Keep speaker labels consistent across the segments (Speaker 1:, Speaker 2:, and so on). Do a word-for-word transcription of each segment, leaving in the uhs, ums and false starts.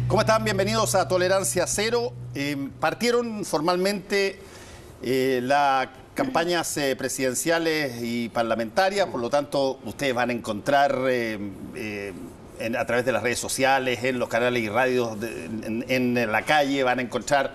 Speaker 1: ¿Cómo están? Bienvenidos a Tolerancia Cero. Eh, partieron formalmente eh, las campañas eh, presidenciales y parlamentarias, por lo tanto, ustedes van a encontrar eh, eh, en, a través de las redes sociales, en los canales y radios, de, en, en la calle, van a encontrar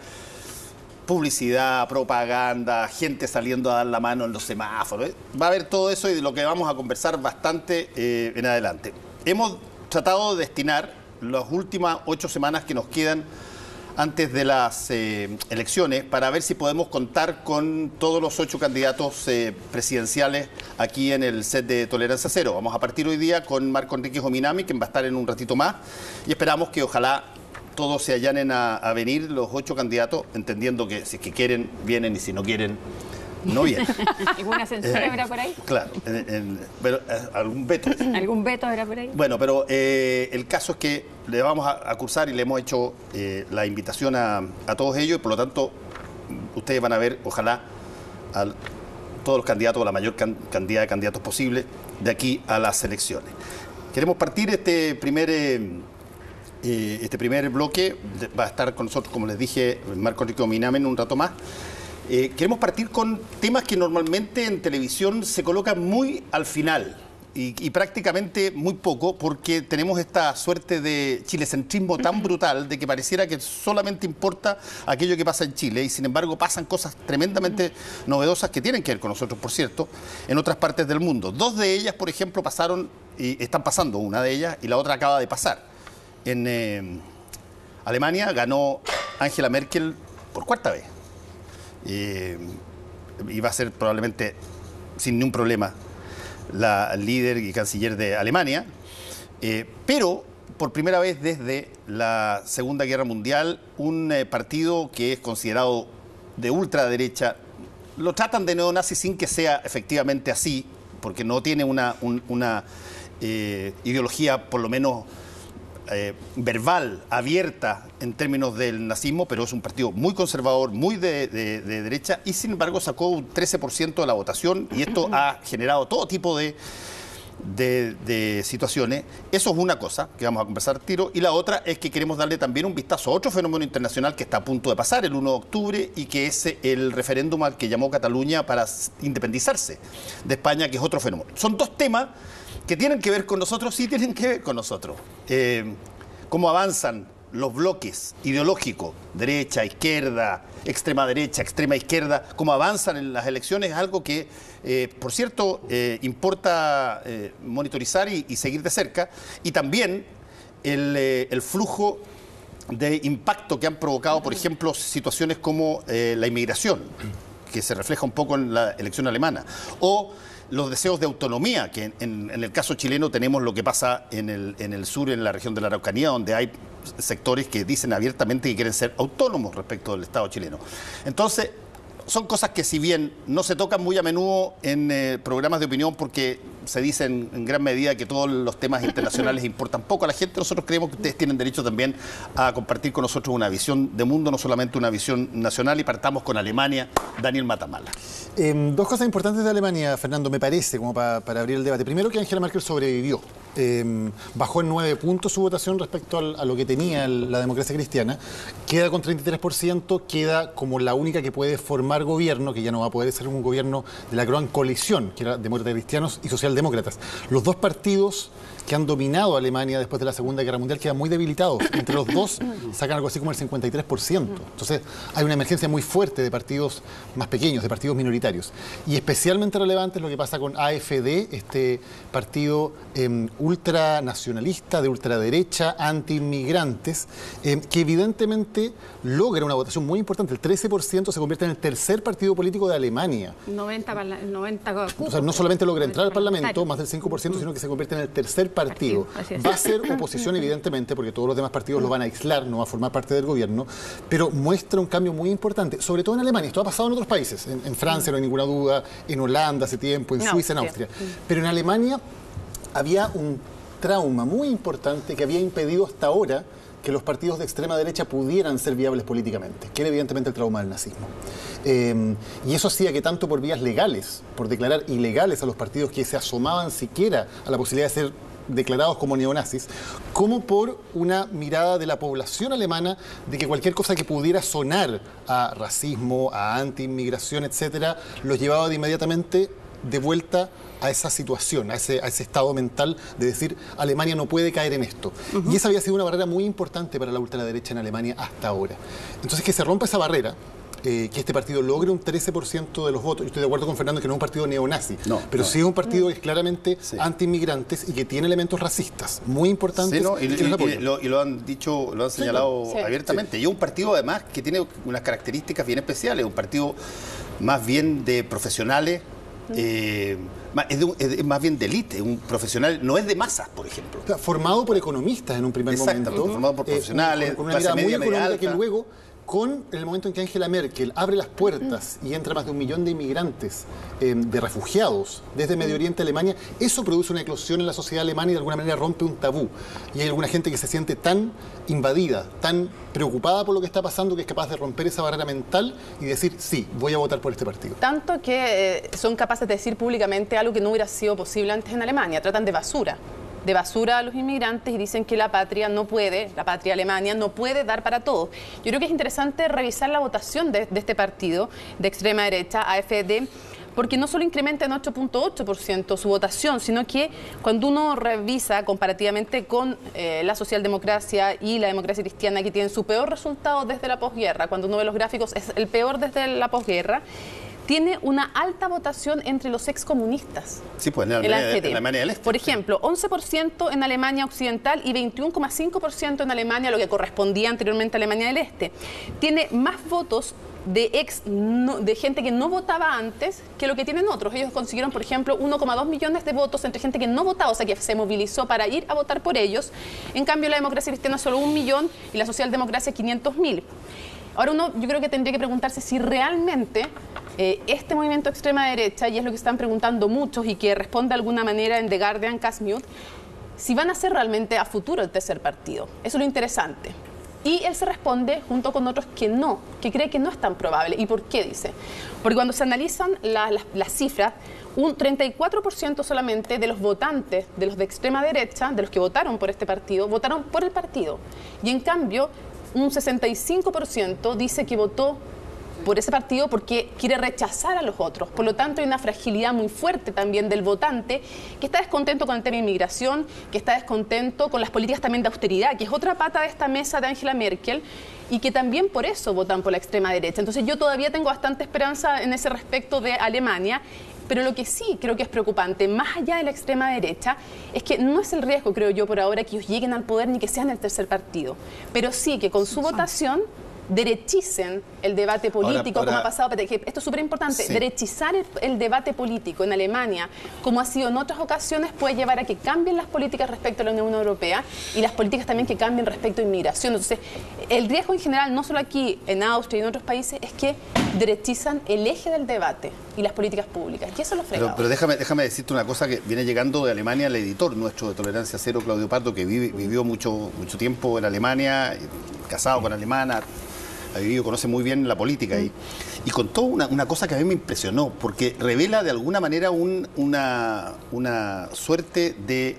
Speaker 1: publicidad, propaganda, gente saliendo a dar la mano en los semáforos. Va a haber todo eso y de lo que vamos a conversar bastante eh, en adelante. Hemos tratado de destinar las últimas ocho semanas que nos quedan antes de las eh, elecciones para ver si podemos contar con todos los ocho candidatos eh, presidenciales aquí en el set de Tolerancia Cero. Vamos a partir hoy día con Marco Enrique Jominami, quien va a estar en un ratito más, y esperamos que ojalá todos se allanen a, a venir, los ocho candidatos, entendiendo que si es que quieren, vienen, y si no quieren, no vienen.
Speaker 2: ¿Alguna censura habrá por ahí?
Speaker 1: Claro, en, en, pero, eh, algún veto.
Speaker 2: ¿Algún veto habrá por ahí?
Speaker 1: Bueno, pero eh, el caso es que le vamos a, a cursar y le hemos hecho eh, la invitación a, a todos ellos, y por lo tanto, ustedes van a ver, ojalá, a todos los candidatos, la mayor can, cantidad de candidatos posible, de aquí a las elecciones. Queremos partir este primer... Eh, Eh, este primer bloque. Va a estar con nosotros, como les dije, Marco Enrique Jominami en un rato más. Eh, queremos partir con temas que normalmente en televisión se colocan muy al final y, y prácticamente muy poco, porque tenemos esta suerte de chilecentrismo tan brutal de que pareciera que solamente importa aquello que pasa en Chile, y sin embargo pasan cosas tremendamente novedosas que tienen que ver con nosotros, por cierto, en otras partes del mundo. Dos de ellas, por ejemplo, pasaron y están pasando, una de ellas, y la otra acaba de pasar. En eh, Alemania ganó Angela Merkel por cuarta vez. Eh, y va a ser probablemente, sin ningún problema, la líder y canciller de Alemania. Eh, pero, por primera vez desde la Segunda Guerra Mundial, un eh, partido que es considerado de ultraderecha, lo tratan de neonazi sin que sea efectivamente así, porque no tiene una, un, una eh, ideología, por lo menos, Eh, verbal, abierta en términos del nazismo, pero es un partido muy conservador, muy de, de, de derecha, y sin embargo sacó un trece por ciento de la votación, y esto ha generado todo tipo de, de, de situaciones. Eso es una cosa que vamos a conversar tiro, y la otra es que queremos darle también un vistazo a otro fenómeno internacional que está a punto de pasar el uno de octubre, y que es el referéndum al que llamó Cataluña para independizarse de España, que es otro fenómeno. Son dos temas que tienen que ver con nosotros, sí tienen que ver con nosotros. Eh, cómo avanzan los bloques ideológicos, derecha, izquierda, extrema derecha, extrema izquierda, cómo avanzan en las elecciones, es algo que, eh, por cierto, eh, importa eh, monitorizar y, y seguir de cerca, y también el, eh, el flujo de impacto que han provocado, por ejemplo, situaciones como eh, la inmigración, que se refleja un poco en la elección alemana, o los deseos de autonomía, que en, en el caso chileno tenemos lo que pasa en el, en el sur, en la región de la Araucanía, donde hay sectores que dicen abiertamente que quieren ser autónomos respecto del Estado chileno. Entonces, son cosas que, si bien no se tocan muy a menudo en eh, programas de opinión, porque se dice en, en gran medida que todos los temas internacionales importan poco a la gente, nosotros creemos que ustedes tienen derecho también a compartir con nosotros una visión de mundo, no solamente una visión nacional, y partamos con Alemania. Daniel Matamala.
Speaker 3: Eh, dos cosas importantes de Alemania, Fernando, me parece, como pa, para abrir el debate. Primero, que Angela Merkel sobrevivió. Eh, bajó en nueve puntos su votación respecto al, a lo que tenía el, la democracia cristiana. Queda con treinta y tres por ciento, queda como la única que puede formar gobierno, que ya no va a poder ser un gobierno de la gran coalición, que era demócratas cristianos y socialdemócratas. Los dos partidos que han dominado a Alemania después de la Segunda Guerra Mundial quedan muy debilitados. Entre los dos sacan algo así como el cincuenta y tres por ciento. Entonces hay una emergencia muy fuerte de partidos más pequeños, de partidos minoritarios. Y especialmente relevante es lo que pasa con A F D, este partido eh, ultranacionalista, de ultraderecha, anti-inmigrantes, eh, que evidentemente logra una votación muy importante. El trece por ciento se convierte en el tercer partido político de Alemania.
Speaker 2: noventa, noventa
Speaker 3: o sea, no solamente logra entrar al Parlamento, más del cinco por ciento, sino que se convierte en el tercer partido. partido. Va a ser oposición, evidentemente, porque todos los demás partidos lo van a aislar, no va a formar parte del gobierno, pero muestra un cambio muy importante, sobre todo en Alemania. Esto ha pasado en otros países, en, en Francia no hay ninguna duda, en Holanda hace tiempo, en no, Suiza, en Austria. Sí. Pero en Alemania había un trauma muy importante que había impedido hasta ahora que los partidos de extrema derecha pudieran ser viables políticamente, que era evidentemente el trauma del nazismo. Eh, y eso hacía que tanto por vías legales, por declarar ilegales a los partidos que se asomaban siquiera a la posibilidad de ser declarados como neonazis, como por una mirada de la población alemana de que cualquier cosa que pudiera sonar a racismo, a anti-inmigración, etcétera, los llevaba de inmediatamente de vuelta a esa situación, a ese, a ese estado mental de decir Alemania no puede caer en esto. Uh-huh. Y esa había sido una barrera muy importante para la ultraderecha en Alemania hasta ahora. Entonces, que se rompa esa barrera, eh, que este partido logre un trece por ciento de los votos. Yo estoy de acuerdo con Fernando que no es un partido neonazi, no, pero no. sí es un partido que es claramente sí. anti-inmigrantes y que tiene elementos racistas muy importantes.
Speaker 1: Sí, no, y, y, y, lo, y lo han dicho, lo han señalado sí, abiertamente. Sí. Y es un partido además que tiene unas características bien especiales, un partido más bien de profesionales, eh, es, de, es más bien de élite, un profesional, no es de masas, por ejemplo. O sea,
Speaker 3: formado por economistas en un primer momento.
Speaker 1: Formado por profesionales,
Speaker 3: eh, con, con una mirada muy económica que luego, con el momento en que Angela Merkel abre las puertas y entra más de un millón de inmigrantes, eh, de refugiados, desde Medio Oriente a Alemania, eso produce una eclosión en la sociedad alemana y de alguna manera rompe un tabú. Y hay alguna gente que se siente tan invadida, tan preocupada por lo que está pasando, que es capaz de romper esa barrera mental y decir, sí, voy a votar por este partido.
Speaker 4: Tanto que eh, son capaces de decir públicamente algo que no hubiera sido posible antes en Alemania. Tratan de basura. de basura a los inmigrantes y dicen que la patria no puede, la patria Alemania no puede dar para todos. Yo creo que es interesante revisar la votación de, de este partido de extrema derecha, A F D, porque no solo incrementa en ocho punto ocho por ciento su votación, sino que cuando uno revisa comparativamente con eh, la socialdemocracia y la democracia cristiana, que tienen su peor resultado desde la posguerra, cuando uno ve los gráficos es el peor desde la posguerra, tiene una alta votación entre los excomunistas.
Speaker 1: Sí, pues en Alemania, en Alemania del Este.
Speaker 4: Por ejemplo, once por ciento en Alemania Occidental y veintiuno coma cinco por ciento en Alemania, lo que correspondía anteriormente a Alemania del Este. Tiene más votos de ex no, de gente que no votaba antes que lo que tienen otros. Ellos consiguieron, por ejemplo, uno coma dos millones de votos entre gente que no votaba, o sea, que se movilizó para ir a votar por ellos. En cambio, la democracia cristiana solo un millón y la socialdemocracia quinientos mil. Ahora uno, yo creo que tendría que preguntarse si realmente eh, este movimiento de extrema derecha, y es lo que están preguntando muchos y que responde de alguna manera en The Guardian, Casmute, si van a ser realmente a futuro el tercer partido. Eso es lo interesante. Y él se responde junto con otros que no, que cree que no es tan probable. ¿Y por qué dice? Porque cuando se analizan la, la, las cifras, un treinta y cuatro por ciento solamente de los votantes, de los de extrema derecha, de los que votaron por este partido, votaron por el partido. Y en cambio, un sesenta y cinco por ciento dice que votó por ese partido porque quiere rechazar a los otros. Por lo tanto, hay una fragilidad muy fuerte también del votante que está descontento con el tema de inmigración, que está descontento con las políticas también de austeridad, que es otra pata de esta mesa de Angela Merkel, y que también por eso votan por la extrema derecha. Entonces yo todavía tengo bastante esperanza en ese respecto de Alemania. Pero lo que sí creo que es preocupante, más allá de la extrema derecha, es que no es el riesgo, creo yo, por ahora, que ellos lleguen al poder ni que sean el tercer partido. Pero sí que con su votación derechicen el debate político, ahora, ahora, como ha pasado, esto es súper importante, sí. derechizar el, el debate político en Alemania, como ha sido en otras ocasiones, puede llevar a que cambien las políticas respecto a la Unión Europea y las políticas también que cambien respecto a inmigración. Entonces, el riesgo en general, no solo aquí, en Austria y en otros países, es que derechizan el eje del debate y las políticas públicas, y eso lo fregado.
Speaker 1: Pero, pero déjame, déjame decirte una cosa que viene llegando de Alemania, el editor nuestro de Tolerancia Cero, Claudio Pardo, que vive, vivió mucho, mucho tiempo en Alemania, casado con alemana, ha vivido, conoce muy bien la política y, y contó una, una cosa que a mí me impresionó, porque revela de alguna manera un, una, una suerte de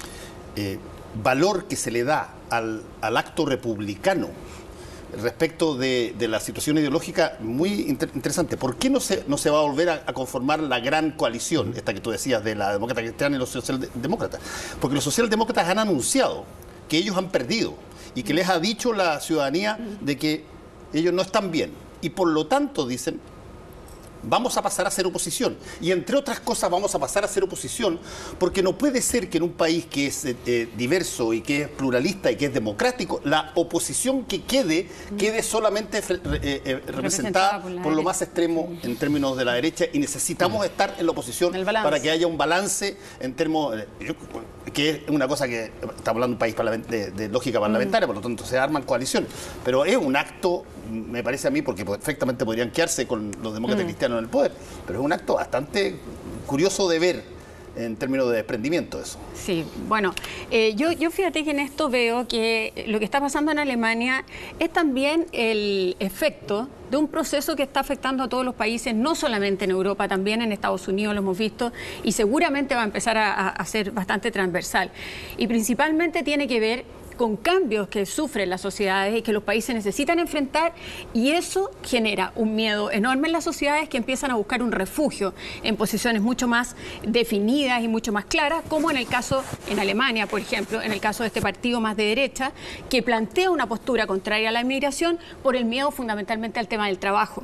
Speaker 1: eh, valor que se le da al, al acto republicano respecto de, de la situación ideológica muy inter interesante. ¿Por qué no se, no se va a volver a, a conformar la gran coalición, esta que tú decías, de la demócrata cristiana y los socialdemócratas? Porque los socialdemócratas han anunciado que ellos han perdido y que les ha dicho la ciudadanía de que ellos no están bien y por lo tanto dicen vamos a pasar a ser oposición y entre otras cosas vamos a pasar a ser oposición porque no puede ser que en un país que es eh, diverso y que es pluralista y que es democrático la oposición que quede quede solamente eh, eh, representada por, por lo más extremo en términos de la derecha y necesitamos sí. estar en la oposición para que haya un balance en términos eh, que es una cosa que estamos hablando de un país de, de lógica parlamentaria, por lo tanto se arman coaliciones, pero es un acto, me parece a mí, porque perfectamente podrían quedarse con los demócratas mm. cristianos en el poder, pero es un acto bastante curioso de ver en términos de desprendimiento de eso.
Speaker 2: Sí, bueno, eh, yo, yo fíjate que en esto veo que lo que está pasando en Alemania es también el efecto de un proceso que está afectando a todos los países, no solamente en Europa, también en Estados Unidos lo hemos visto, y seguramente va a empezar a, a, a ser bastante transversal. Y principalmente tiene que ver con cambios que sufren las sociedades y que los países necesitan enfrentar, y eso genera un miedo enorme en las sociedades que empiezan a buscar un refugio en posiciones mucho más definidas y mucho más claras, como en el caso en Alemania, por ejemplo, en el caso de este partido más de derecha, que plantea una postura contraria a la inmigración por el miedo fundamentalmente al tema del trabajo.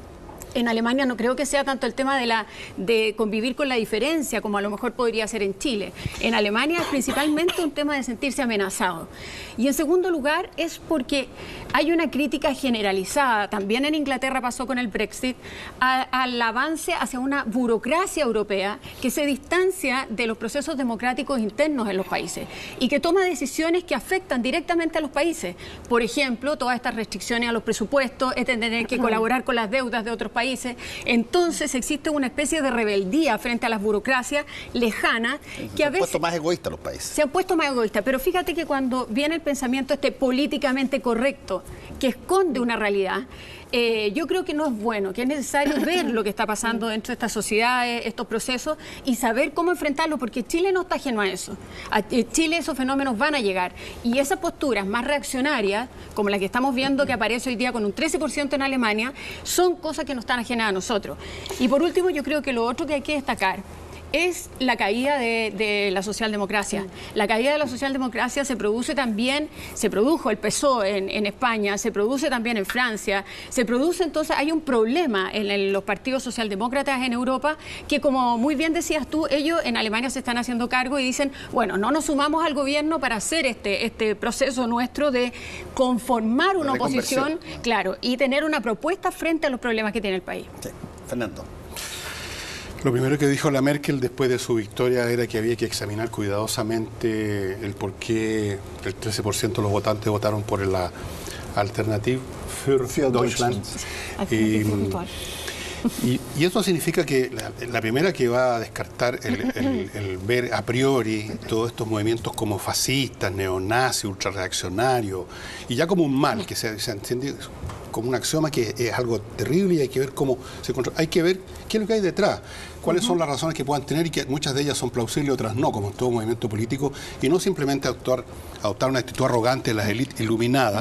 Speaker 2: En Alemania no creo que sea tanto el tema de, la, de convivir con la diferencia como a lo mejor podría ser en Chile. En Alemania es principalmente un tema de sentirse amenazado. Y en segundo lugar es porque hay una crítica generalizada, también en Inglaterra pasó con el Brexit, a, al avance hacia una burocracia europea que se distancia de los procesos democráticos internos en los países y que toma decisiones que afectan directamente a los países. Por ejemplo, todas estas restricciones a los presupuestos, es tener que colaborar con las deudas de otros países. Entonces existe una especie de rebeldía frente a las burocracias lejanas que a veces...
Speaker 1: Se han puesto más egoístas los países.
Speaker 2: Se han puesto más egoístas, pero fíjate que cuando viene el pensamiento este políticamente correcto, que esconde una realidad, eh, yo creo que no es bueno, que es necesario ver lo que está pasando dentro de estas sociedades, estos procesos, y saber cómo enfrentarlos, porque Chile no está ajeno a eso. A Chile esos fenómenos van a llegar, y esas posturas más reaccionarias, como la que estamos viendo que aparece hoy día con un trece por ciento en Alemania, son cosas que no están ajenas a nosotros. Y por último, yo creo que lo otro que hay que destacar es la caída de, de la socialdemocracia. La caída de la socialdemocracia se produce también, se produjo el P S O E en, en España, se produce también en Francia, se produce entonces, hay un problema en el, los partidos socialdemócratas en Europa que, como muy bien decías tú, ellos en Alemania se están haciendo cargo y dicen, bueno, no nos sumamos al gobierno para hacer este, este proceso nuestro de conformar una oposición, claro, y tener una propuesta frente a los problemas que tiene el país.
Speaker 1: Sí. Fernando.
Speaker 5: Lo primero que dijo la Merkel después de su victoria era que había que examinar cuidadosamente el por qué el trece por ciento de los votantes votaron por la Alternative für, für Deutschland. Y, y, y eso significa que la, la primera que va a descartar el, el, el ver a priori todos estos movimientos como fascistas, neonazis, ultrarreaccionarios, y ya como un mal que se, se entiende como un axioma que es algo terrible y hay que ver cómo se controla. Hay que ver qué es lo que hay detrás, cuáles uh-huh. son las razones que puedan tener, y que muchas de ellas son plausibles y otras no, como en todo movimiento político, y no simplemente actuar, adoptar una actitud arrogante de las élites iluminadas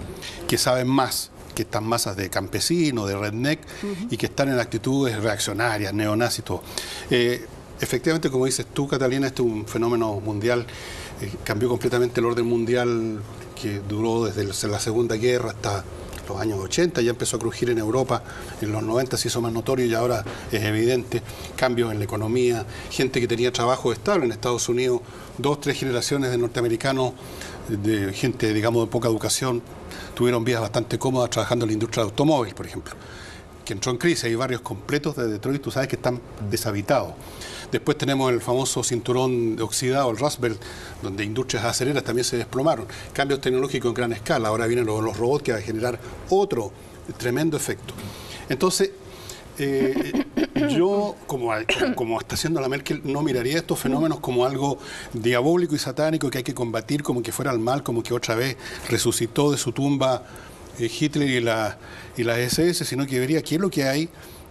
Speaker 5: que saben más, que están masas de campesinos, de redneck, uh-huh. y que están en actitudes reaccionarias, neonazis, todo. Eh, efectivamente, como dices tú, Catalina, este es un fenómeno mundial, eh, cambió completamente el orden mundial que duró desde la Segunda Guerra hasta los años ochenta, ya empezó a crujir en Europa, en los noventa se hizo más notorio y ahora es evidente, cambios en la economía, gente que tenía trabajo estable en Estados Unidos, dos, tres generaciones de norteamericanos, de gente, digamos, de poca educación, tuvieron vidas bastante cómodas trabajando en la industria del automóvil, por ejemplo, que entró en crisis. Hay barrios completos de Detroit, tú sabes, que están deshabitados. Después tenemos el famoso cinturón oxidado, el Rust Belt, donde industrias acereras también se desplomaron. Cambios tecnológicos en gran escala. Ahora vienen los, los robots que van a generar otro tremendo efecto. Entonces, eh, yo, como, como está haciendo la Merkel, no miraría estos fenómenos como algo diabólico y satánico que hay que combatir como que fuera el mal, como que otra vez resucitó de su tumba eh, Hitler y la, y la ese ese, sino que vería qué es lo que hay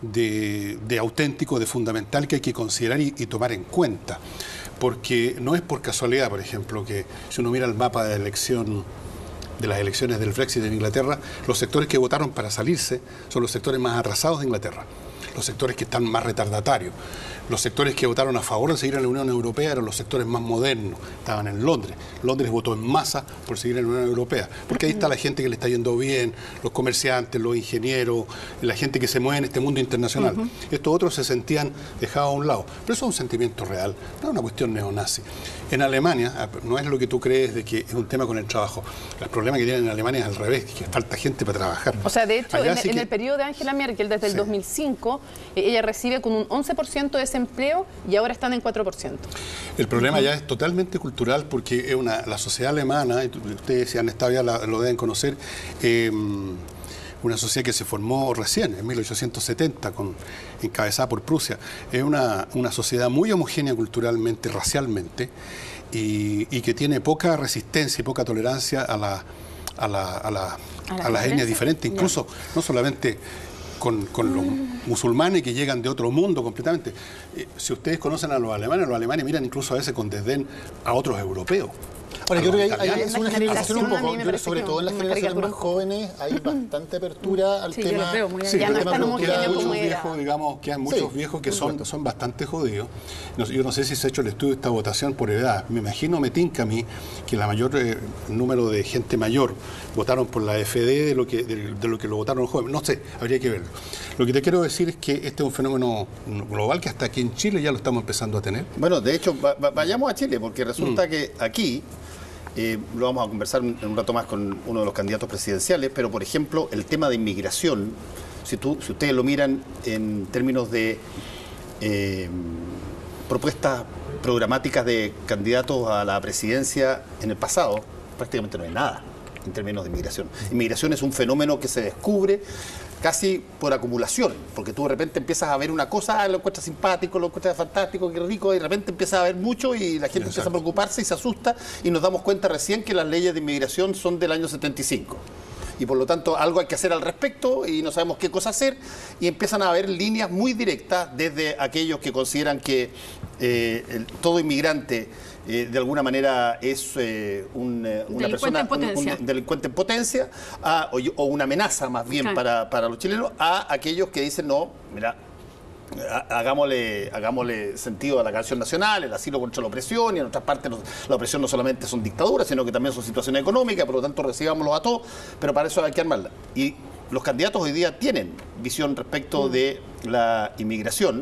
Speaker 5: De, de auténtico, de fundamental, que hay que considerar y, y tomar en cuenta, porque no es por casualidad, por ejemplo, que si uno mira el mapa de elección de las elecciones del Brexit en Inglaterra, los sectores que votaron para salirse son los sectores más atrasados de Inglaterra, los sectores que están más retardatarios. Los sectores que votaron a favor de seguir en la Unión Europea eran los sectores más modernos, estaban en Londres. Londres votó en masa por seguir en la Unión Europea, porque ahí está la gente que le está yendo bien, los comerciantes, los ingenieros, la gente que se mueve en este mundo internacional. Uh-huh. Estos otros se sentían dejados a un lado, pero eso es un sentimiento real, no es una cuestión neonazi. En Alemania, no es lo que tú crees de que es un tema con el trabajo. El problema que tienen en Alemania es al revés, que falta gente para trabajar.
Speaker 4: O sea, de hecho, en,
Speaker 5: sí
Speaker 4: en
Speaker 5: que...
Speaker 4: el periodo de Angela Merkel, desde el sí. dos mil cinco, ella recibe con un once por ciento de desempleo y ahora están en cuatro por ciento.
Speaker 5: El problema uh-huh. ya es totalmente cultural, porque es una, la sociedad alemana, y ustedes si han estado ya la, lo deben conocer, eh, una sociedad que se formó recién, en mil ochocientos setenta, con, encabezada por Prusia. Es una, una sociedad muy homogénea culturalmente, racialmente, y, y que tiene poca resistencia y poca tolerancia a, la, a, la, a, la, a, la a las etnias diferentes, incluso yeah. no solamente con, con los musulmanes que llegan de otro mundo completamente. Eh, si ustedes conocen a los alemanes, los alemanes miran incluso a veces con desdén a otros europeos.
Speaker 3: Ahora, yo creo que hay, hay, es una generalización un poco, yo creo, sobre todo en las generaciones más jóvenes hay bastante apertura al
Speaker 2: sí,
Speaker 3: tema.
Speaker 2: Yo lo veo muy
Speaker 3: sí,
Speaker 4: ya no es tan homogéneo
Speaker 5: muchos
Speaker 4: como
Speaker 5: viejos,
Speaker 4: era.
Speaker 5: digamos, que hay muchos sí, viejos que son, son bastante judíos. No, yo no sé si se ha hecho el estudio de esta votación por edad. Me imagino, me tinca a mí, que la mayor eh, número de gente mayor votaron por la F D de lo que de, de lo que lo votaron los jóvenes. No sé, habría que verlo. Lo que te quiero decir es que este es un fenómeno global que hasta aquí en Chile ya lo estamos empezando a tener.
Speaker 1: Bueno, de hecho, va, va, vayamos a Chile, porque resulta mm. que aquí Eh, lo vamos a conversar en un rato más con uno de los candidatos presidenciales, pero por ejemplo el tema de inmigración, si, tú, si ustedes lo miran en términos de eh, propuestas programáticas de candidatos a la presidencia en el pasado, prácticamente no hay nada en términos de inmigración. Inmigración es un fenómeno que se descubre casi por acumulación, porque tú de repente empiezas a ver una cosa, ah, lo encuentras simpático, lo encuentras fantástico, qué rico, y de repente empiezas a ver mucho y la gente Exacto. empieza a preocuparse y se asusta y nos damos cuenta recién que las leyes de inmigración son del año setenta y cinco. Y por lo tanto algo hay que hacer al respecto y no sabemos qué cosa hacer y empiezan a haber líneas muy directas desde aquellos que consideran que eh, el, todo inmigrante eh, de alguna manera es eh, un, eh, una persona, un, un delincuente en potencia a, o, o una amenaza más bien claro. para, para los chilenos, a aquellos que dicen no, mira, Hagámosle, hagámosle sentido a la canción nacional, el asilo contra la opresión, y en otras partes la opresión no solamente son dictaduras, sino que también son situaciones económicas, por lo tanto recibámoslos a todos, pero para eso hay que armarla. Y los candidatos hoy día tienen visión respecto mm. de la inmigración,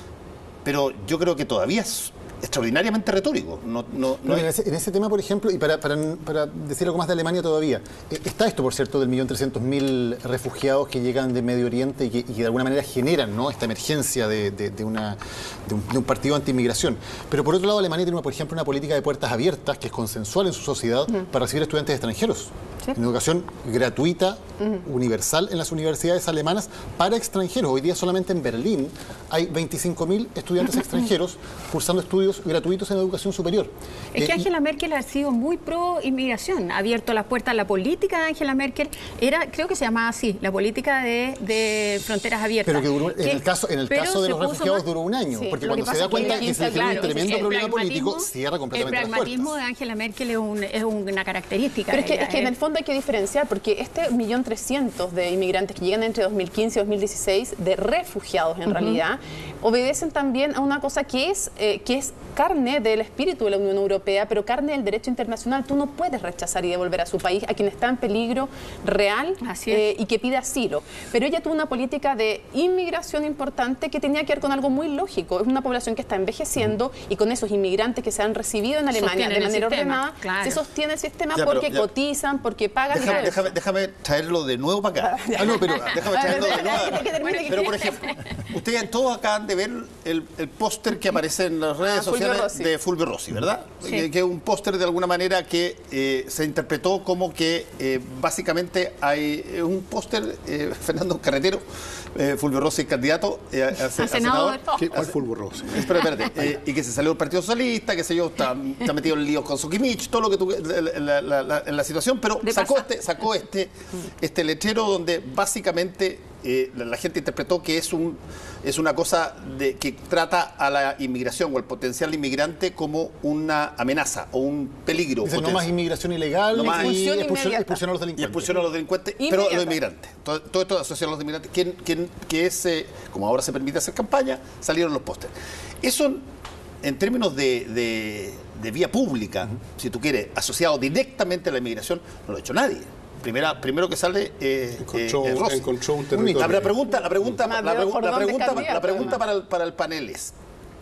Speaker 1: pero yo creo que todavía es extraordinariamente retórico. No, no, no
Speaker 3: en, ese, en ese tema, por ejemplo, y para, para, para decir algo más de Alemania todavía, está esto, por cierto, del millón trescientos mil refugiados que llegan de Medio Oriente y que, y que de alguna manera generan, ¿no?, esta emergencia de, de, de, una, de, un, de un partido anti-inmigración. Pero por otro lado, Alemania tiene, por ejemplo, una política de puertas abiertas que es consensual en su sociedad uh-huh. para recibir estudiantes extranjeros. ¿Sí? En educación gratuita, uh-huh. universal en las universidades alemanas para extranjeros. Hoy día solamente en Berlín hay veinticinco mil estudiantes uh-huh. extranjeros cursando estudios gratuitos en educación superior.
Speaker 2: Es
Speaker 3: eh,
Speaker 2: que Angela Merkel ha sido muy pro inmigración, ha abierto las puertas a la política de Angela Merkel, era, creo que se llamaba así, la política de, de fronteras abiertas.
Speaker 3: Pero que duró, en el caso, en el caso de los refugiados más, duró un año, sí, porque cuando se da cuenta que, que se tiene un tremendo problema político, cierra completamente las puertas.
Speaker 2: El pragmatismo de Angela Merkel es, un, es una característica.
Speaker 4: Pero es que, es que en el fondo hay que diferenciar, porque este millón trescientos de inmigrantes que llegan entre dos mil quince y dos mil dieciséis, de refugiados en uh-huh. realidad, obedecen también a una cosa que es, eh, que es carne del espíritu de la Unión Europea, pero carne del derecho internacional. Tú no puedes rechazar y devolver a su país a quien está en peligro real eh, y que pide asilo. Pero ella tuvo una política de inmigración importante que tenía que ver con algo muy lógico. Es una población que está envejeciendo y con esos inmigrantes que se han recibido en Alemania de manera ordenada, claro. se sostiene el sistema ya, porque ya, cotizan, porque pagan.
Speaker 1: Déjame, déjame, déjame traerlo de nuevo para acá. Ah, no, pero déjame traerlo de nuevo. Bueno, pero por ejemplo, ustedes todos acaban de ver el, el póster que aparece en las redes ah, sociales Rossi. de Fulvio Rossi, ¿verdad? Sí. Que, que es un póster de alguna manera que eh, se interpretó como que eh, básicamente hay eh, un póster, eh, Fernando Carretero, eh, Fulvio Rossi, candidato eh, a, a, a senador.
Speaker 5: ¿Cuál Fulvio Rossi?
Speaker 1: Espera, espérate. Eh, y que se salió del Partido Socialista, que sé yo, está, está metido en líos con Sokimich, todo lo que tú, la, la, la, la situación, pero sacó este, sacó este, este letrero donde básicamente Eh, la, la gente interpretó que es un es una cosa de, que trata a la inmigración o al potencial inmigrante como una amenaza o un peligro.
Speaker 3: Dice, no más inmigración ilegal
Speaker 1: no más
Speaker 3: y expulsión, expulsión a los delincuentes.
Speaker 1: Y expulsión a los delincuentes, pero los inmigrantes. Todo, todo esto asociado a los inmigrantes, que, que, que es, eh, como ahora se permite hacer campaña, salieron los pósteres. Eso, en términos de, de, de vía pública, uh-huh. si tú quieres, asociado directamente a la inmigración, no lo ha hecho nadie. Primera, primero que sale eh,
Speaker 5: encontró,
Speaker 1: eh, Rossi.
Speaker 5: encontró un territorio.
Speaker 1: La pregunta, la pregunta, la, la, pregu la pregunta, la pregunta para el, para el panel es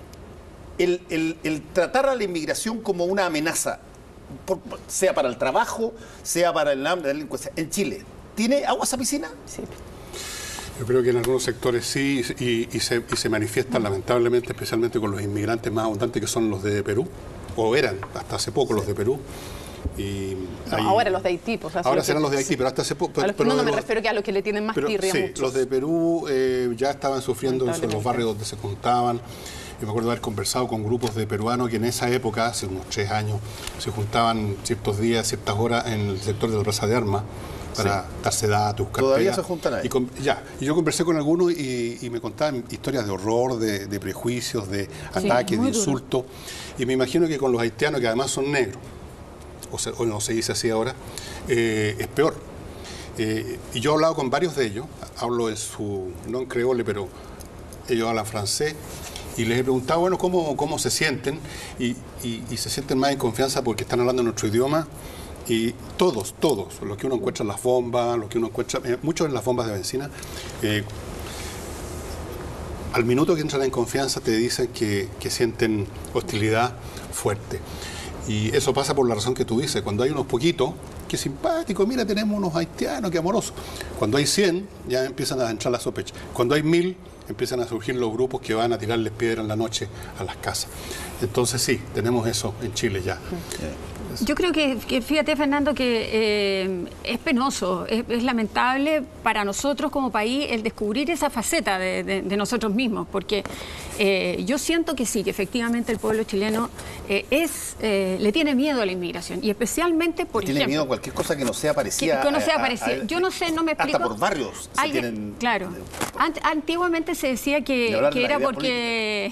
Speaker 1: el, el, el tratar a la inmigración como una amenaza, por, sea para el trabajo, sea para el hambre, la delincuencia, en Chile, ¿tiene agua esa piscina?
Speaker 4: Sí.
Speaker 5: Yo creo que en algunos sectores sí, y, y, se, y se manifiestan lamentablemente, especialmente con los inmigrantes más abundantes que son los de Perú, o eran hasta hace poco sí. los de Perú. Y
Speaker 4: no,
Speaker 5: ahí,
Speaker 4: ahora los de Haití. Pues,
Speaker 5: ahora serán los de Haití, pero hasta hace poco...
Speaker 4: No, no me refiero que a los que le tienen más
Speaker 5: pero,
Speaker 4: tirria
Speaker 5: sí,
Speaker 4: muchos.
Speaker 5: los de Perú eh, ya estaban sufriendo eso en los barrios donde se juntaban. Yo me acuerdo haber conversado con grupos de peruanos que en esa época, hace unos tres años, se juntaban ciertos días, ciertas horas en el sector de la Plaza de Armas para sí. darse datos, buscar
Speaker 1: Todavía
Speaker 5: pega.
Speaker 1: se juntan ahí.
Speaker 5: Y con, ya, y yo conversé con algunos y, y me contaban historias de horror, de, de prejuicios, de sí, ataques, de insultos. Y me imagino que con los haitianos, que además son negros, o, se, o no se dice así ahora, eh, es peor. Eh, y yo he hablado con varios de ellos, hablo en su, no en creole, pero ellos hablan francés, y les he preguntado, bueno, cómo, cómo se sienten, y, y, y se sienten más en confianza porque están hablando nuestro idioma, y todos, todos, los que uno encuentra en las bombas, los que uno encuentra, eh, muchos en las bombas de benzina, eh, al minuto que entran en confianza te dicen que, que sienten hostilidad fuerte. Y eso pasa por la razón que tú dices, cuando hay unos poquitos, qué simpático, mira, tenemos unos haitianos, qué amorosos. Cuando hay cien, ya empiezan a entrar las sospechas. Cuando hay mil, empiezan a surgir los grupos que van a tirarles piedra en la noche a las casas. Entonces sí, tenemos eso en Chile ya.
Speaker 2: Yo creo que, que fíjate, Fernando, que eh, es penoso, es, es lamentable para nosotros como país el descubrir esa faceta de, de, de nosotros mismos, porque eh, yo siento que sí, que efectivamente el pueblo chileno eh, es eh, le tiene miedo a la inmigración, y especialmente, por
Speaker 1: tiene
Speaker 2: ejemplo...
Speaker 1: Tiene miedo a cualquier cosa que no sea parecida.
Speaker 2: Que, que no sea parecida. Yo no sé, no me explico...
Speaker 1: Hasta por barrios se
Speaker 2: Alguien,
Speaker 1: tienen...
Speaker 2: Claro. Ant, antiguamente se decía que, que era porque,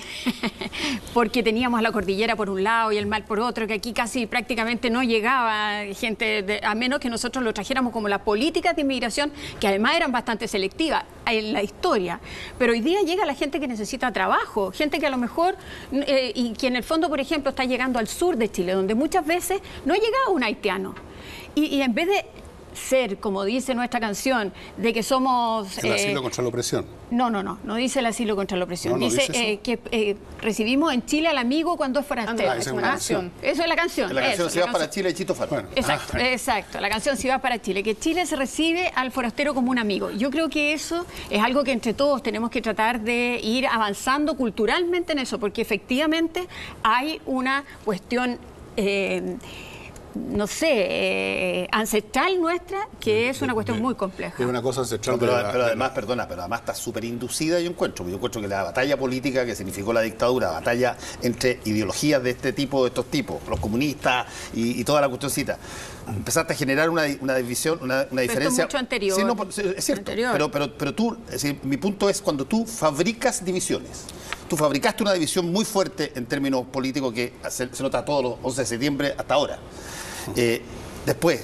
Speaker 2: porque teníamos la cordillera por un lado y el mar por otro, que aquí casi prácticamente no llegaba gente, de, a menos que nosotros lo trajéramos como las políticas de inmigración, que además eran bastante selectivas en la historia. Pero hoy día llega la gente que necesita trabajo, gente que a lo mejor, eh, y que en el fondo, por ejemplo, está llegando al sur de Chile, donde muchas veces no ha llegado un haitiano. Y, y en vez de ser, como dice nuestra canción, de que somos...
Speaker 5: El asilo eh, contra la opresión.
Speaker 2: No, no, no, no dice el asilo contra la opresión.
Speaker 5: No, no
Speaker 2: dice
Speaker 5: dice
Speaker 2: eh, que eh, recibimos en Chile al amigo cuando es forastero.
Speaker 5: Ah, esa es una canción.
Speaker 2: Eso es la canción.
Speaker 1: La canción
Speaker 2: eso,
Speaker 1: Si vas para Chile, Chito Faro.
Speaker 2: Bueno. Exacto,
Speaker 5: ah,
Speaker 2: exacto. La canción Si vas para Chile. Que Chile se recibe al forastero como un amigo. Yo creo que eso es algo que entre todos tenemos que tratar de ir avanzando culturalmente en eso, porque efectivamente hay una cuestión... Eh, no sé, eh, ancestral nuestra, que es una cuestión muy compleja.
Speaker 5: Es una cosa ancestral.
Speaker 1: No, pero,
Speaker 5: de la,
Speaker 1: pero además,
Speaker 5: de la...
Speaker 1: perdona, pero además está súper inducida, yo encuentro. Yo encuentro que la batalla política que significó la dictadura, batalla entre ideologías de este tipo, de estos tipos, los comunistas y, y toda la cuestioncita, empezaste a generar una, una división, una, una diferencia.
Speaker 2: Esto es mucho anterior.
Speaker 1: Sí, no, es cierto, anterior. Pero, pero, pero tú, es decir, mi punto es cuando tú fabricas divisiones. Tú fabricaste una división muy fuerte en términos políticos que se, se nota todos los once de septiembre hasta ahora. Eh, después,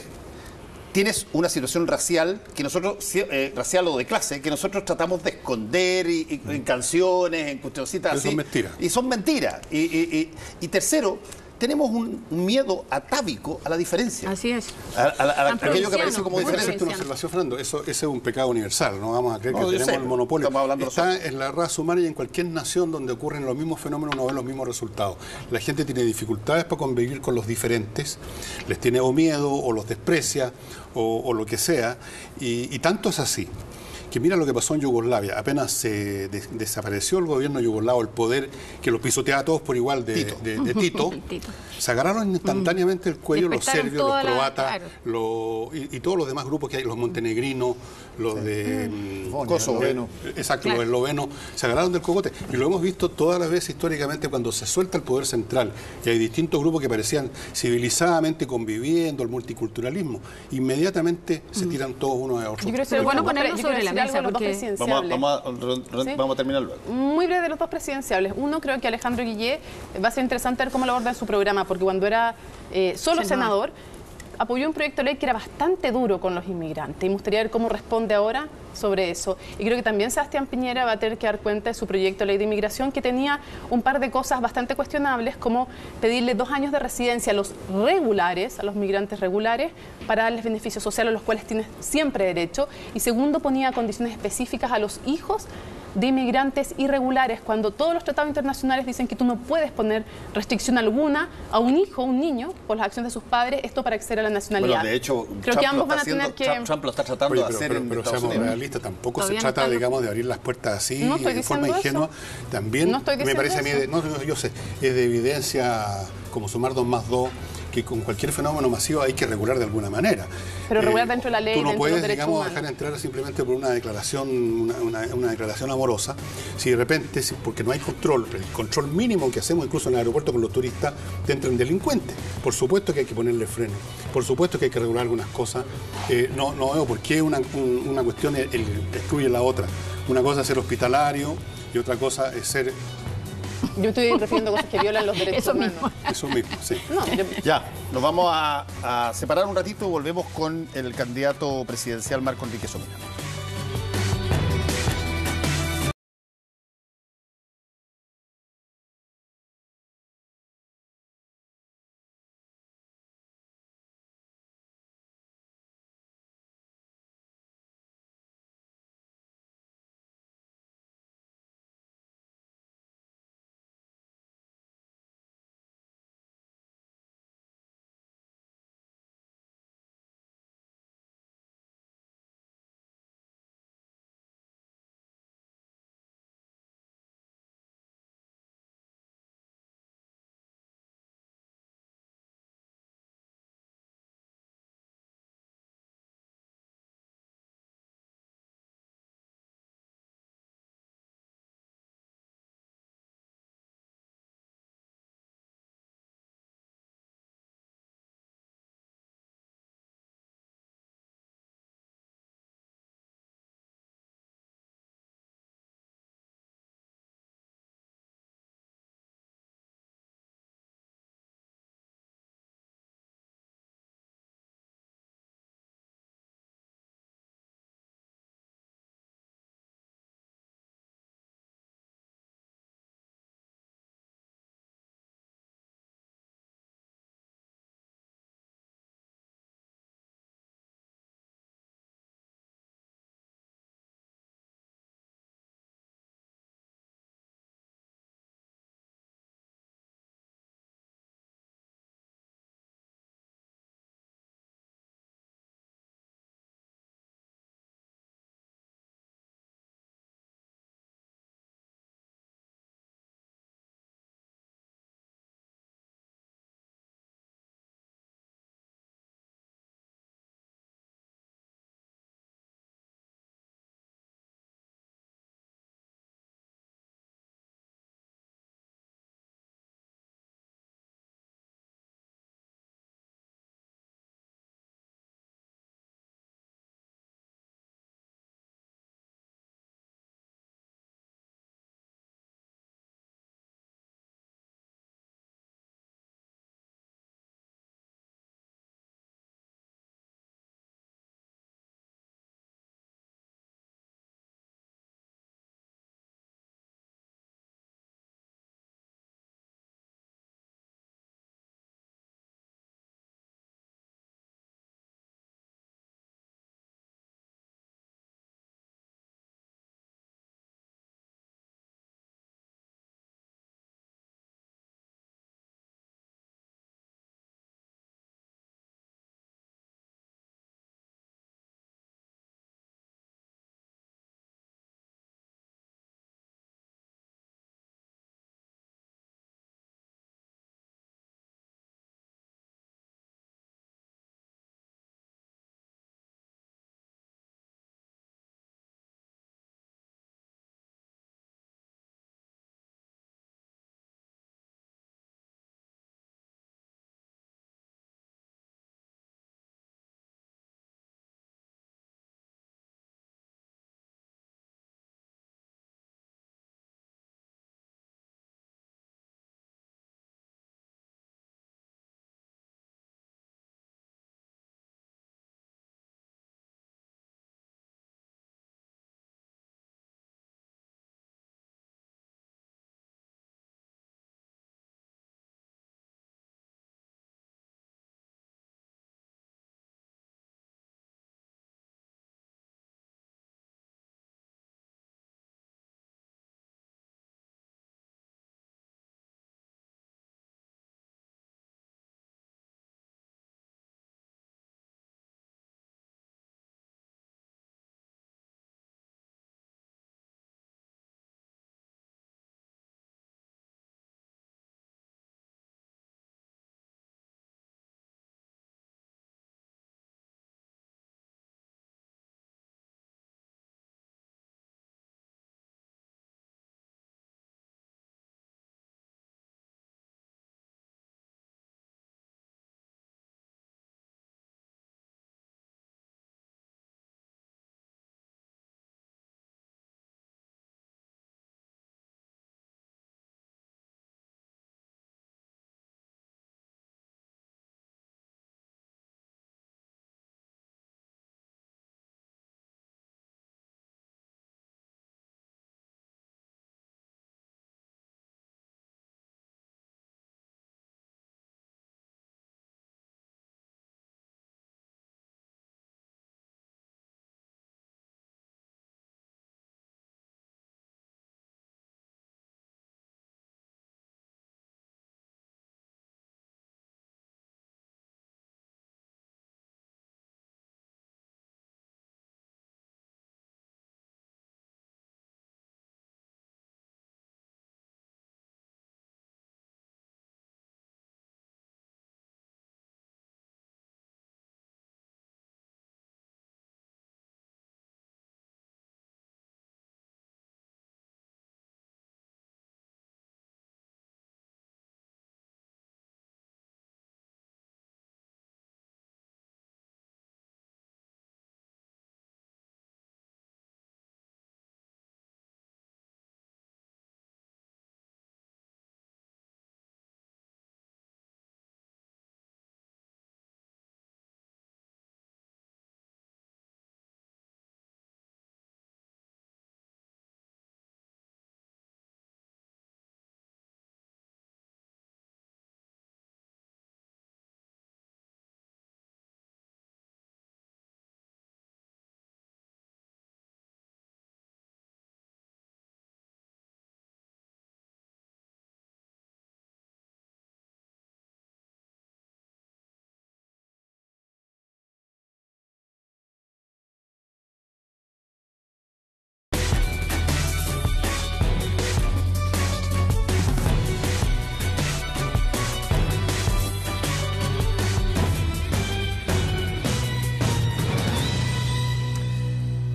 Speaker 1: tienes una situación racial, que nosotros eh, racial o de clase, que nosotros tratamos de esconder y, y, en canciones, en cuestioncitas así.
Speaker 5: Son mentiras.
Speaker 1: Y son mentiras. Y, y, y, y tercero, tenemos un, un miedo atávico a la diferencia.
Speaker 2: Así es.
Speaker 1: A, a, a, a aquello que aparece como
Speaker 5: diferente.
Speaker 1: diferente.
Speaker 5: Una observación, Fernando, eso, ese es un pecado universal, no vamos a creer
Speaker 1: no,
Speaker 5: que tenemos
Speaker 1: sé,
Speaker 5: el monopolio. Está
Speaker 1: nosotros.
Speaker 5: En la raza humana y en cualquier nación donde ocurren los mismos fenómenos uno ve los mismos resultados. La gente tiene dificultades para convivir con los diferentes, les tiene o miedo o los desprecia o, o lo que sea, y, y tanto es así que mira lo que pasó en Yugoslavia. Apenas se de, desapareció el gobierno yugoslavo, el poder que los pisoteaba a todos por igual de Tito, de, de Tito, Tito. Se agarraron instantáneamente el cuello los serbios, los croatas, la, claro. los, y, y todos los demás grupos que hay, los montenegrinos, los de
Speaker 3: mm. Kosovo,
Speaker 5: esloveno. Exacto, claro. Los eslovenos, se agarraron del cogote. Y lo hemos visto todas las veces históricamente cuando se suelta el poder central y hay distintos grupos que parecían civilizadamente conviviendo, el multiculturalismo, inmediatamente mm. se tiran todos unos a otros.
Speaker 2: Yo creo que es bueno ponerlo sobre la mesa porque...
Speaker 1: Vamos a, vamos, a, ¿Sí? vamos a terminar luego.
Speaker 4: Muy breve de los dos presidenciables. Uno, creo que Alejandro Guillé va a ser interesante ver cómo lo aborda en su programa, porque cuando era eh, solo senador, apoyó un proyecto de ley que era bastante duro con los inmigrantes. Y me gustaría ver cómo responde ahora sobre eso. Y creo que también Sebastián Piñera va a tener que dar cuenta de su proyecto de ley de inmigración, que tenía un par de cosas bastante cuestionables, como pedirle dos años de residencia a los regulares, a los migrantes regulares, para darles beneficios sociales a los cuales tienen siempre derecho. Y segundo, ponía condiciones específicas a los hijos de inmigrantes irregulares, cuando todos los tratados internacionales dicen que tú no puedes poner restricción alguna a un hijo, un niño, por las acciones de sus padres, esto para acceder a la nacionalidad.
Speaker 1: Bueno, de hecho,
Speaker 4: creo
Speaker 1: Trump
Speaker 4: que ambos van a
Speaker 1: haciendo,
Speaker 4: tener que...
Speaker 1: Trump, Trump lo está tratando
Speaker 5: Oye,
Speaker 1: de
Speaker 5: pero,
Speaker 1: hacer
Speaker 5: pero,
Speaker 1: en
Speaker 5: pero
Speaker 1: Estados
Speaker 5: seamos
Speaker 1: Unidos.
Speaker 5: realistas, tampoco
Speaker 2: Todavía
Speaker 5: se trata,
Speaker 2: no
Speaker 5: digamos, de abrir las puertas así,
Speaker 4: no estoy
Speaker 5: de forma ingenua.
Speaker 4: Eso.
Speaker 5: También
Speaker 4: no estoy
Speaker 5: me parece
Speaker 4: eso.
Speaker 5: a mí, de, no, yo sé, es de evidencia como sumar dos más dos, que con cualquier fenómeno masivo hay que regular de alguna manera.
Speaker 4: Pero regular dentro de la ley,
Speaker 5: Tú no
Speaker 4: dentro de
Speaker 5: puedes,
Speaker 4: los derechos
Speaker 5: digamos,
Speaker 4: humanos.
Speaker 5: dejar entrar simplemente por una declaración, una, una- una declaración amorosa, si de repente, si- porque no hay control, el control mínimo que hacemos incluso en el aeropuerto con los turistas, te entran delincuentes. Por supuesto que hay que ponerle freno, por supuesto que hay que regular algunas cosas. Eh, no, no veo por qué una, un- una cuestión el- el- excluye la otra. Una cosa es ser hospitalario y otra cosa es ser
Speaker 4: Yo estoy refiriendo a cosas que violan los derechos
Speaker 2: Eso
Speaker 4: humanos.
Speaker 2: mismo.
Speaker 5: eso mismo, sí.
Speaker 4: No, yo-
Speaker 1: Ya, nos vamos a, a separar un ratito, volvemos con el candidato presidencial Marco Enrique Somina.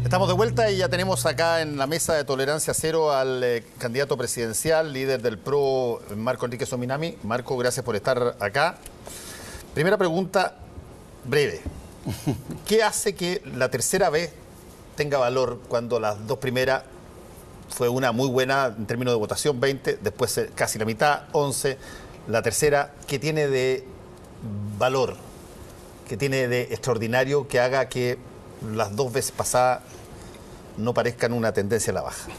Speaker 1: Estamos de vuelta y ya tenemos acá en la mesa de Tolerancia Cero al eh, candidato presidencial, líder del P R O, Marco Enríquez Ominami. Marco, gracias por estar acá. Primera pregunta, breve. ¿Qué hace que la tercera vez tenga valor cuando las dos primeras fue una muy buena en términos de votación, veinte, después casi la mitad, once, la tercera, ¿qué tiene de valor, qué tiene de extraordinario que haga que las dos veces pasadas no parezcan una tendencia a la baja?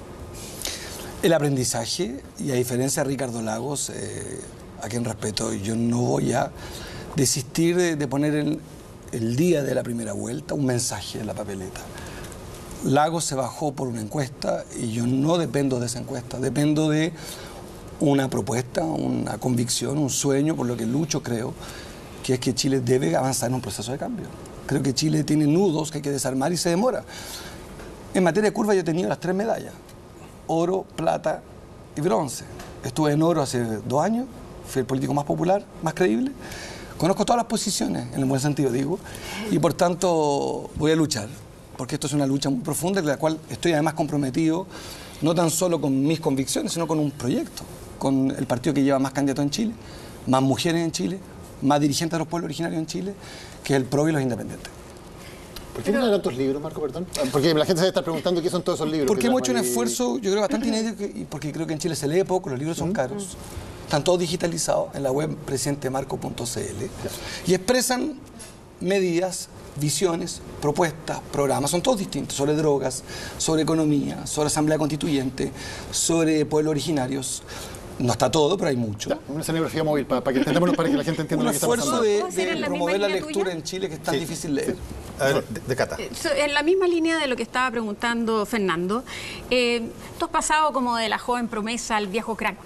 Speaker 6: El aprendizaje, y a diferencia de Ricardo Lagos, eh, a quien respeto, yo no voy a desistir de, de poner el, el día de la primera vuelta un mensaje en la papeleta. Lagos se bajó por una encuesta y yo no dependo de esa encuesta, dependo de una propuesta, una convicción, un sueño por lo que lucho, creo, que es que Chile debe avanzar en un proceso de cambio. Creo que Chile tiene nudos que hay que desarmar y se demora. En materia de curva yo he tenido las tres medallas, oro, plata y bronce. Estuve en oro hace dos años, fui el político más popular, más creíble. Conozco todas las posiciones, en el buen sentido digo, y por tanto voy a luchar, porque esto es una lucha muy profunda en la cual estoy además comprometido, no tan solo con mis convicciones, sino con un proyecto, con el partido que lleva más candidatos en Chile, más mujeres en Chile, más dirigentes de los pueblos originarios en Chile, que es el P R O y los independientes.
Speaker 3: ¿Por qué no hay tantos libros, Marco, perdón? Porque la gente se debe estar preguntando qué son todos esos libros.
Speaker 6: Porque hemos hecho un esfuerzo, yo creo, bastante inédito, y porque creo que en Chile se lee poco, los libros son caros, están todos digitalizados en la web presidente marco punto c l y expresan medidas, visiones, propuestas, programas, son todos distintos, sobre drogas, sobre economía, sobre asamblea constituyente, sobre pueblos originarios. No está todo, pero hay mucho.
Speaker 3: Ya, una escenografía móvil para, para que entendamos, para que la gente entienda
Speaker 6: un
Speaker 3: lo que está pasando.
Speaker 6: Un esfuerzo de, de promover la lectura tuya? En Chile, que es tan sí, difícil leer. Sí.
Speaker 1: A ver, de, de Cata.
Speaker 2: En la misma línea de lo que estaba preguntando Fernando, eh, tú has pasado como de la joven promesa al viejo crack.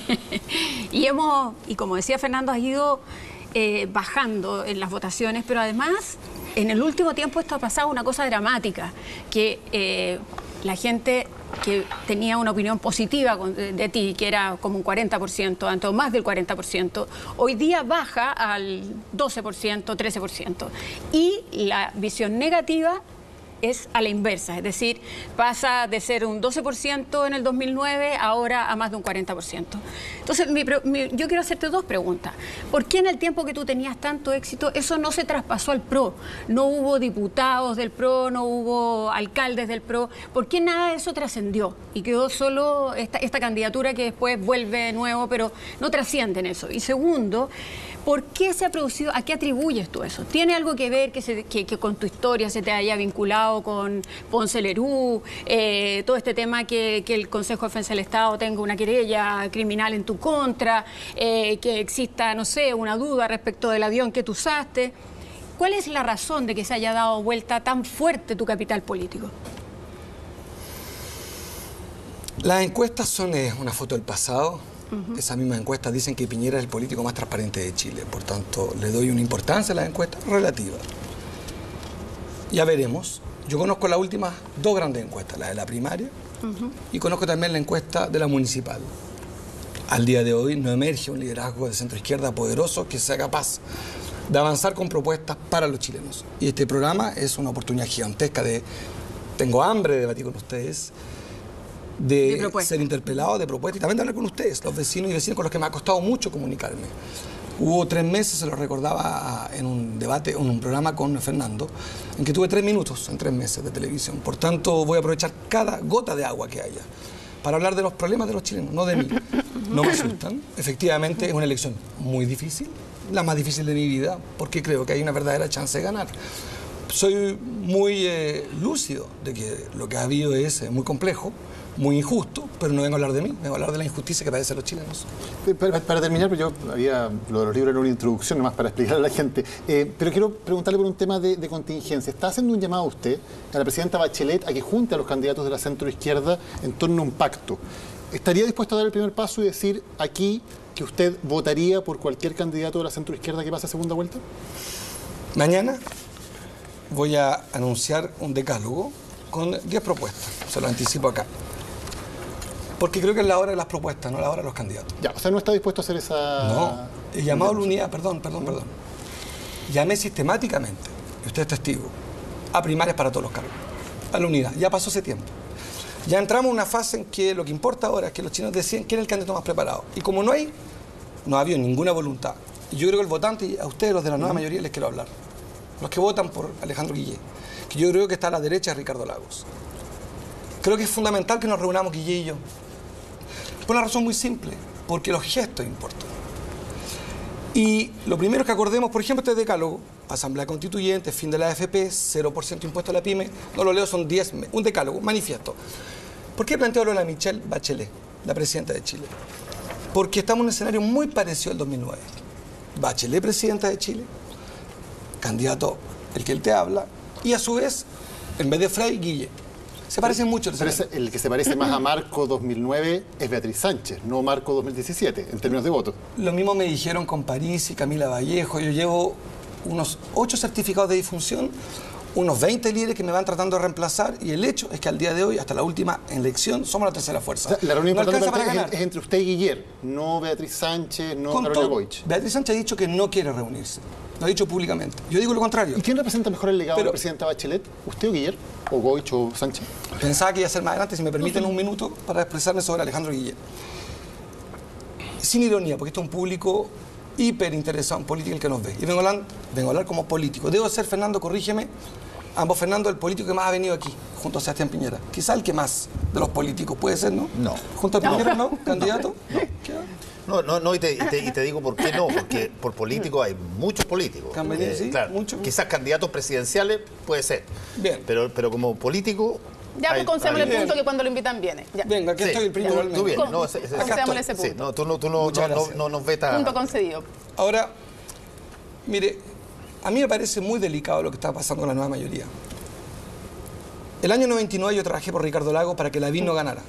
Speaker 2: y hemos, y como decía Fernando, has ido eh, bajando en las votaciones, pero además, en el último tiempo esto ha pasado una cosa dramática, que eh, la gente que tenía una opinión positiva de ti, que era como un cuarenta por ciento, antes o más del cuarenta por ciento, hoy día baja al doce por ciento, trece por ciento. Y la visión negativa es a la inversa, es decir, pasa de ser un doce por ciento en el dos mil nueve ahora a más de un cuarenta por ciento. Entonces, mi, mi, yo quiero hacerte dos preguntas. ¿Por qué en el tiempo que tú tenías tanto éxito eso no se traspasó al P R O? No hubo diputados del P R O, no hubo alcaldes del P R O. ¿Por qué nada de eso trascendió? Y quedó solo esta, esta candidatura que después vuelve de nuevo, pero no trasciende en eso. Y segundo, ¿por qué se ha producido? ¿A qué atribuyes tú eso? ¿Tiene algo que ver que, se, que, que con tu historia se te haya vinculado con Ponce Lerú, eh, todo este tema que, que el Consejo de Defensa del Estado tenga una querella criminal en tu contra, eh, que exista, no sé, una duda respecto del avión que tú usaste? ¿Cuál es la razón de que se haya dado vuelta tan fuerte tu capital político?
Speaker 6: Las encuestas son eh, una foto del pasado. Uh-huh. Esas mismas encuestas dicen que Piñera es el político más transparente de Chile. Por tanto, le doy una importancia a las encuestas relativa. Ya veremos. Yo conozco las últimas dos grandes encuestas, la de la primaria uh-huh. y conozco también la encuesta de la municipal. Al día de hoy no emerge un liderazgo de centro-izquierda poderoso que sea capaz de avanzar con propuestas para los chilenos. Y este programa es una oportunidad gigantesca de... Tengo hambre de debatir con ustedes, de, de ser interpelado, de propuestas y también de hablar con ustedes, los vecinos y vecinas con los que me ha costado mucho comunicarme. Hubo tres meses, se lo recordaba en un debate, en un programa con Fernando, en que tuve tres minutos en tres meses de televisión. Por tanto, voy a aprovechar cada gota de agua que haya para hablar de los problemas de los chilenos, no de mí. No me asustan. Efectivamente, es una elección muy difícil, la más difícil de mi vida, porque creo que hay una verdadera chance de ganar. Soy muy eh, lúcido de que lo que ha habido es eh, muy complejo, muy injusto, pero no vengo a hablar de mí, vengo a hablar de la injusticia que padecen los chilenos.
Speaker 3: Para, para terminar, yo había, lo de los libros era una introducción nomás para explicar a la gente, eh, pero quiero preguntarle por un tema de, de contingencia. ¿Está haciendo un llamado a usted, a la presidenta Bachelet, a que junte a los candidatos de la centroizquierda en torno a un pacto? ¿Estaría dispuesto a dar el primer paso y decir aquí que usted votaría por cualquier candidato de la centroizquierda que pase a segunda vuelta?
Speaker 6: Mañana voy a anunciar un decálogo con diez propuestas, se lo anticipo acá. Porque creo que es la hora de las propuestas, no la hora de los candidatos.
Speaker 3: Ya, o sea, ¿no está dispuesto a hacer esa...?
Speaker 6: No, he llamado a la unidad, perdón, perdón, perdón. Llamé sistemáticamente, y usted es testigo, a primarias para todos los cargos. a la unidad. Ya pasó ese tiempo. Ya entramos en una fase en que lo que importa ahora es que los chinos deciden quién es el candidato más preparado. Y como no hay, no ha habido ninguna voluntad. Y yo creo que el votante, y a ustedes los de la nueva mayoría les quiero hablar, los que votan por Alejandro Guillé, que yo creo que está a la derecha de Ricardo Lagos. Creo que es fundamental que nos reunamos Guillé y yo. Por una razón muy simple, porque los gestos importan. Y lo primero es que acordemos, por ejemplo, este decálogo, Asamblea Constituyente, fin de la A F P, cero por ciento impuesto a la pyme, no lo leo, son diez, un decálogo, manifiesto. ¿Por qué planteo lo de la Michelle Bachelet, la presidenta de Chile? Porque estamos en un escenario muy parecido al dos mil nueve. Bachelet, presidenta de Chile, candidato el que él te habla, y a su vez, en vez de Frey, Guille. Se parecen mucho.
Speaker 3: Pero ese, el que se parece más a Marco dos mil nueve es Beatriz Sánchez, no Marco dos mil diecisiete, en términos de voto.
Speaker 6: Lo mismo me dijeron con París y Camila Vallejo. Yo llevo unos ocho certificados de disfunción, unos veinte líderes que me van tratando de reemplazar, y el hecho es que al día de hoy, hasta la última elección, somos la tercera fuerza.
Speaker 3: O sea, la reunión
Speaker 6: no
Speaker 3: importante
Speaker 6: para
Speaker 3: para
Speaker 6: ganar.
Speaker 3: Es, es entre usted y Guiller, no Beatriz Sánchez, no
Speaker 6: Con
Speaker 3: Carolina
Speaker 6: todo.
Speaker 3: Goich.
Speaker 6: Beatriz Sánchez ha dicho que no quiere reunirse. Lo ha dicho públicamente. Yo digo lo contrario.
Speaker 3: ¿Y quién representa mejor el legado
Speaker 6: Pero-
Speaker 3: de la presidenta Bachelet? ¿Usted o Guiller? ¿O Goich o Sánchez?
Speaker 6: Pensaba que iba a ser más adelante, si me permiten un minuto para expresarme sobre Alejandro Guillén. Sin ironía, porque esto es un público hiper interesado en política el que nos ve. Y vengo a hablar, vengo a hablar como político. Debo ser, Fernando, corrígeme, ambos Fernando, el político que más ha venido aquí, junto a Sebastián Piñera. Quizá el que más de los políticos, puede ser, ¿no?
Speaker 1: No.
Speaker 6: ¿Junto a Piñera no? ¿Candidato? ¿Qué?
Speaker 1: No, no, no y, te, y, te, y te digo por qué no, porque por políticos hay muchos políticos.
Speaker 6: Que han venido, sí,
Speaker 1: claro,
Speaker 6: muchos.
Speaker 1: quizás candidatos presidenciales puede ser.
Speaker 6: Bien.
Speaker 1: Pero, pero como político.
Speaker 4: Ya, pues
Speaker 1: hay-
Speaker 4: concémosle el
Speaker 1: hay-
Speaker 4: punto que cuando lo invitan viene. Ya.
Speaker 6: Venga, aquí
Speaker 1: Sí,
Speaker 6: estoy el primero.
Speaker 1: tú-
Speaker 6: al
Speaker 1: tú
Speaker 6: menos.
Speaker 1: vienes,
Speaker 4: Con-
Speaker 1: no, ese- ese-
Speaker 4: concedémosle
Speaker 1: acá
Speaker 4: ese
Speaker 1: estoy.
Speaker 4: punto.
Speaker 1: Sí, no, tú no, tú no,
Speaker 6: Muchas
Speaker 1: no, no,
Speaker 6: gracias.
Speaker 1: no nos vetas.
Speaker 4: Punto concedido.
Speaker 6: Ahora, mire, a mí me parece muy delicado lo que está pasando con la nueva mayoría. El año noventa y nueve yo trabajé por Ricardo Lagos para que Lavín no ganara.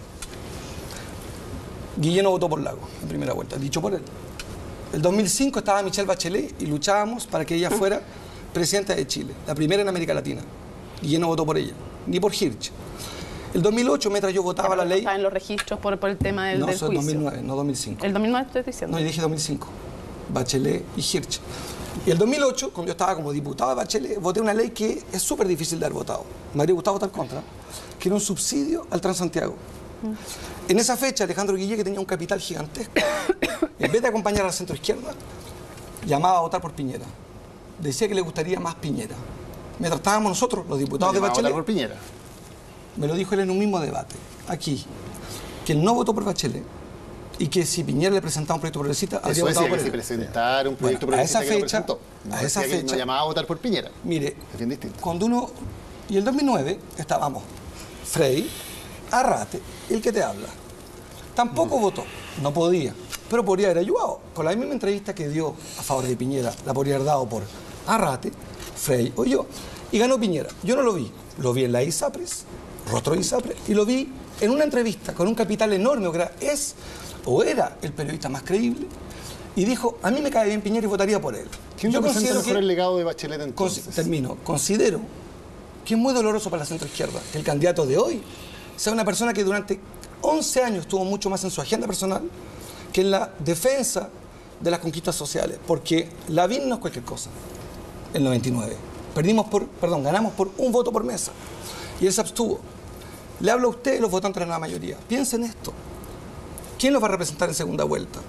Speaker 6: Guillén no votó por Lagos en primera vuelta, dicho por él. El dos mil cinco estaba Michelle Bachelet y luchábamos para que ella fuera presidenta de Chile, la primera en América Latina. Guillén no votó por ella, ni por Hirsch. El dos mil ocho, mientras yo votaba la ley...
Speaker 4: Está en los registros por, por el tema del,
Speaker 6: No,
Speaker 4: del
Speaker 6: eso es
Speaker 4: juicio.
Speaker 6: dos mil nueve, no dos mil cinco.
Speaker 4: El dos mil nueve estoy diciendo.
Speaker 6: No, yo dije dos mil cinco. Bachelet y Hirsch. Y el dos mil ocho, cuando yo estaba como diputado de Bachelet, voté una ley que es súper difícil de haber votado. Me habría gustado votar contra. Que era un subsidio al Transantiago. En esa fecha, Alejandro Guillé, que tenía un capital gigantesco, en vez de acompañar a la centroizquierda, llamaba a votar por Piñera. Decía que le gustaría más Piñera. Mientras estábamos nosotros, los diputados de
Speaker 3: ¿Va a votar
Speaker 6: Bachelet,
Speaker 3: por Piñera?
Speaker 6: me lo dijo él en un mismo debate, aquí, que él no votó por Bachelet y que si Piñera le presentaba un proyecto progresista, habría
Speaker 3: Eso
Speaker 6: votado
Speaker 3: decía
Speaker 6: por
Speaker 3: que si
Speaker 6: él.
Speaker 3: presentara un proyecto
Speaker 6: Bueno, a esa
Speaker 3: progresista que lo
Speaker 6: fecha-
Speaker 3: presentó. No
Speaker 6: a esa
Speaker 3: decía que
Speaker 6: fecha-
Speaker 3: no llamaba a votar por Piñera.
Speaker 6: Mire,
Speaker 3: Es bien distinto.
Speaker 6: cuando uno... Y el dos mil nueve estábamos Frey, Arrate, el que te habla. Tampoco votó, no podía, pero podría haber ayudado. Con la misma entrevista que dio a favor de Piñera, la podría haber dado por Arrate, Frey o yo. Y ganó Piñera. Yo no lo vi, lo vi en la ISAPRES, rostro de ISAPRES, y lo vi en una entrevista con un capital enorme, o era, es o era el periodista más creíble, y dijo, a mí me cae bien Piñera y votaría por él.
Speaker 3: ¿Quién
Speaker 6: Yo
Speaker 3: representa
Speaker 6: considero
Speaker 3: mejor
Speaker 6: que-
Speaker 3: el legado de Bachelet
Speaker 6: Consi-
Speaker 3: entonces?
Speaker 6: termino. Considero que es muy doloroso para la centroizquierda que el candidato de hoy sea una persona que durante once años estuvo mucho más en su agenda personal que en la defensa de las conquistas sociales. Porque Lavín no es cualquier cosa. El noventa y nueve. Perdimos por, perdón, ganamos por un voto por mesa. Y él se abstuvo. Le hablo a usted, los votantes de la nueva mayoría. Piensen esto. ¿Quién los va a representar en segunda vuelta?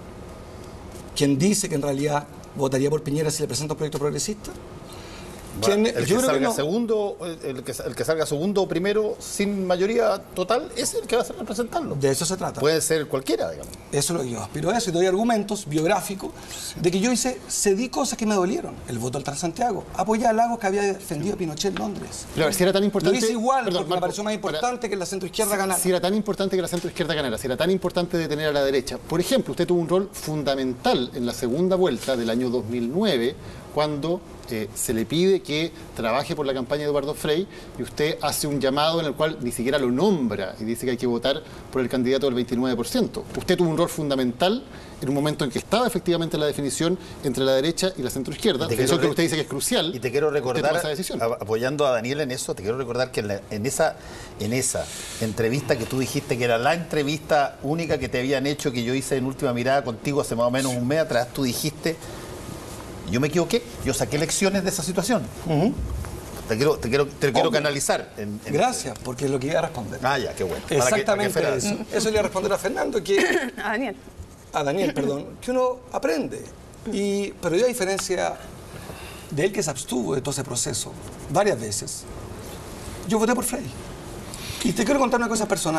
Speaker 6: ¿Quién dice que en realidad votaría por Piñera si le presenta un proyecto progresista?
Speaker 1: Bueno,
Speaker 6: ¿Quién-
Speaker 1: el, que
Speaker 6: yo creo que
Speaker 1: salga
Speaker 6: no.
Speaker 1: segundo, el, que, el que salga segundo o primero sin mayoría total es el que va a ser representarlo.
Speaker 6: De eso se trata.
Speaker 1: Puede ser cualquiera, digamos.
Speaker 6: Eso es lo que yo aspiro a eso y doy argumentos biográficos de que yo hice, cedí cosas que me dolieron. El voto al Transantiago. Apoyé a Lagos que había defendido a Pinochet en Londres.
Speaker 3: Pero, si era tan
Speaker 6: Lo
Speaker 3: importante...
Speaker 6: hice igual
Speaker 3: Perdón,
Speaker 6: porque me
Speaker 3: Marco,
Speaker 6: pareció más
Speaker 3: para-
Speaker 6: importante que la centroizquierda ganara.
Speaker 3: Si era tan importante que la centroizquierda ganara, si era tan importante detener a la derecha. Por ejemplo, usted tuvo un rol fundamental en la segunda vuelta del año dos mil nueve, cuando eh, se le pide que trabaje por la campaña de Eduardo Frey y usted hace un llamado en el cual ni siquiera lo nombra y dice que hay que votar por el candidato del veintinueve por ciento. Usted tuvo un rol fundamental en un momento en que estaba efectivamente la definición entre la derecha y la centroizquierda,
Speaker 1: Y te
Speaker 3: definición
Speaker 1: quiero
Speaker 3: que
Speaker 1: re-
Speaker 3: usted dice que es crucial.
Speaker 1: Y te quiero
Speaker 3: usted toma
Speaker 1: recordar,
Speaker 3: esa decisión.
Speaker 1: a- apoyando a Daniel en eso, te quiero recordar que en, la- en esa, en esa entrevista que tú dijiste que era la entrevista única que te habían hecho, que yo hice en Última Mirada contigo hace más o menos un mes atrás, tú dijiste, yo me equivoqué, yo saqué lecciones de esa situación. Te quiero, te quiero, te quiero canalizar. En, en
Speaker 6: Gracias,
Speaker 1: este.
Speaker 6: porque es lo que iba a responder.
Speaker 1: Ah, ya, qué bueno.
Speaker 6: Exactamente
Speaker 1: para que, para que
Speaker 6: eso. Eso le iba a responder a Fernando, que...
Speaker 4: A Daniel.
Speaker 6: A Daniel, perdón. Que uno aprende. Y, pero yo, a diferencia de él, que se abstuvo de todo ese proceso varias veces, yo voté por Frei. Y te quiero contar una cosa personal.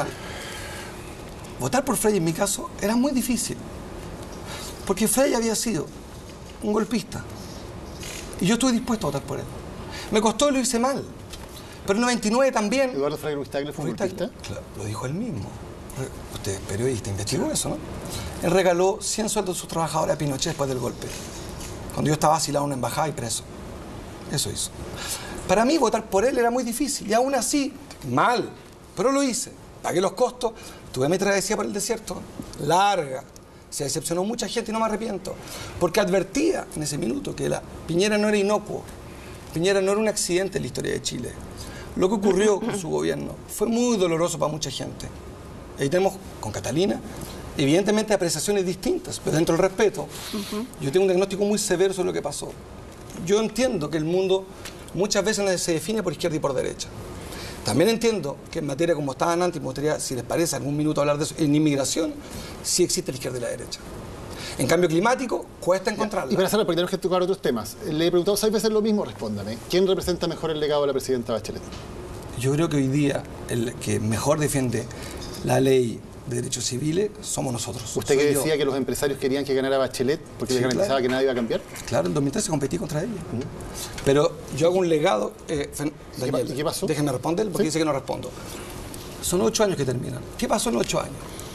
Speaker 6: Votar por Frei, en mi caso, era muy difícil. Porque Frei había sido un golpista. Y yo estuve dispuesto a votar por él. Me costó y lo hice mal. Pero en noventa y nueve también...
Speaker 3: ¿Eduardo Frei Ruiz-Tagle fue un golpista?
Speaker 6: Claro, lo dijo él mismo. Usted es periodista, investigó eso, ¿no? Él regaló cien sueldos a sus trabajadores a Pinochet después del golpe. Cuando yo estaba asilado en una embajada y preso. Eso hizo. Para mí votar por él era muy difícil. Y aún así, mal. Pero lo hice. Pagué los costos. Tuve mi travesía por el desierto. Larga. Se decepcionó mucha gente y no me arrepiento. Porque advertía en ese minuto que la Piñera no era inocuo. Piñera no era un accidente en la historia de Chile. Lo que ocurrió con su gobierno fue muy doloroso para mucha gente. Ahí tenemos con Catalina, evidentemente, apreciaciones distintas, pero dentro del respeto, uh-huh. yo tengo un diagnóstico muy severo sobre lo que pasó. Yo entiendo que el mundo muchas veces se define por izquierda y por derecha. También entiendo que en materia, como estaban antes, me gustaría, si les parece, algún minuto hablar de eso, en inmigración, sí existe la izquierda y la derecha. En cambio climático, cuesta encontrarla.
Speaker 3: Y para cerrar, porque tenemos que tocar otros temas. Le he preguntado seis veces lo mismo, respóndame. ¿Quién representa mejor el legado de la presidenta Bachelet?
Speaker 6: Yo creo que hoy día el que mejor defiende la ley de derechos civiles somos nosotros.
Speaker 3: ¿Usted
Speaker 6: Soy
Speaker 3: que
Speaker 6: yo.
Speaker 3: decía que los empresarios querían que ganara Bachelet porque
Speaker 6: Sí,
Speaker 3: les garantizaba
Speaker 6: claro.
Speaker 3: que nada iba a cambiar?
Speaker 6: Claro, en dos mil trece competí contra ella. Uh-huh. Pero yo hago un legado... Eh, Daniel,
Speaker 3: ¿Y qué pasó?
Speaker 6: Déjenme responder porque
Speaker 3: ¿Sí?
Speaker 6: dice que no respondo. Son ocho años que terminan. ¿Qué pasó en ocho años?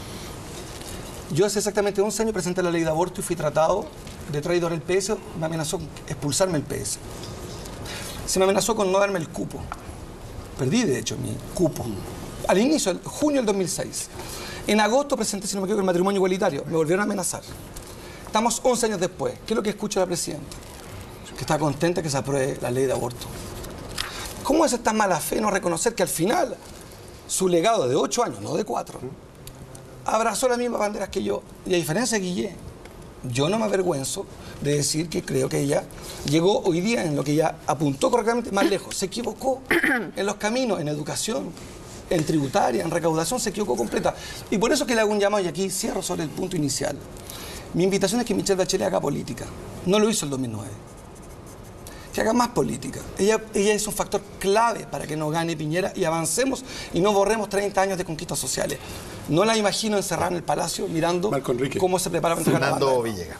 Speaker 6: Yo hace exactamente once años presenté la ley de aborto y fui tratado de traidor del P S. Me amenazó con expulsarme del P S. Se me amenazó con no darme el cupo. Perdí, de hecho, mi cupo. Al inicio, en junio del dos mil seis. En agosto presenté, si no me equivoco, el matrimonio igualitario. Me volvieron a amenazar. Estamos once años después. ¿Qué es lo que escucho de la presidenta? Que está contenta que se apruebe la ley de aborto. ¿Cómo es esta mala fe no reconocer que al final su legado de ocho años, no de cuatro, abrazó las mismas banderas que yo? Y a diferencia de Guillé, yo no me avergüenzo de decir que creo que ella llegó hoy día en lo que ella apuntó correctamente más lejos. Se equivocó en los caminos, en educación, en tributaria, en recaudación, se equivocó completa. Y por eso que le hago un llamado, y aquí cierro sobre el punto inicial. Mi invitación es que Michelle Bachelet haga política. No lo hizo el dos mil nueve. Que haga más política. Ella, ella es un factor clave para que no gane Piñera y avancemos y no borremos treinta años de conquistas sociales. No la imagino encerrada en el palacio mirando cómo se prepara para entregar la banda.
Speaker 1: Fernando Villegas.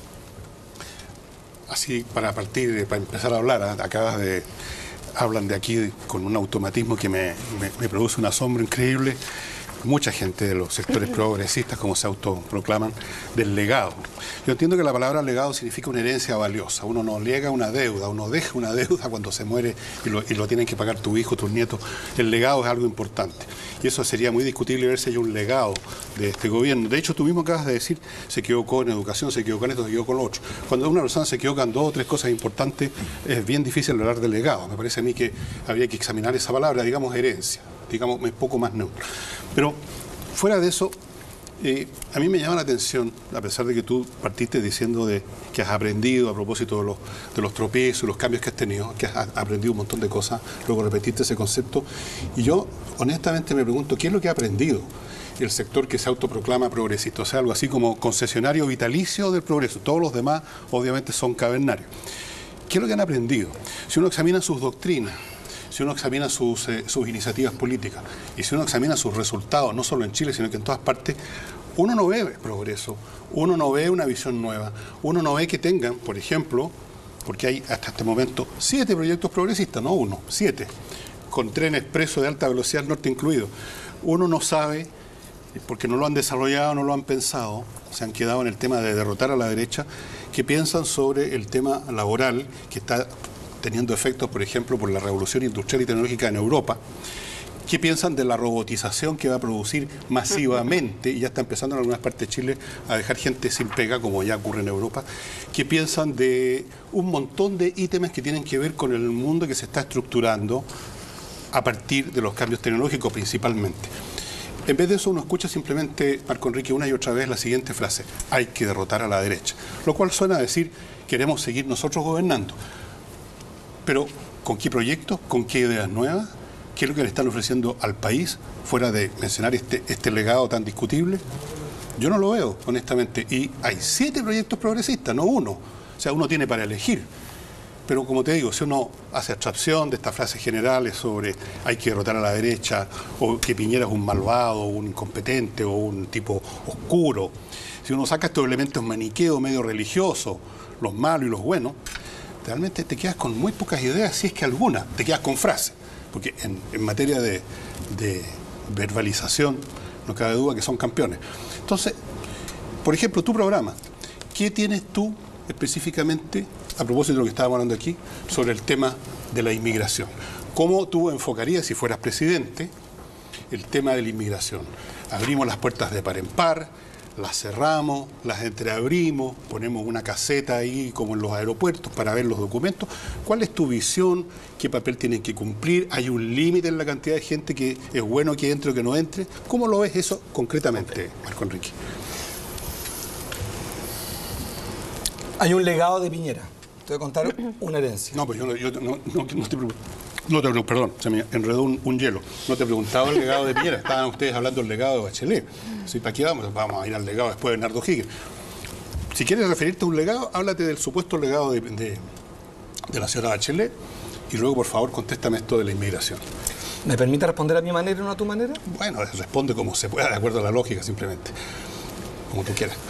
Speaker 5: Así, para partir, para empezar a hablar, acabas de... Hablan de aquí con un automatismo que me, me, me produce un asombro increíble. Mucha gente de los sectores progresistas, como se autoproclaman, del legado. Yo entiendo que la palabra legado significa una herencia valiosa. Uno no lega una deuda, uno deja una deuda cuando se muere y lo, y lo tienen que pagar tu hijo, tus nietos. El legado es algo importante. Y eso sería muy discutible ver si hay un legado de este gobierno. De hecho, tú mismo acabas de decir, se equivocó en educación, se equivocó en esto, se equivocó en lo otro. Cuando una persona se equivoca en dos o tres cosas importantes, es bien difícil hablar de legado. Me parece a mí que habría que examinar esa palabra, digamos herencia, digamos un poco más neutro. Pero fuera de eso, eh, a mí me llama la atención, a pesar de que tú partiste diciendo de que has aprendido a propósito de los, de los tropiezos, los cambios que has tenido, que has aprendido un montón de cosas, luego repetiste ese concepto, y yo honestamente me pregunto, ¿qué es lo que ha aprendido el sector que se autoproclama progresista? O sea, algo así como concesionario vitalicio del progreso. Todos los demás, obviamente, son cavernarios. ¿Qué es lo que han aprendido? Si uno examina sus doctrinas, si uno examina sus, eh, sus iniciativas políticas y si uno examina sus resultados, no solo en Chile, sino que en todas partes, uno no ve progreso, uno no ve una visión nueva, uno no ve que tengan, por ejemplo, porque hay hasta este momento siete proyectos progresistas, no uno, siete, con tren expreso de alta velocidad al norte incluido. Uno no sabe, porque no lo han desarrollado, no lo han pensado, se han quedado en el tema de derrotar a la derecha, que piensan sobre el tema laboral que está teniendo efectos, por ejemplo, por la revolución industrial y tecnológica en Europa. ¿Qué piensan de la robotización que va a producir masivamente, y ya está empezando en algunas partes de Chile, a dejar gente sin pega, como ya ocurre en Europa? ¿Qué piensan de un montón de ítems que tienen que ver con el mundo que se está estructurando a partir de los cambios tecnológicos principalmente? En vez de eso, uno escucha simplemente, Marco Enrique, una y otra vez la siguiente frase: hay que derrotar a la derecha, lo cual suena a decir, queremos seguir nosotros gobernando. Pero ¿Con qué proyectos? ¿Con qué ideas nuevas? ¿Qué es lo que le están ofreciendo al país, fuera de mencionar este, este legado tan discutible? Yo no lo veo, honestamente. Y hay siete proyectos progresistas, no uno. O sea, uno tiene para elegir. Pero como te digo, si uno hace abstracción de estas frases generales sobre hay que derrotar a la derecha, o que Piñera es un malvado, un incompetente, o un tipo oscuro, si uno saca estos elementos maniqueos, medio religiosos, los malos y los buenos, realmente te quedas con muy pocas ideas, si es que alguna, te quedas con frases. Porque en, en materia de, de verbalización, no cabe duda que son campeones. Entonces, por ejemplo, tu programa, ¿qué tienes tú específicamente, a propósito de lo que estábamos hablando aquí, sobre el tema de la inmigración? ¿Cómo tú enfocarías, si fueras presidente, el tema de la inmigración? Abrimos las puertas de par en par, las cerramos, las entreabrimos, ponemos una caseta ahí como en los aeropuertos para ver los documentos. ¿Cuál es tu visión? ¿Qué papel tienen que cumplir? ¿Hay un límite en la cantidad de gente que es bueno que entre o que no entre? ¿Cómo lo ves eso concretamente, Marco Enrique?
Speaker 6: Hay un legado de Piñera. Te voy a contar una herencia.
Speaker 5: No, pues yo, no, yo no, no, no te pregunto. No te pregunto, perdón, se me enredó un, un hielo. No te preguntaba el legado de Piñera, estaban ustedes hablando del legado de Bachelet. ¿Sí? ¿Para qué vamos? Vamos a ir al legado después de Bernardo Higgins. Si quieres referirte a un legado, háblate del supuesto legado de, de, de la señora Bachelet y luego, por favor, contéstame esto de la inmigración.
Speaker 6: ¿Me permite responder a mi manera y no a tu manera?
Speaker 5: Bueno, responde como se pueda, de acuerdo a la lógica, simplemente. Como tú quieras.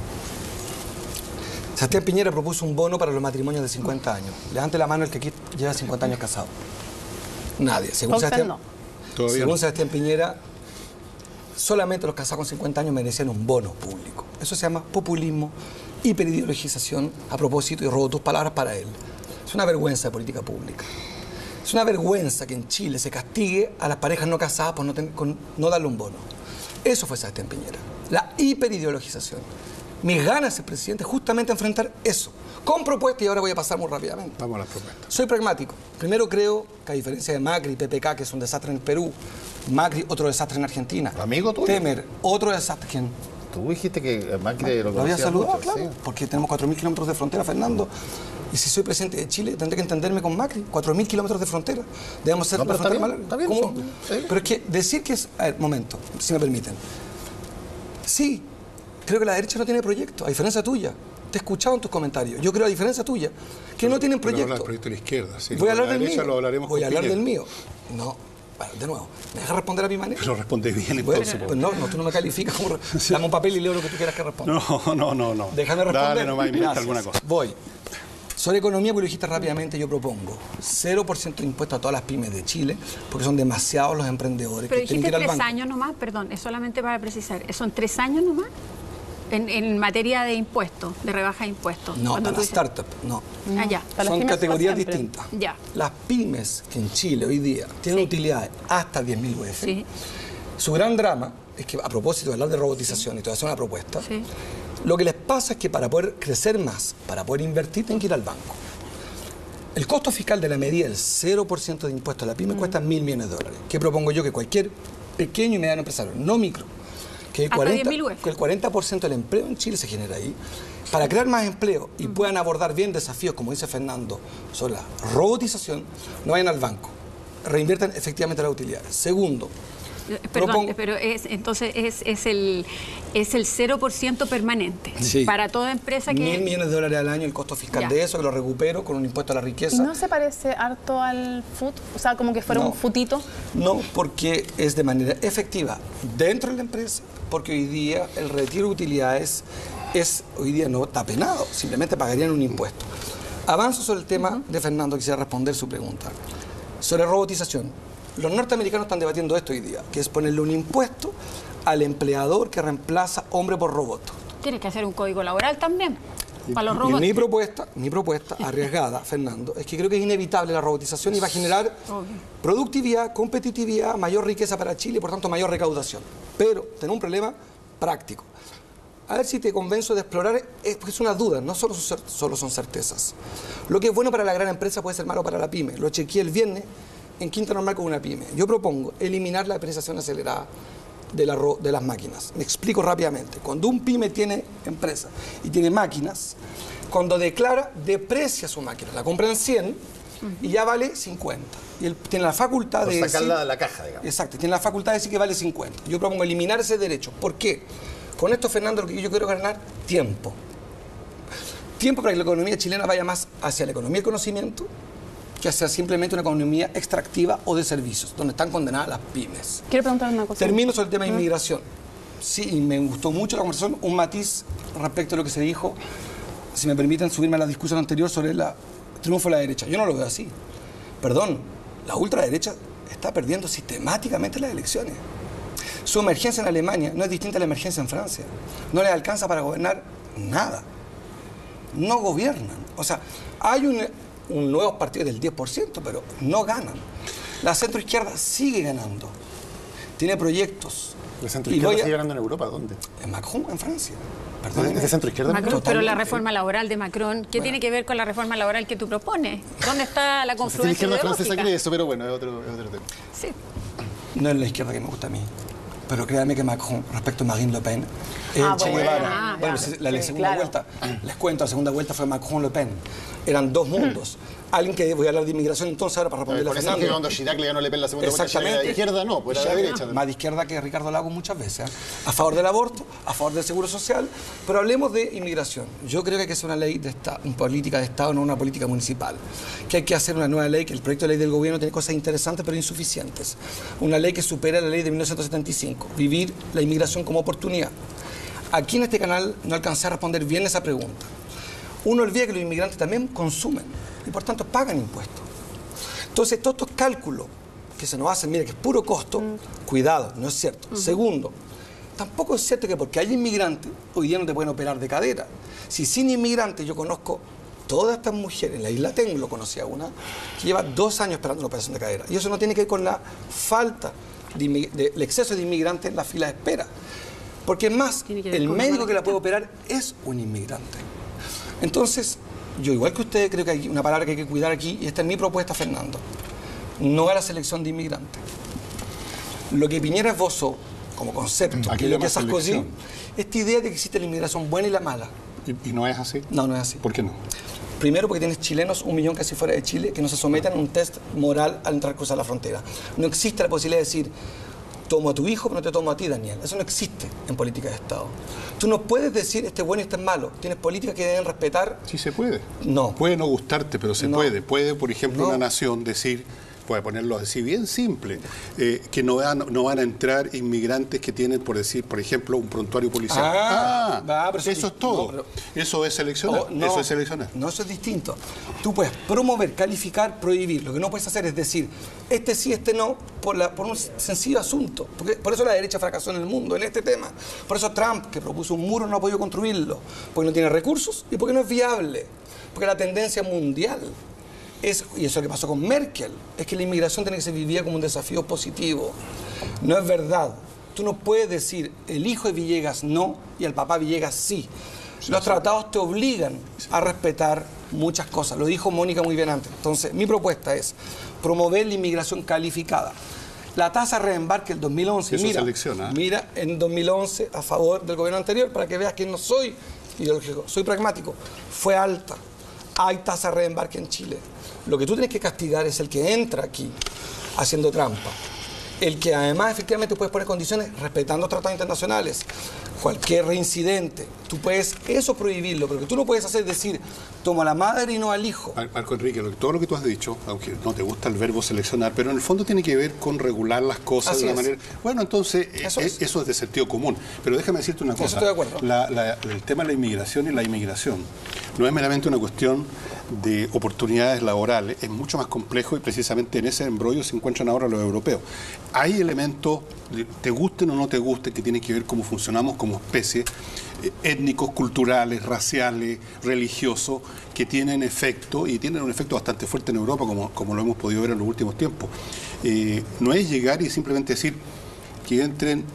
Speaker 6: Sebastián Piñera propuso un bono para los matrimonios de cincuenta años. Levante la mano el que aquí lleva cincuenta años casado. Nadie. Según, Sebastián,
Speaker 4: no.
Speaker 6: según
Speaker 5: no.
Speaker 6: Sebastián Piñera, solamente los casados con cincuenta años merecían un bono público. Eso se llama populismo, hiperideologización, a propósito, y robo tus palabras para él. Es una vergüenza de política pública. Es una vergüenza que en Chile se castigue a las parejas no casadas por no, ten, con, no darle un bono. Eso fue Sebastián Piñera. La hiperideologización. Mis ganas de ser presidente es justamente enfrentar eso, con propuestas, y ahora voy a pasar muy rápidamente.
Speaker 5: Vamos a las propuestas.
Speaker 6: Soy pragmático. Primero creo que a diferencia de Macri y P P K, que es un desastre en el Perú, Macri otro desastre en Argentina.
Speaker 1: ¿Amigo tuyo?
Speaker 6: Temer, otro desastre. ¿Quién?
Speaker 1: Tú dijiste que Macri lo
Speaker 6: Lo había
Speaker 1: conocía
Speaker 6: saludado,
Speaker 1: mucho,
Speaker 6: claro,
Speaker 1: sí.
Speaker 6: porque tenemos cuatro mil kilómetros de frontera, Fernando. Y si soy presidente de Chile, tendré que entenderme con Macri. cuatro mil kilómetros de frontera. Debemos ser
Speaker 1: No,
Speaker 6: la
Speaker 1: pero está
Speaker 6: frontera
Speaker 1: bien,
Speaker 6: más
Speaker 1: está
Speaker 6: larga.
Speaker 1: bien,
Speaker 6: ¿Cómo?
Speaker 1: sí.
Speaker 6: Pero es que decir que es... A ver, momento, si me permiten. Sí, creo que la derecha no tiene proyecto, a diferencia tuya. Te he escuchado en tus comentarios. Yo creo, a diferencia tuya, que no tienen
Speaker 5: Pero habla
Speaker 6: proyecto.
Speaker 5: del proyecto de la izquierda, sí.
Speaker 6: Voy a hablar
Speaker 5: La
Speaker 6: del
Speaker 5: derecha
Speaker 6: mío.
Speaker 5: lo hablaremos
Speaker 6: Voy a
Speaker 5: con
Speaker 6: hablar
Speaker 5: Piñera.
Speaker 6: del mío. No, bueno, de nuevo, ¿me dejas responder a mi manera?
Speaker 5: Pero responde bien,
Speaker 6: Bueno,
Speaker 5: entonces.
Speaker 6: pues no, no, tú no me calificas como... Dame un papel y leo lo que tú quieras que responda.
Speaker 5: No, no, no, no.
Speaker 6: Déjame responder.
Speaker 5: Dale nomás, inventa
Speaker 6: Gracias.
Speaker 5: alguna cosa.
Speaker 6: Voy. Sobre economía, porque lo dijiste rápidamente, yo propongo cero por ciento de impuesto a todas las pymes de Chile, porque son demasiados los emprendedores
Speaker 2: Pero
Speaker 6: que tienen que
Speaker 2: dijiste
Speaker 6: ir al
Speaker 2: tres
Speaker 6: banco.
Speaker 2: años nomás, perdón, es solamente para precisar. ¿Son tres años nomás? En, en materia de impuestos, de rebaja de impuestos.
Speaker 6: No,
Speaker 2: Cuando
Speaker 6: para
Speaker 2: tú
Speaker 6: las
Speaker 2: dices-
Speaker 6: startups, no.
Speaker 2: Ah, ya.
Speaker 4: Para las
Speaker 6: Son
Speaker 4: pymes
Speaker 6: categorías
Speaker 4: para siempre.
Speaker 6: distintas.
Speaker 2: Ya.
Speaker 6: Las pymes que en Chile hoy día tienen
Speaker 2: Sí.
Speaker 6: utilidades hasta diez mil U F,
Speaker 2: Sí.
Speaker 6: su gran drama es que, a propósito de hablar de robotización, y te voy a hacer una propuesta,
Speaker 2: Sí.
Speaker 6: lo que les pasa es que para poder crecer más, para poder invertir, tienen que ir al banco. El costo fiscal de la medida del cero por ciento de impuestos a la pyme cuesta mil millones de dólares. ¿Qué propongo yo? Que cualquier pequeño y mediano empresario, no micro, que el
Speaker 2: Hasta
Speaker 6: cuarenta,
Speaker 2: diez mil U F.
Speaker 6: que el cuarenta por ciento del empleo en Chile se genera ahí, para crear más empleo y puedan abordar bien desafíos, como dice Fernando, sobre la robotización, no vayan al banco, reinviertan efectivamente las utilidades. Segundo,
Speaker 2: Eh, Perdón,
Speaker 6: propongo-
Speaker 2: pero es, entonces es, es el es el cero por ciento permanente
Speaker 6: Sí.
Speaker 2: para toda empresa que...
Speaker 6: mil millones de dólares al año el costo fiscal
Speaker 2: Ya.
Speaker 6: de eso, que lo recupero con un impuesto a la
Speaker 4: ¿Y
Speaker 6: riqueza.
Speaker 4: no se parece harto al fut? O sea, como que fuera
Speaker 6: No.
Speaker 4: un futito.
Speaker 6: No, porque es de manera efectiva dentro de la empresa, porque hoy día el retiro de utilidades es, hoy día no está penado, simplemente pagarían un impuesto. Avanzo sobre el tema de Fernando, quisiera responder su pregunta. Sobre robotización. Los norteamericanos están debatiendo esto hoy día, que es ponerle un impuesto al empleador que reemplaza hombre por robot.
Speaker 2: Tienes que hacer un código laboral también, para los
Speaker 6: Y
Speaker 2: robots.
Speaker 6: mi propuesta, mi propuesta arriesgada, Fernando, es que creo que es inevitable la robotización y va a generar
Speaker 2: Obvio.
Speaker 6: productividad, competitividad, mayor riqueza para Chile y por tanto mayor recaudación. Pero tenemos un problema práctico. A ver si te convenzo de explorar, es, porque es una duda, no solo son, cer- solo son certezas. Lo que es bueno para la gran empresa puede ser malo para la pyme. Lo chequeé el viernes en Quinta Normal con una pyme. Yo propongo eliminar la depreciación acelerada de, la ro- de las máquinas. Me explico rápidamente. Cuando un pyme tiene empresa y tiene máquinas, cuando declara, deprecia su máquina. La compra en cien y ya vale cincuenta. Y él tiene la facultad
Speaker 1: Por
Speaker 6: de
Speaker 1: sacarla
Speaker 6: decir,
Speaker 1: de la caja, digamos.
Speaker 6: Exacto, tiene la facultad de decir que vale cincuenta. Yo propongo eliminar ese derecho. ¿Por qué? Con esto, Fernando, lo que yo quiero ganar, tiempo. Tiempo para que la economía chilena vaya más hacia la economía del conocimiento que hacia simplemente una economía extractiva o de servicios, donde están condenadas las pymes.
Speaker 4: Quiero preguntar una cosa.
Speaker 6: Termino sobre el tema de inmigración. Sí, y me gustó mucho la conversación, un matiz respecto a lo que se dijo, si me permiten subirme a la discusión anterior sobre el triunfo de la derecha. Yo no lo veo así. Perdón, la ultraderecha está perdiendo sistemáticamente las elecciones. Su emergencia en Alemania no es distinta a la emergencia en Francia. No les alcanza para gobernar nada. No gobiernan. O sea, hay un, un nuevo partido del diez por ciento, pero no ganan. La centroizquierda sigue ganando. Tiene proyectos.
Speaker 3: ¿La centroizquierda sigue ganando en Europa? ¿Dónde?
Speaker 6: En Macron, en Francia.
Speaker 3: Perdón, ¿es de centroizquierda?
Speaker 2: Macron, pero la reforma laboral de Macron, ¿qué bueno. tiene que ver con la reforma laboral que tú propones? ¿Dónde está la confluencia?
Speaker 3: La izquierda francesa cree eso, pero bueno, es otro, es otro tema.
Speaker 2: Sí.
Speaker 6: No es la izquierda que me gusta a mí. Pero créanme que Macron, respecto a Marine Le Pen, es
Speaker 4: ah,
Speaker 6: el Che
Speaker 4: bueno,
Speaker 6: Guevara.
Speaker 4: ah,
Speaker 6: bueno,
Speaker 4: ya,
Speaker 6: la, la
Speaker 4: sí,
Speaker 6: segunda
Speaker 4: claro.
Speaker 6: vuelta, les cuento, la segunda vuelta fue Macron-Le Pen. Eran dos mundos. Alguien que voy a hablar de inmigración entonces ahora para responderle a Fernando.
Speaker 3: Por eso cuando Chirac le ganó Le Pen la segunda vuelta,
Speaker 6: Exactamente.
Speaker 3: era de izquierda no, pues era de derecha.
Speaker 6: Más de izquierda que Ricardo Lagos muchas veces. ¿eh? A favor del aborto, a favor del seguro social, pero hablemos de inmigración. Yo creo que hay que hacer una ley de Estado, una política de Estado, no una política municipal. Que hay que hacer una nueva ley, que el proyecto de ley del gobierno tiene cosas interesantes pero insuficientes. Una ley que supera la ley de mil novecientos setenta y cinco, vivir la inmigración como oportunidad. Aquí en este canal no alcancé a responder bien esa pregunta. Uno olvida que los inmigrantes también consumen y por tanto pagan impuestos. Entonces, todos estos cálculos que se nos hacen, mira, que es puro costo, mm. cuidado, no es cierto. Uh-huh. Segundo, tampoco es cierto que porque hay inmigrantes, hoy día no te pueden operar de cadera. Si sin inmigrantes, yo conozco todas estas mujeres, en la isla Tengo conocí a una, que lleva dos años esperando una operación de cadera. Y eso no tiene que ver con la falta, de, de, el exceso de inmigrantes en la fila de espera. Porque es más, el médico que la puede operar es un inmigrante. Entonces, yo igual que usted creo que hay una palabra que hay que cuidar aquí, y esta es mi propuesta, Fernando. No a la selección de inmigrantes. Lo que Piñera esbozó como concepto,
Speaker 5: aquí
Speaker 6: y lo que es
Speaker 5: Sarkozy,
Speaker 6: esta idea de que existe la inmigración buena y la mala.
Speaker 5: ¿Y, y no es así?
Speaker 6: No, no es así.
Speaker 5: ¿Por qué no?
Speaker 6: Primero porque tienes chilenos, un millón casi fuera de Chile, que no se someten a un test moral al entrar a cruzar la frontera. No existe la posibilidad de decir, tomo a tu hijo, pero no te tomo a ti, Daniel. Eso no existe en política de Estado. Tú no puedes decir, este es bueno y este es malo. Tienes políticas que deben respetar.
Speaker 5: Sí se puede.
Speaker 6: No.
Speaker 5: Puede no gustarte, pero se
Speaker 6: no.
Speaker 5: puede. Puede, por ejemplo,
Speaker 6: no.
Speaker 5: una nación decir, puede ponerlo así bien simple, eh, que no van, no van a entrar inmigrantes que tienen, por decir, por ejemplo, un prontuario policial.
Speaker 6: Ah,
Speaker 5: ah
Speaker 6: va, pero
Speaker 5: eso
Speaker 6: eso
Speaker 5: es todo.
Speaker 6: no, pero,
Speaker 5: eso es seleccionar.
Speaker 6: Oh, no,
Speaker 5: eso es seleccionar.
Speaker 6: No, eso es distinto. Tú puedes promover, calificar, prohibir. Lo que no puedes hacer es decir, este sí, este no, por, la, por un sencillo asunto. Porque, por eso la derecha fracasó en el mundo, en este tema. Por eso Trump, que propuso un muro, no ha podido construirlo. Porque no tiene recursos y porque no es viable. Porque la tendencia mundial es, y eso que pasó con Merkel, es que la inmigración tiene que ser vivida como un desafío positivo. No es verdad. Tú no puedes decir, el hijo de Villegas no y el papá Villegas sí. Los tratados te obligan a respetar muchas cosas. Lo dijo Mónica muy bien antes. Entonces, mi propuesta es promover la inmigración calificada. La tasa de reembarque del dos mil once,
Speaker 5: Eso
Speaker 6: mira,
Speaker 5: selecciona.
Speaker 6: mira, en dos mil once a favor del gobierno anterior, para que veas que no soy ideológico, soy pragmático, fue alta. Hay tasa de reembarque en Chile. Lo que tú tienes que castigar es el que entra aquí haciendo trampa. El que además efectivamente puedes poner condiciones respetando tratados internacionales. Cualquier reincidente, tú puedes eso prohibirlo, pero lo que tú no puedes hacer es decir, toma a la madre y no al hijo.
Speaker 5: Marco Enrique, todo lo que tú has dicho, aunque no te gusta el verbo seleccionar, pero en el fondo tiene que ver con regular las cosas
Speaker 6: Así
Speaker 5: de una
Speaker 6: es.
Speaker 5: manera... Bueno, entonces,
Speaker 6: Eso
Speaker 5: eh,
Speaker 6: es.
Speaker 5: eso es de sentido común. Pero déjame decirte una
Speaker 6: Eso
Speaker 5: cosa.
Speaker 6: estoy de acuerdo.
Speaker 5: La, la, el tema de la inmigración y la inmigración no es meramente una cuestión de oportunidades laborales, es mucho más complejo y precisamente en ese embrollo se encuentran ahora los europeos. Hay elementos, te gusten o no te gusten, que tienen que ver cómo funcionamos como especie, eh, étnicos, culturales, raciales, religiosos, que tienen efecto y tienen un efecto bastante fuerte en Europa, como, como lo hemos podido ver en los últimos tiempos. Eh, no es llegar y simplemente decir que entren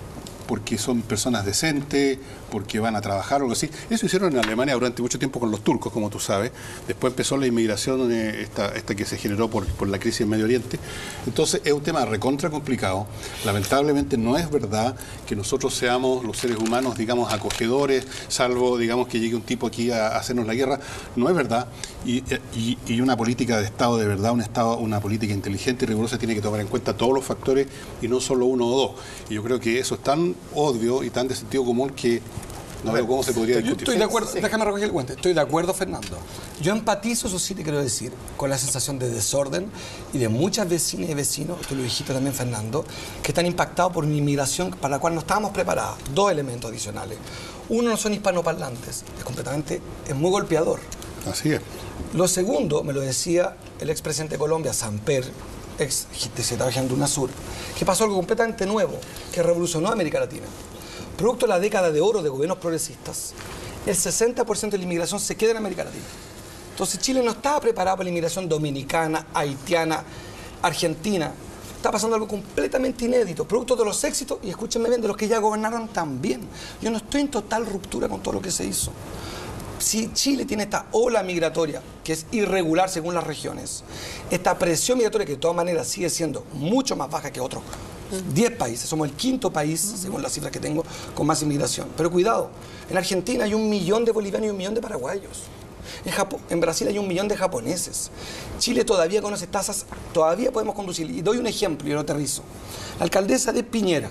Speaker 5: porque son personas decentes, porque van a trabajar o algo así. Eso hicieron en Alemania durante mucho tiempo con los turcos, como tú sabes. Después empezó la inmigración eh, esta, esta que se generó por, por la crisis en Medio Oriente. Entonces es un tema recontra complicado. Lamentablemente no es verdad que nosotros seamos los seres humanos, digamos, acogedores, salvo, digamos, que llegue un tipo aquí a, a hacernos la guerra. No es verdad. Y, y, y una política de Estado, de verdad, un Estado, una política inteligente y rigurosa tiene que tomar en cuenta todos los factores y no solo uno o dos. Y yo creo que eso es tan obvio y tan de sentido común que no veo cómo se podría discutir.
Speaker 6: Yo estoy de acuerdo, sí. Déjame recoger el guante. Estoy de acuerdo, Fernando. Yo empatizo, eso sí te quiero decir, con la sensación de desorden y de muchas vecinas y vecinos, tú lo dijiste también, Fernando, que están impactados por una inmigración para la cual no estábamos preparados. Dos elementos adicionales. Uno, no son hispanoparlantes. Es completamente, es muy golpeador.
Speaker 5: Así es.
Speaker 6: Lo segundo, me lo decía el expresidente de Colombia, Samper, ex secretario de UNASUR, que pasó algo completamente nuevo, que revolucionó a América Latina. Producto de la década de oro de gobiernos progresistas, el sesenta por ciento de la inmigración se queda en América Latina. Entonces Chile no estaba preparado para la inmigración dominicana, haitiana, argentina. Está pasando algo completamente inédito, producto de los éxitos, y escúchenme bien, de los que ya gobernaron también. Yo no estoy en total ruptura con todo lo que se hizo. Si Chile tiene esta ola migratoria, que es irregular según las regiones, esta presión migratoria que de todas maneras sigue siendo mucho más baja que otros diez países, somos el quinto país, según las cifras que tengo, con más inmigración. Pero cuidado, en Argentina hay un millón de bolivianos y un millón de paraguayos. En, Japón, en Brasil hay un millón de japoneses. Chile todavía con esas tasas, todavía podemos conducir. Y doy un ejemplo y lo aterrizo. La alcaldesa de Piñera,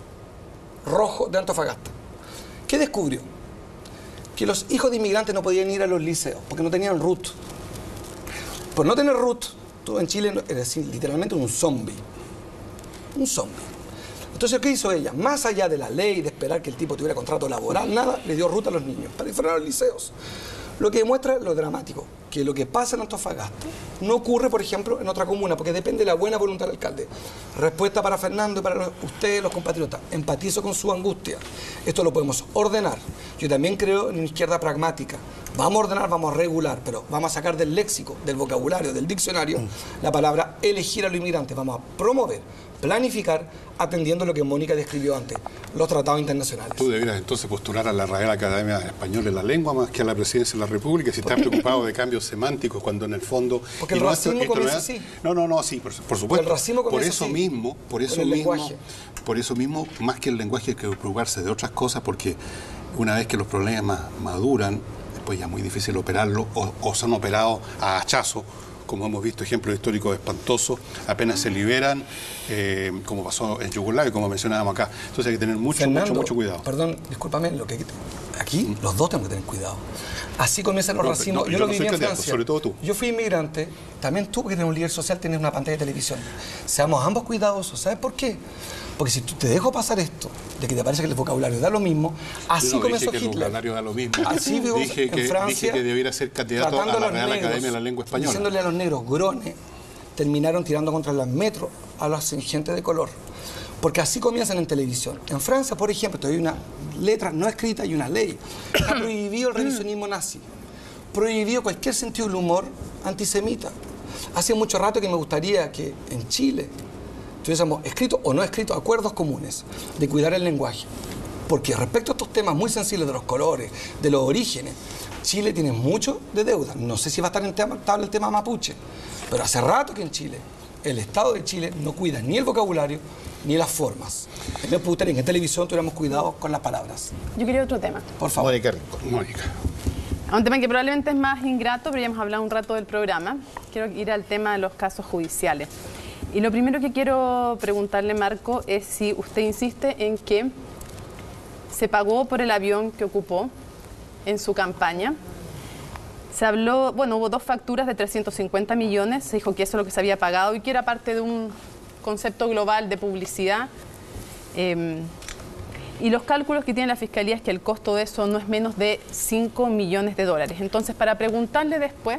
Speaker 6: Rojo, de Antofagasta, ¿qué descubrió? Que los hijos de inmigrantes no podían ir a los liceos porque no tenían R U T. Por no tener R U T, tú en Chile eres literalmente un zombie. Un zombie. Entonces, ¿qué hizo ella? Más allá de la ley, de esperar que el tipo tuviera contrato laboral, nada, le dio ruta a los niños para ir fuera a los liceos. Lo que demuestra lo dramático, que lo que pasa en Antofagasta no ocurre, por ejemplo, en otra comuna, porque depende de la buena voluntad del alcalde. Respuesta para Fernando y para los, ustedes, los compatriotas. Empatizo con su angustia. Esto lo podemos ordenar. Yo también creo en una izquierda pragmática. Vamos a ordenar, vamos a regular, pero vamos a sacar del léxico, del vocabulario, del diccionario, la palabra elegir a los inmigrantes. Vamos a promover, planificar, atendiendo lo que Mónica describió antes, los tratados internacionales.
Speaker 5: Tú debieras entonces postular a la Real Academia Española de la Lengua más que a la Presidencia de la República, si estás preocupado de cambios semánticos, cuando en el fondo...
Speaker 6: Porque el racismo comienza así.
Speaker 5: No, no, no, sí, por, por supuesto.
Speaker 6: El racismo comienza
Speaker 5: por eso
Speaker 6: así,
Speaker 5: mismo, por eso mismo, por eso mismo, más que el lenguaje hay que preocuparse de otras cosas, porque una vez que los problemas maduran, después ya es muy difícil operarlo, o, o son operados a hachazo, como hemos visto ejemplos históricos espantosos, apenas se liberan, eh, como pasó en Yugoslavia, como mencionábamos acá. Entonces hay que tener mucho,
Speaker 6: Fernando,
Speaker 5: mucho, mucho cuidado.
Speaker 6: Perdón, discúlpame, lo que aquí mm. los dos tenemos que tener cuidado. Así comienzan los no, racismos. No, yo, yo lo no viví en Francia.
Speaker 5: Sobre todo tú.
Speaker 6: Yo fui inmigrante, también tú, que tienes un líder social, tienes una pantalla de televisión. Seamos ambos cuidadosos. ¿Sabes por qué? Porque si tú te dejo pasar esto, de que te parece que el vocabulario da lo mismo, así
Speaker 5: no,
Speaker 6: comenzó
Speaker 5: dije que
Speaker 6: Hitler.
Speaker 5: El vocabulario da lo mismo.
Speaker 6: Así vimos
Speaker 5: dije que,
Speaker 6: en Francia,
Speaker 5: dije que debiera ser candidato a la Real negros, Academia de la Lengua Española.
Speaker 6: Diciéndole a los negros grones, terminaron tirando contra las metros a la gente de color. Porque así comienzan en televisión. En Francia, por ejemplo, hay una letra no escrita y una ley. Ha prohibido el revisionismo nazi. Prohibido cualquier sentido del humor antisemita. Hace mucho rato que me gustaría que en Chile tuviésemos escrito o no escrito acuerdos comunes de cuidar el lenguaje. Porque respecto a estos temas muy sensibles de los colores, de los orígenes, Chile tiene mucho de deuda. No sé si va a estar en tabla el tema mapuche, pero hace rato que en Chile, el Estado de Chile no cuida ni el vocabulario ni las formas. Me gustaría que en televisión tuviéramos cuidado con las palabras.
Speaker 4: Yo quería otro tema.
Speaker 6: Por favor.
Speaker 1: Mónica.
Speaker 5: Mónica.
Speaker 4: Un tema que probablemente es más ingrato, pero ya hemos hablado un rato del programa. Quiero ir al tema de los casos judiciales. Y lo primero que quiero preguntarle, Marco, es si usted insiste en que se pagó por el avión que ocupó en su campaña. Se habló, bueno, hubo dos facturas de trescientos cincuenta millones, se dijo que eso es lo que se había pagado y que era parte de un concepto global de publicidad. Eh, y los cálculos que tiene la Fiscalía es que el costo de eso no es menos de cinco millones de dólares. Entonces, para preguntarle después,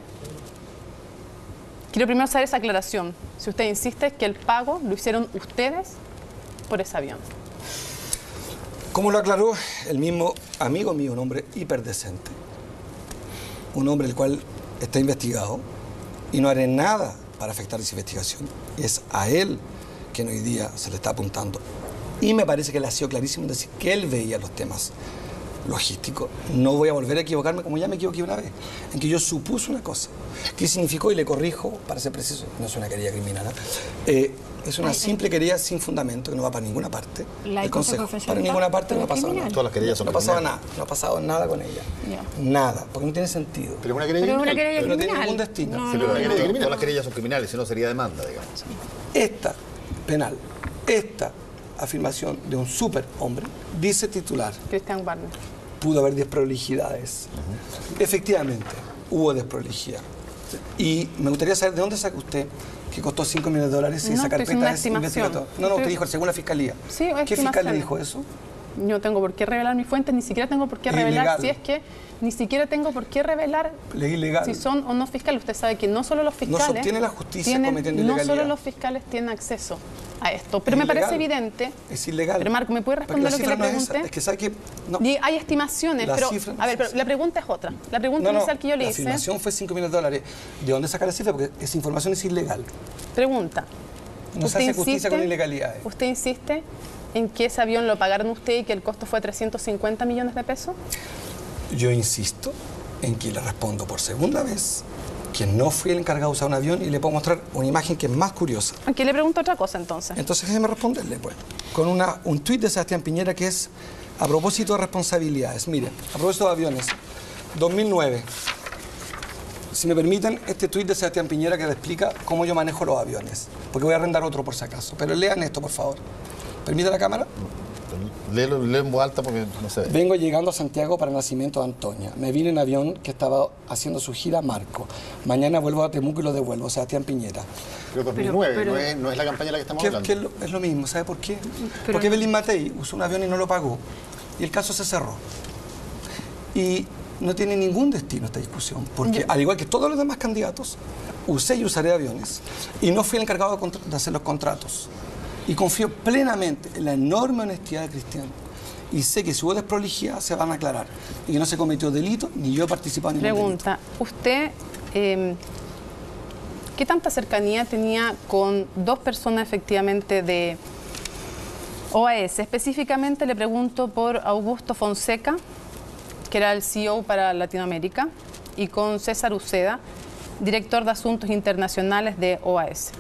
Speaker 4: quiero primero hacer esa aclaración. Si usted insiste que el pago lo hicieron ustedes por ese avión.
Speaker 6: Como lo aclaró el mismo amigo mío, un hombre hiperdecente, un hombre el cual está investigado y no haré nada para afectar esa investigación. Es a él quien hoy día se le está apuntando Y me parece que le ha sido clarísimo decir que él veía los temas logísticos. No voy a volver a equivocarme como ya me equivoqué una vez, en que yo supuse una cosa. ¿Qué significó? Y le corrijo, para ser preciso, no es una querella criminal, eh, es una simple querella sin fundamento, que no va para ninguna parte.
Speaker 2: La
Speaker 6: el consejo, para ninguna parte no ha pasado nada.
Speaker 3: Todas las querellas son
Speaker 6: No ha pasado
Speaker 3: criminales.
Speaker 6: nada, no ha pasado nada con ella.
Speaker 2: Ya.
Speaker 6: Nada, porque no tiene sentido.
Speaker 3: Pero es una querella
Speaker 2: Pero es una
Speaker 3: criminal.
Speaker 2: querella
Speaker 6: Pero no tiene
Speaker 2: criminal.
Speaker 6: ningún destino.
Speaker 2: No,
Speaker 3: Sí, pero
Speaker 2: no,
Speaker 3: la
Speaker 2: no.
Speaker 3: querella criminal.
Speaker 1: Todas las querellas son criminales, si no sería demanda, digamos.
Speaker 6: Esta penal, esta afirmación de un superhombre, dice titular,
Speaker 4: Cristian Warner.
Speaker 6: pudo haber desprolijidades. Efectivamente, hubo desprolijidad. Y me gustaría saber de dónde saca usted que costó cinco millones de dólares y
Speaker 4: No,
Speaker 6: esa
Speaker 4: estoy haciendo
Speaker 6: carpeta
Speaker 4: una
Speaker 6: es
Speaker 4: estimación.
Speaker 6: investigatoria. No, no, usted
Speaker 4: Estoy-
Speaker 6: dijo, según la fiscalía.
Speaker 4: Sí, es
Speaker 6: ¿Qué fiscal le
Speaker 4: estimaciones.
Speaker 6: dijo eso?
Speaker 4: No tengo por qué revelar mis fuentes, ni siquiera tengo por qué
Speaker 6: Es
Speaker 4: revelar
Speaker 6: ilegal.
Speaker 4: si es que ni siquiera tengo por qué revelar
Speaker 6: Es ilegal.
Speaker 4: si son o no fiscales. Usted sabe que no solo los fiscales
Speaker 6: No se obtiene la justicia
Speaker 4: tienen-
Speaker 6: cometiendo
Speaker 4: no
Speaker 6: ilegalidad.
Speaker 4: solo los fiscales tienen acceso a esto. Pero
Speaker 6: Es
Speaker 4: me parece
Speaker 6: ilegal.
Speaker 4: evidente.
Speaker 6: Es ilegal.
Speaker 4: Pero Marco, ¿me puede
Speaker 6: Porque
Speaker 4: responder
Speaker 6: la
Speaker 4: lo que
Speaker 6: cifra
Speaker 4: le
Speaker 6: no es esa.
Speaker 4: pregunté?
Speaker 6: Es que sabe que... No,
Speaker 4: Y hay estimaciones,
Speaker 6: La
Speaker 4: pero
Speaker 6: cifra no
Speaker 4: a ver,
Speaker 6: es
Speaker 4: pero
Speaker 6: esa.
Speaker 4: la pregunta es otra. La pregunta
Speaker 6: no, no,
Speaker 4: inicial que yo le
Speaker 6: la
Speaker 4: hice,
Speaker 6: afirmación fue cinco millones de dólares. ¿De dónde saca la cifra? Porque esa información es ilegal.
Speaker 4: pregunta.
Speaker 6: No se
Speaker 4: ¿Usted
Speaker 6: hace justicia
Speaker 4: insiste-
Speaker 6: con ilegalidades.
Speaker 4: ¿Usted insiste en que ese avión lo pagaron usted y que el costo fue trescientos cincuenta millones de pesos?
Speaker 6: Yo insisto en que le respondo por segunda vez que no fui el encargado de usar un avión y le puedo mostrar una imagen que es más curiosa.
Speaker 4: Aquí le pregunto otra cosa entonces.
Speaker 6: Entonces déjeme responderle, pues, con una, un tuit de Sebastián Piñera que es a propósito de responsabilidades. Miren, a propósito de aviones, dos mil nueve. Si me permiten, este tuit de Sebastián Piñera que le explica cómo yo manejo los aviones. Porque voy a arrendar otro por si acaso. Pero lean esto, por favor. ¿Permite la cámara?
Speaker 1: Léelo, léelo en voz alta porque no se ve.
Speaker 6: Vengo llegando a Santiago para el nacimiento de Antonia. Me vine en avión que estaba haciendo su gira a Marco. Mañana vuelvo a Temuco y lo devuelvo. Sebastián Piñera.
Speaker 3: Pero dos mil nueve,
Speaker 2: pero-
Speaker 3: no, es, no es la campaña de la que estamos
Speaker 6: ¿Qué-
Speaker 3: hablando.
Speaker 6: qué es, lo, es lo mismo, ¿sabe por qué?
Speaker 2: Pero
Speaker 6: Porque
Speaker 2: no-
Speaker 6: Belín Matei usó un avión y no lo pagó. Y el caso se cerró. Y no tiene ningún destino esta discusión. Porque al igual que todos los demás candidatos, usé y usaré aviones. Y no fui el encargado de, contra- de hacer los contratos. Y confío plenamente en la enorme honestidad de Cristian. Y sé que si hubo desprolijidad se van a aclarar. Y que no se cometió delito, ni yo he participado en ningún delito.
Speaker 4: Pregunta, ¿usted eh, qué tanta cercanía tenía con dos personas efectivamente de O A S? Específicamente le pregunto por Augusto Fonseca, que era el C E O para Latinoamérica, y con César Uceda, director de Asuntos Internacionales de O A S.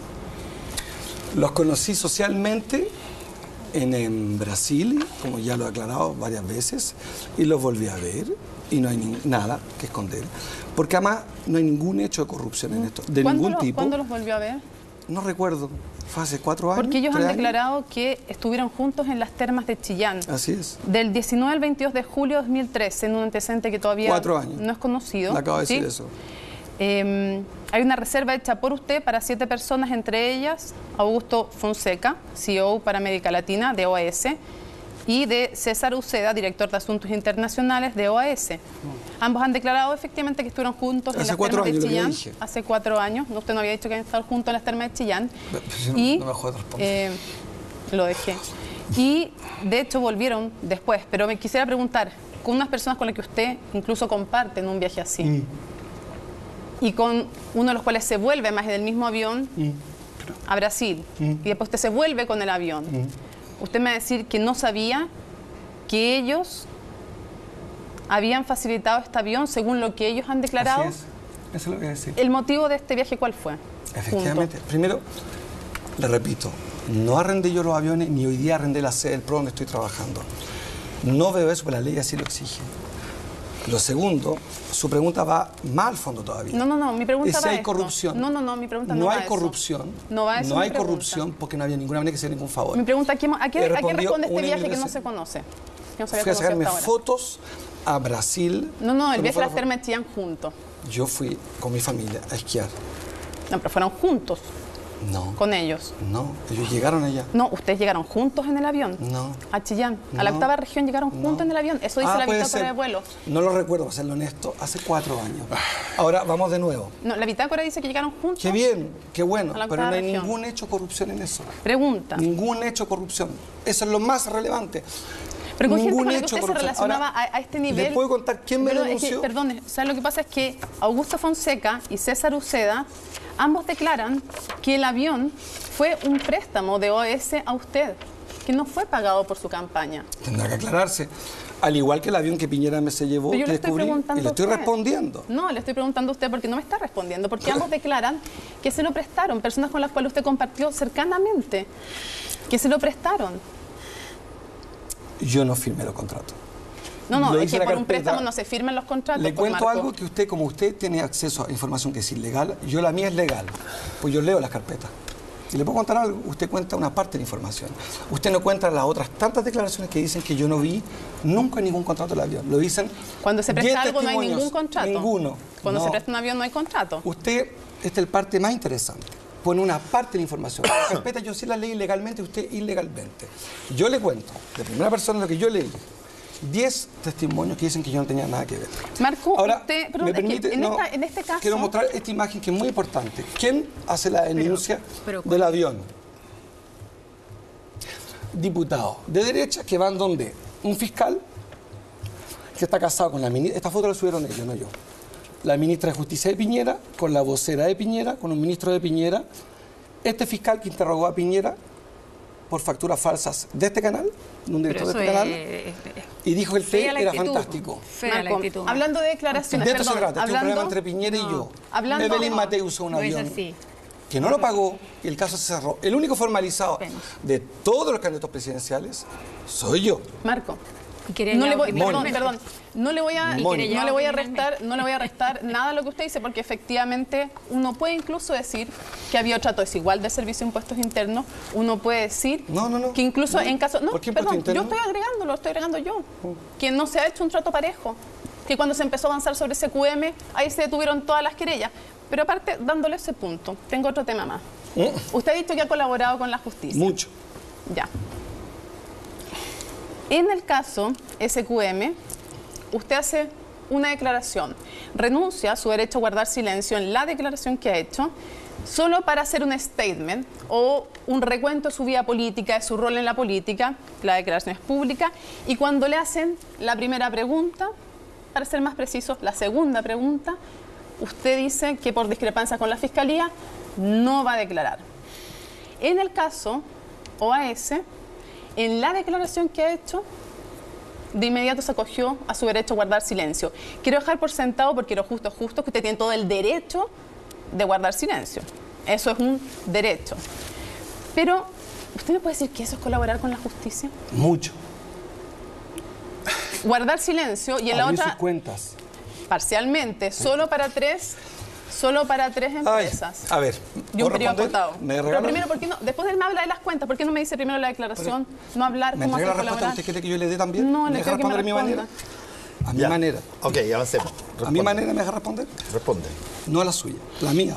Speaker 6: Los conocí socialmente en, en Brasil, como ya lo he aclarado varias veces, y los volví a ver y no hay ni- nada que esconder. Porque además no hay ningún hecho de corrupción en esto, de
Speaker 4: ¿Cuándo
Speaker 6: ningún
Speaker 4: los-
Speaker 6: tipo.
Speaker 4: ¿Cuándo los volvió a ver?
Speaker 6: No recuerdo, fue hace cuatro años.
Speaker 4: Porque ellos han
Speaker 6: tres años.
Speaker 4: declarado que estuvieron juntos en las termas de Chillán.
Speaker 6: Así es.
Speaker 4: Del diecinueve al veintidós de julio de dos mil trece, en un antecedente que todavía
Speaker 6: Cuatro años.
Speaker 4: no es conocido.
Speaker 6: Le acabo de
Speaker 4: ¿sí?
Speaker 6: decir eso.
Speaker 4: Eh, hay una reserva hecha por usted para siete personas, entre ellas Augusto Fonseca, C E O para América Latina de O A S, y de César Uceda, director de Asuntos Internacionales de O A S. Ambos han declarado efectivamente que estuvieron juntos en
Speaker 6: Hace
Speaker 4: las
Speaker 6: cuatro
Speaker 4: termas de
Speaker 6: años, lo que
Speaker 4: Chillán.
Speaker 6: dije.
Speaker 4: Hace cuatro años. Usted no había dicho que habían estado juntos en las termas de Chillán.
Speaker 6: No,
Speaker 4: y
Speaker 6: no me jodas responder.
Speaker 4: eh, lo dejé. Y de hecho volvieron después, pero me quisiera preguntar, con unas personas con las que usted incluso comparte en un viaje así,
Speaker 6: Mm.
Speaker 4: y con uno de los cuales se vuelve más en el mismo avión
Speaker 6: Mm.
Speaker 4: a Brasil, y después usted se vuelve con el avión,
Speaker 6: Mm.
Speaker 4: usted me va a decir que no sabía que ellos habían facilitado este avión según lo que ellos han declarado.
Speaker 6: Así es. Eso es lo que voy a decir.
Speaker 4: ¿El motivo de este viaje cuál fue?
Speaker 6: Efectivamente. Primero, le repito, no arrendé yo los aviones, ni hoy día arrendé la sede del P R O donde estoy trabajando. No veo eso, pero la ley así lo exige. Lo segundo, su pregunta va más al fondo todavía.
Speaker 4: No, no, no, mi pregunta
Speaker 6: Es si
Speaker 4: va a
Speaker 6: hay
Speaker 4: esto.
Speaker 6: corrupción.
Speaker 4: No, no, no, mi pregunta no,
Speaker 6: No
Speaker 4: va
Speaker 6: hay
Speaker 4: a eso.
Speaker 6: corrupción.
Speaker 4: No va a eso
Speaker 6: No
Speaker 4: mi
Speaker 6: hay
Speaker 4: pregunta.
Speaker 6: corrupción porque no había ninguna manera que se dé ningún favor.
Speaker 4: Mi pregunta, ¿a qué, a qué-
Speaker 6: He
Speaker 4: a qué
Speaker 6: respondido
Speaker 4: responde este
Speaker 6: una y
Speaker 4: viaje
Speaker 6: mil
Speaker 4: que no
Speaker 6: veces.
Speaker 4: se conoce? Que no se había
Speaker 6: Fui a
Speaker 4: conocido
Speaker 6: sacarme
Speaker 4: hasta ahora.
Speaker 6: fotos a Brasil.
Speaker 4: No, no, el
Speaker 6: Cuando
Speaker 4: viaje a
Speaker 6: fueron-
Speaker 4: las termas de Chillán juntos.
Speaker 6: Yo fui con mi familia a esquiar.
Speaker 4: No, pero fueron juntos
Speaker 6: No,
Speaker 4: con ellos.
Speaker 6: no, ellos llegaron allá.
Speaker 4: No, ustedes llegaron juntos en el avión.
Speaker 6: No.
Speaker 4: A Chillán. A la
Speaker 6: No.
Speaker 4: octava región llegaron juntos
Speaker 6: No.
Speaker 4: en el avión. Eso dice
Speaker 6: Ah,
Speaker 4: la
Speaker 6: puede
Speaker 4: bitácora
Speaker 6: ser.
Speaker 4: de vuelo.
Speaker 6: No lo recuerdo, para serlo honesto, hace cuatro años. Ahora vamos de nuevo.
Speaker 4: No, la bitácora dice que llegaron juntos.
Speaker 6: Qué bien, qué bueno,
Speaker 4: A la
Speaker 6: pero no
Speaker 4: octava
Speaker 6: hay
Speaker 4: región.
Speaker 6: ningún hecho de corrupción en eso.
Speaker 4: Pregunta.
Speaker 6: Ningún hecho de corrupción. Eso es lo más relevante.
Speaker 4: Pero con gente
Speaker 6: Ningún
Speaker 4: con la que
Speaker 6: hecho de
Speaker 4: usted se
Speaker 6: corrupción.
Speaker 4: relacionaba
Speaker 6: Ahora,
Speaker 4: a, a este nivel.
Speaker 6: ¿le puedo contar quién me
Speaker 4: Pero es que,
Speaker 6: denunció?
Speaker 4: perdone, ¿sabes lo que pasa? Es que Augusto Fonseca y César Uceda, ambos declaran que el avión fue un préstamo de O A S a usted. que no fue pagado por su campaña.
Speaker 6: Tendrá que aclararse. Al igual que el avión que Piñera me se llevó,
Speaker 4: Pero yo
Speaker 6: que
Speaker 4: le estoy
Speaker 6: descubrí,
Speaker 4: preguntando
Speaker 6: y le estoy
Speaker 4: a usted.
Speaker 6: respondiendo.
Speaker 4: No, le estoy preguntando a usted porque no me está respondiendo, porque ambos declaran que se lo prestaron, personas con las cuales usted compartió cercanamente, que se lo prestaron.
Speaker 6: Yo no firmé los contratos.
Speaker 4: No, no,
Speaker 6: Lo
Speaker 4: es
Speaker 6: hice
Speaker 4: que
Speaker 6: la
Speaker 4: por un
Speaker 6: carpeta.
Speaker 4: préstamo no se firman los contratos.
Speaker 6: Le
Speaker 4: pues,
Speaker 6: cuento
Speaker 4: Marco.
Speaker 6: algo que usted, como usted tiene acceso a información que es ilegal, yo la mía es legal, pues yo leo las carpetas. Y le puedo contar algo, usted cuenta una parte de la información. Usted no cuenta las otras tantas declaraciones que dicen que yo no vi nunca ningún contrato del avión. Lo dicen
Speaker 4: Cuando se
Speaker 6: diez
Speaker 4: presta algo no hay
Speaker 6: testimonios,
Speaker 4: ningún contrato.
Speaker 6: Ninguno.
Speaker 4: Cuando
Speaker 6: No.
Speaker 4: se presta un avión no hay contrato.
Speaker 6: Usted, esta es la parte más interesante, pone una parte de la información. Las carpetas yo sí las leí legalmente, usted ilegalmente. Yo le cuento, de primera persona, lo que yo leí. diez testimonios que dicen que yo no tenía nada que ver.
Speaker 4: Marco,
Speaker 6: Ahora,
Speaker 4: usted, pero
Speaker 6: me
Speaker 4: es que
Speaker 6: permite,
Speaker 4: en,
Speaker 6: no,
Speaker 4: esta- en este caso...
Speaker 6: quiero mostrar esta imagen que es muy importante. ¿Quién hace la denuncia
Speaker 2: pero-
Speaker 6: del avión? Diputados de derecha que van donde un fiscal que está casado con la ministra. Esta foto la subieron ellos, no yo. La ministra de Justicia de Piñera, con la vocera de Piñera, con un ministro de Piñera. Este fiscal que interrogó a Piñera por facturas falsas de este canal, de un
Speaker 2: Pero
Speaker 6: director
Speaker 2: eso
Speaker 6: de este canal,
Speaker 2: es, es- es
Speaker 6: y dijo que el té
Speaker 2: fea la
Speaker 6: era
Speaker 2: actitud.
Speaker 6: fantástico.
Speaker 2: Fea la
Speaker 4: Marco,
Speaker 2: actitud.
Speaker 4: hablando de declaraciones,
Speaker 6: De esto se
Speaker 4: perdón,
Speaker 6: trata, este es un
Speaker 4: hablando,
Speaker 6: problema entre Piñera y yo.
Speaker 4: hablando-
Speaker 6: Evelyn
Speaker 4: no,
Speaker 6: Matei usó un
Speaker 2: no es
Speaker 6: avión
Speaker 2: así.
Speaker 6: que no lo pagó y el caso se cerró. El único formalizado
Speaker 2: Apenas.
Speaker 6: de todos los candidatos presidenciales soy yo.
Speaker 4: Marco,
Speaker 2: Y querellado
Speaker 4: no le voy, perdón,
Speaker 2: criminalmente.
Speaker 4: perdón, no le voy a,
Speaker 6: Y
Speaker 4: no
Speaker 2: querellado
Speaker 4: le voy a
Speaker 2: criminalmente.
Speaker 4: restar, no le voy a restar nada a lo que usted dice, porque efectivamente uno puede incluso decir que había trato desigual del Servicio de Impuestos Internos, uno puede decir
Speaker 6: No, no, no.
Speaker 4: que incluso
Speaker 6: No.
Speaker 4: en caso, no,
Speaker 6: ¿Por qué impuesto
Speaker 4: perdón,
Speaker 6: interno?
Speaker 4: yo estoy agregando, lo estoy agregando yo, que no se ha hecho un trato parejo, que cuando se empezó a avanzar sobre ese Q M, ahí se detuvieron todas las querellas, pero aparte, dándole ese punto, tengo otro tema más. Usted ha dicho que ha colaborado con la justicia.
Speaker 6: Mucho.
Speaker 4: Ya. En el caso S Q M, usted hace una declaración, renuncia a su derecho a guardar silencio en la declaración que ha hecho, solo para hacer un statement o un recuento de su vida política, de su rol en la política, la declaración es pública, y cuando le hacen la primera pregunta, para ser más preciso, la segunda pregunta, usted dice que por discrepancia con la Fiscalía no va a declarar. En el caso O A S, en la declaración que ha hecho, de inmediato se acogió a su derecho a guardar silencio. Quiero dejar por sentado, porque lo justo es justo, que usted tiene todo el derecho de guardar silencio. Eso es un derecho. Pero, ¿usted me puede decir que eso es colaborar con la justicia?
Speaker 6: Mucho.
Speaker 4: Guardar silencio y en la
Speaker 6: Abrir
Speaker 4: otra,
Speaker 6: sus cuentas.
Speaker 4: parcialmente, solo para tres, solo para tres
Speaker 6: Ay,
Speaker 4: empresas.
Speaker 6: a ver,
Speaker 4: Y un
Speaker 6: ¿puedo
Speaker 4: periodo
Speaker 6: responder?
Speaker 4: acotado.
Speaker 6: ¿Me
Speaker 4: Pero
Speaker 6: regala?
Speaker 4: primero, ¿por qué no? Después él me habla de las cuentas, ¿por qué no me dice primero la declaración? no hablar
Speaker 6: ¿Me
Speaker 4: cómo
Speaker 6: entrega
Speaker 4: hacer
Speaker 6: la respuesta que
Speaker 4: colaborar.
Speaker 6: usted quiere que yo le dé también?
Speaker 4: No,
Speaker 6: ¿Me
Speaker 4: le
Speaker 6: deja
Speaker 4: quiero que me
Speaker 6: responder a mi manera?
Speaker 4: responda.
Speaker 6: A mi
Speaker 1: Ya.
Speaker 6: manera.
Speaker 1: Ok, avancemos.
Speaker 6: A mi
Speaker 1: Responde.
Speaker 6: manera me deja responder.
Speaker 1: Responde.
Speaker 6: No a la suya, la mía.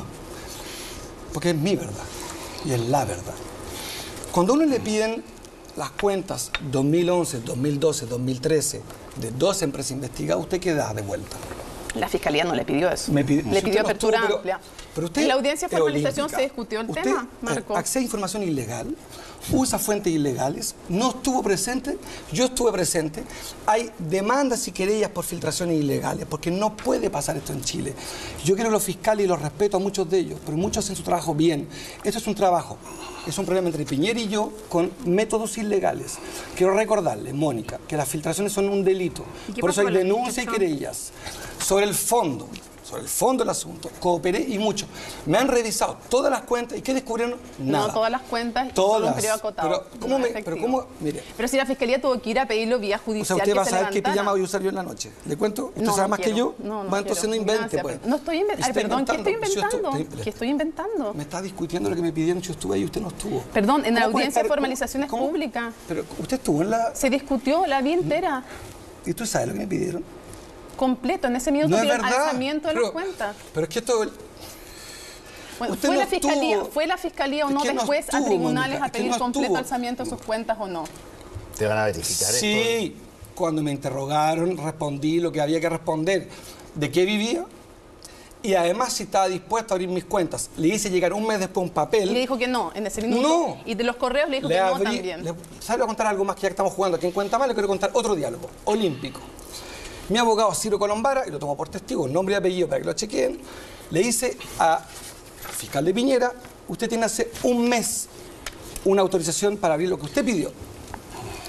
Speaker 6: Porque es mi verdad y es la verdad. Cuando a uno le piden las cuentas dos mil once, dos mil doce, dos mil trece de dos empresas investigadas, ¿usted qué da de vuelta?
Speaker 4: La Fiscalía no le pidió eso.
Speaker 6: Me pide- si
Speaker 4: le
Speaker 6: usted
Speaker 4: pidió
Speaker 6: no
Speaker 4: apertura
Speaker 6: estuvo, pero-
Speaker 4: amplia.
Speaker 6: pero usted
Speaker 4: en la audiencia de
Speaker 6: es
Speaker 4: formalización
Speaker 6: olímpica.
Speaker 4: se discutió el
Speaker 6: usted,
Speaker 4: tema,
Speaker 6: eh,
Speaker 4: Marco.
Speaker 6: accede a información ilegal, usa fuentes ilegales, no estuvo presente, yo estuve presente. Hay demandas y querellas por filtraciones ilegales, porque no puede pasar esto en Chile. Yo quiero a los fiscales y los respeto a muchos de ellos, pero muchos hacen su trabajo bien. Esto es un trabajo, es un problema entre Piñera y yo con métodos ilegales. Quiero recordarle, Mónica, que las filtraciones son un delito.
Speaker 2: ¿Y qué
Speaker 6: Por eso
Speaker 2: pasó
Speaker 6: hay
Speaker 2: con la
Speaker 6: denuncias y
Speaker 2: filtración?
Speaker 6: querellas. Sobre el fondo, sobre el fondo del asunto, cooperé y mucho. Me han revisado todas las cuentas y ¿qué descubrieron? Nada.
Speaker 4: No todas las cuentas,
Speaker 6: Todas.
Speaker 4: solo un periodo acotado.
Speaker 6: Pero, ¿cómo
Speaker 4: No,
Speaker 6: me,
Speaker 4: efectivo.
Speaker 6: pero cómo, mire,
Speaker 4: Pero si la Fiscalía tuvo que ir a pedirlo vía
Speaker 6: o
Speaker 4: judicial,
Speaker 6: sea, usted
Speaker 4: que
Speaker 6: va a
Speaker 4: se
Speaker 6: saber qué
Speaker 4: levantara.
Speaker 6: pijama voy a usar yo en la noche. ¿Le cuento? ¿Usted
Speaker 4: No,
Speaker 6: sabe
Speaker 4: no
Speaker 6: más que
Speaker 4: quiero.
Speaker 6: yo?
Speaker 4: No, no
Speaker 6: Va, entonces
Speaker 4: quiero.
Speaker 6: no invente,
Speaker 4: Gracias,
Speaker 6: pues.
Speaker 4: pero- No estoy inventando.
Speaker 6: Está
Speaker 4: Perdón, ¿qué estoy
Speaker 6: inventando. Si yo estoy-
Speaker 4: inventando?
Speaker 6: estoy-
Speaker 4: ¿Qué estoy inventando?
Speaker 6: Me está discutiendo lo que me pidieron, yo estuve ahí y usted no estuvo.
Speaker 4: Perdón, en la
Speaker 6: ¿Cómo puede
Speaker 4: audiencia de
Speaker 6: estar-
Speaker 4: formalización es
Speaker 6: cómo-
Speaker 4: pública.
Speaker 6: Pero usted estuvo en la...
Speaker 4: Se discutió la vía entera,
Speaker 6: ¿Y tú sabes lo que me pidieron?
Speaker 4: completo. En ese minuto
Speaker 6: No es
Speaker 4: pidieron
Speaker 6: verdad.
Speaker 4: alzamiento de
Speaker 6: pero,
Speaker 4: las cuentas.
Speaker 6: Pero es que esto...
Speaker 4: Bueno,
Speaker 6: usted
Speaker 4: ¿fue,
Speaker 6: no
Speaker 4: la fiscalía,
Speaker 6: estuvo.
Speaker 4: ¿Fue la Fiscalía o
Speaker 6: Es
Speaker 4: no
Speaker 6: que no
Speaker 4: después a
Speaker 6: estuvo,
Speaker 4: tribunales
Speaker 6: Mónica,
Speaker 4: a
Speaker 6: es que
Speaker 4: pedir
Speaker 6: no
Speaker 4: completo
Speaker 6: estuvo.
Speaker 4: alzamiento de sus cuentas o no?
Speaker 1: Te van a verificar esto.
Speaker 6: Sí, cuando me interrogaron, respondí lo que había que responder, de qué vivía y además si estaba dispuesto a abrir mis cuentas. Le hice llegar un mes después un papel.
Speaker 4: Y le dijo que no, en ese minuto.
Speaker 6: No.
Speaker 4: Y de los correos le dijo
Speaker 6: Le
Speaker 4: que no
Speaker 6: abrí-
Speaker 4: también.
Speaker 6: le- ¿Sabe? Le voy a contar algo más que ya que estamos jugando aquí en Cuenta Más, le quiero contar otro diálogo, olímpico. Mi abogado Ciro Colombara, y lo tomo por testigo, nombre y apellido para que lo chequeen, le dice al fiscal de Piñera, usted tiene hace un mes una autorización para abrir lo que usted pidió.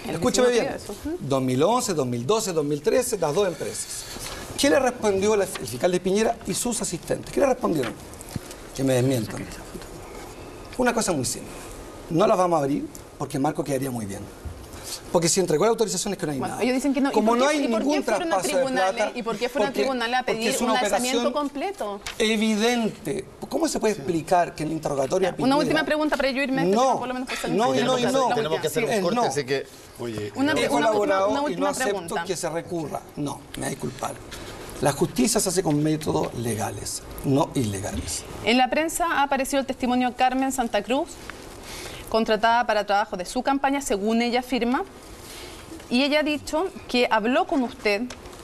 Speaker 6: Escúcheme bien. dos mil once, dos mil doce, dos mil trece, las dos empresas. ¿Qué le respondió el fiscal de Piñera y sus asistentes? ¿Qué le respondieron? Que me desmientan. Una cosa muy simple. No las vamos a abrir porque Marco quedaría muy bien. Porque si entregó la autorización es que no hay
Speaker 4: Bueno,
Speaker 6: nada.
Speaker 4: ellos dicen que no.
Speaker 6: Como
Speaker 4: ¿Y por
Speaker 6: no
Speaker 4: qué,
Speaker 6: hay
Speaker 4: ¿y por qué
Speaker 6: ningún
Speaker 4: fueron a
Speaker 6: traspaso de
Speaker 4: tribunales?
Speaker 6: plata,
Speaker 4: ¿Y por qué fueron
Speaker 6: porque-
Speaker 4: a tribunales a
Speaker 6: porque
Speaker 4: pedir
Speaker 6: es
Speaker 4: un
Speaker 6: una
Speaker 4: lanzamiento
Speaker 6: operación
Speaker 4: completo?
Speaker 6: Evidente. ¿Cómo se puede explicar que en el interrogatorio a
Speaker 4: Una
Speaker 6: Piñera-
Speaker 4: última pregunta para yo irme.
Speaker 6: No,
Speaker 4: por lo menos por
Speaker 6: no, y no, y no.
Speaker 1: Tenemos que hacer
Speaker 6: Sí,
Speaker 1: un corte,
Speaker 6: no.
Speaker 1: así que...
Speaker 5: Oye,
Speaker 4: Una,
Speaker 6: He
Speaker 4: una-
Speaker 6: colaborado
Speaker 4: una
Speaker 6: y no
Speaker 4: última
Speaker 6: acepto
Speaker 4: pregunta.
Speaker 6: que se recurra. No, me va a disculpar. La justicia se hace con métodos legales, no ilegales.
Speaker 4: En la prensa ha aparecido el testimonio de Carmen Santa Cruz, contratada para trabajo de su campaña, según ella afirma, y ella ha dicho que habló con usted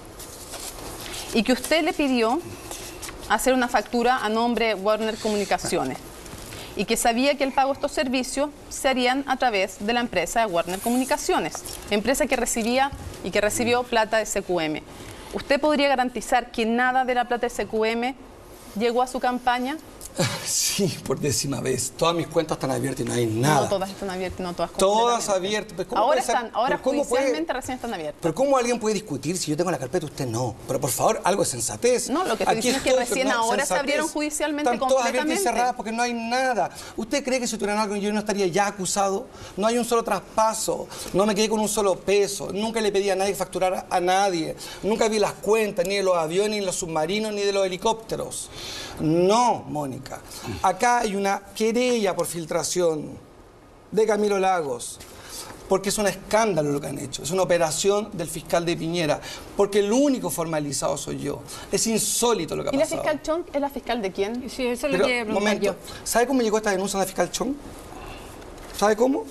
Speaker 4: y que usted le pidió hacer una factura a nombre de Warner Comunicaciones y que sabía que el pago de estos servicios se harían a través de la empresa de Warner Comunicaciones, empresa que recibía y que recibió plata de C Q M. ¿Usted podría garantizar que nada de la plata de C Q M llegó a su campaña?
Speaker 6: Sí, por décima vez. Todas mis cuentas están abiertas y no hay nada.
Speaker 4: No todas están abiertas, no todas
Speaker 6: Todas
Speaker 4: completamente.
Speaker 6: abiertas. Pero ¿cómo
Speaker 4: Ahora
Speaker 6: puede ser?
Speaker 4: están, ahora
Speaker 6: Pero ¿cómo puede-
Speaker 4: judicialmente recién están abiertas.
Speaker 6: Pero ¿cómo alguien puede discutir si yo tengo la carpeta y usted no? Pero por favor, algo de sensatez.
Speaker 4: No, lo que estoy
Speaker 6: Aquí
Speaker 4: diciendo es que
Speaker 6: estoy,
Speaker 4: recién
Speaker 6: pero no,
Speaker 4: ahora se
Speaker 6: sensatez.
Speaker 4: abrieron judicialmente
Speaker 6: Están todas abiertas y
Speaker 4: completamente.
Speaker 6: cerradas porque no hay nada. ¿Usted cree que si tuvieran algo yo no estaría ya acusado? No hay un solo traspaso. No me quedé con un solo peso. Nunca le pedí a nadie que facturara a nadie. Nunca vi las cuentas ni de los aviones, ni de los submarinos, ni de los helicópteros. No, Mónica. Acá hay una querella por filtración de Camilo Lagos. Porque es un escándalo lo que han hecho. Es una operación del fiscal de Piñera. Porque el único formalizado soy yo. Es insólito lo que ha
Speaker 4: ¿Y la
Speaker 6: pasado.
Speaker 4: fiscal Chong es la fiscal de quién?
Speaker 2: Sí, eso es lo
Speaker 6: Pero,
Speaker 2: que preguntar
Speaker 6: momento,
Speaker 2: yo.
Speaker 6: ¿sabe cómo llegó esta denuncia a la fiscal Chong? ¿Sabe cómo?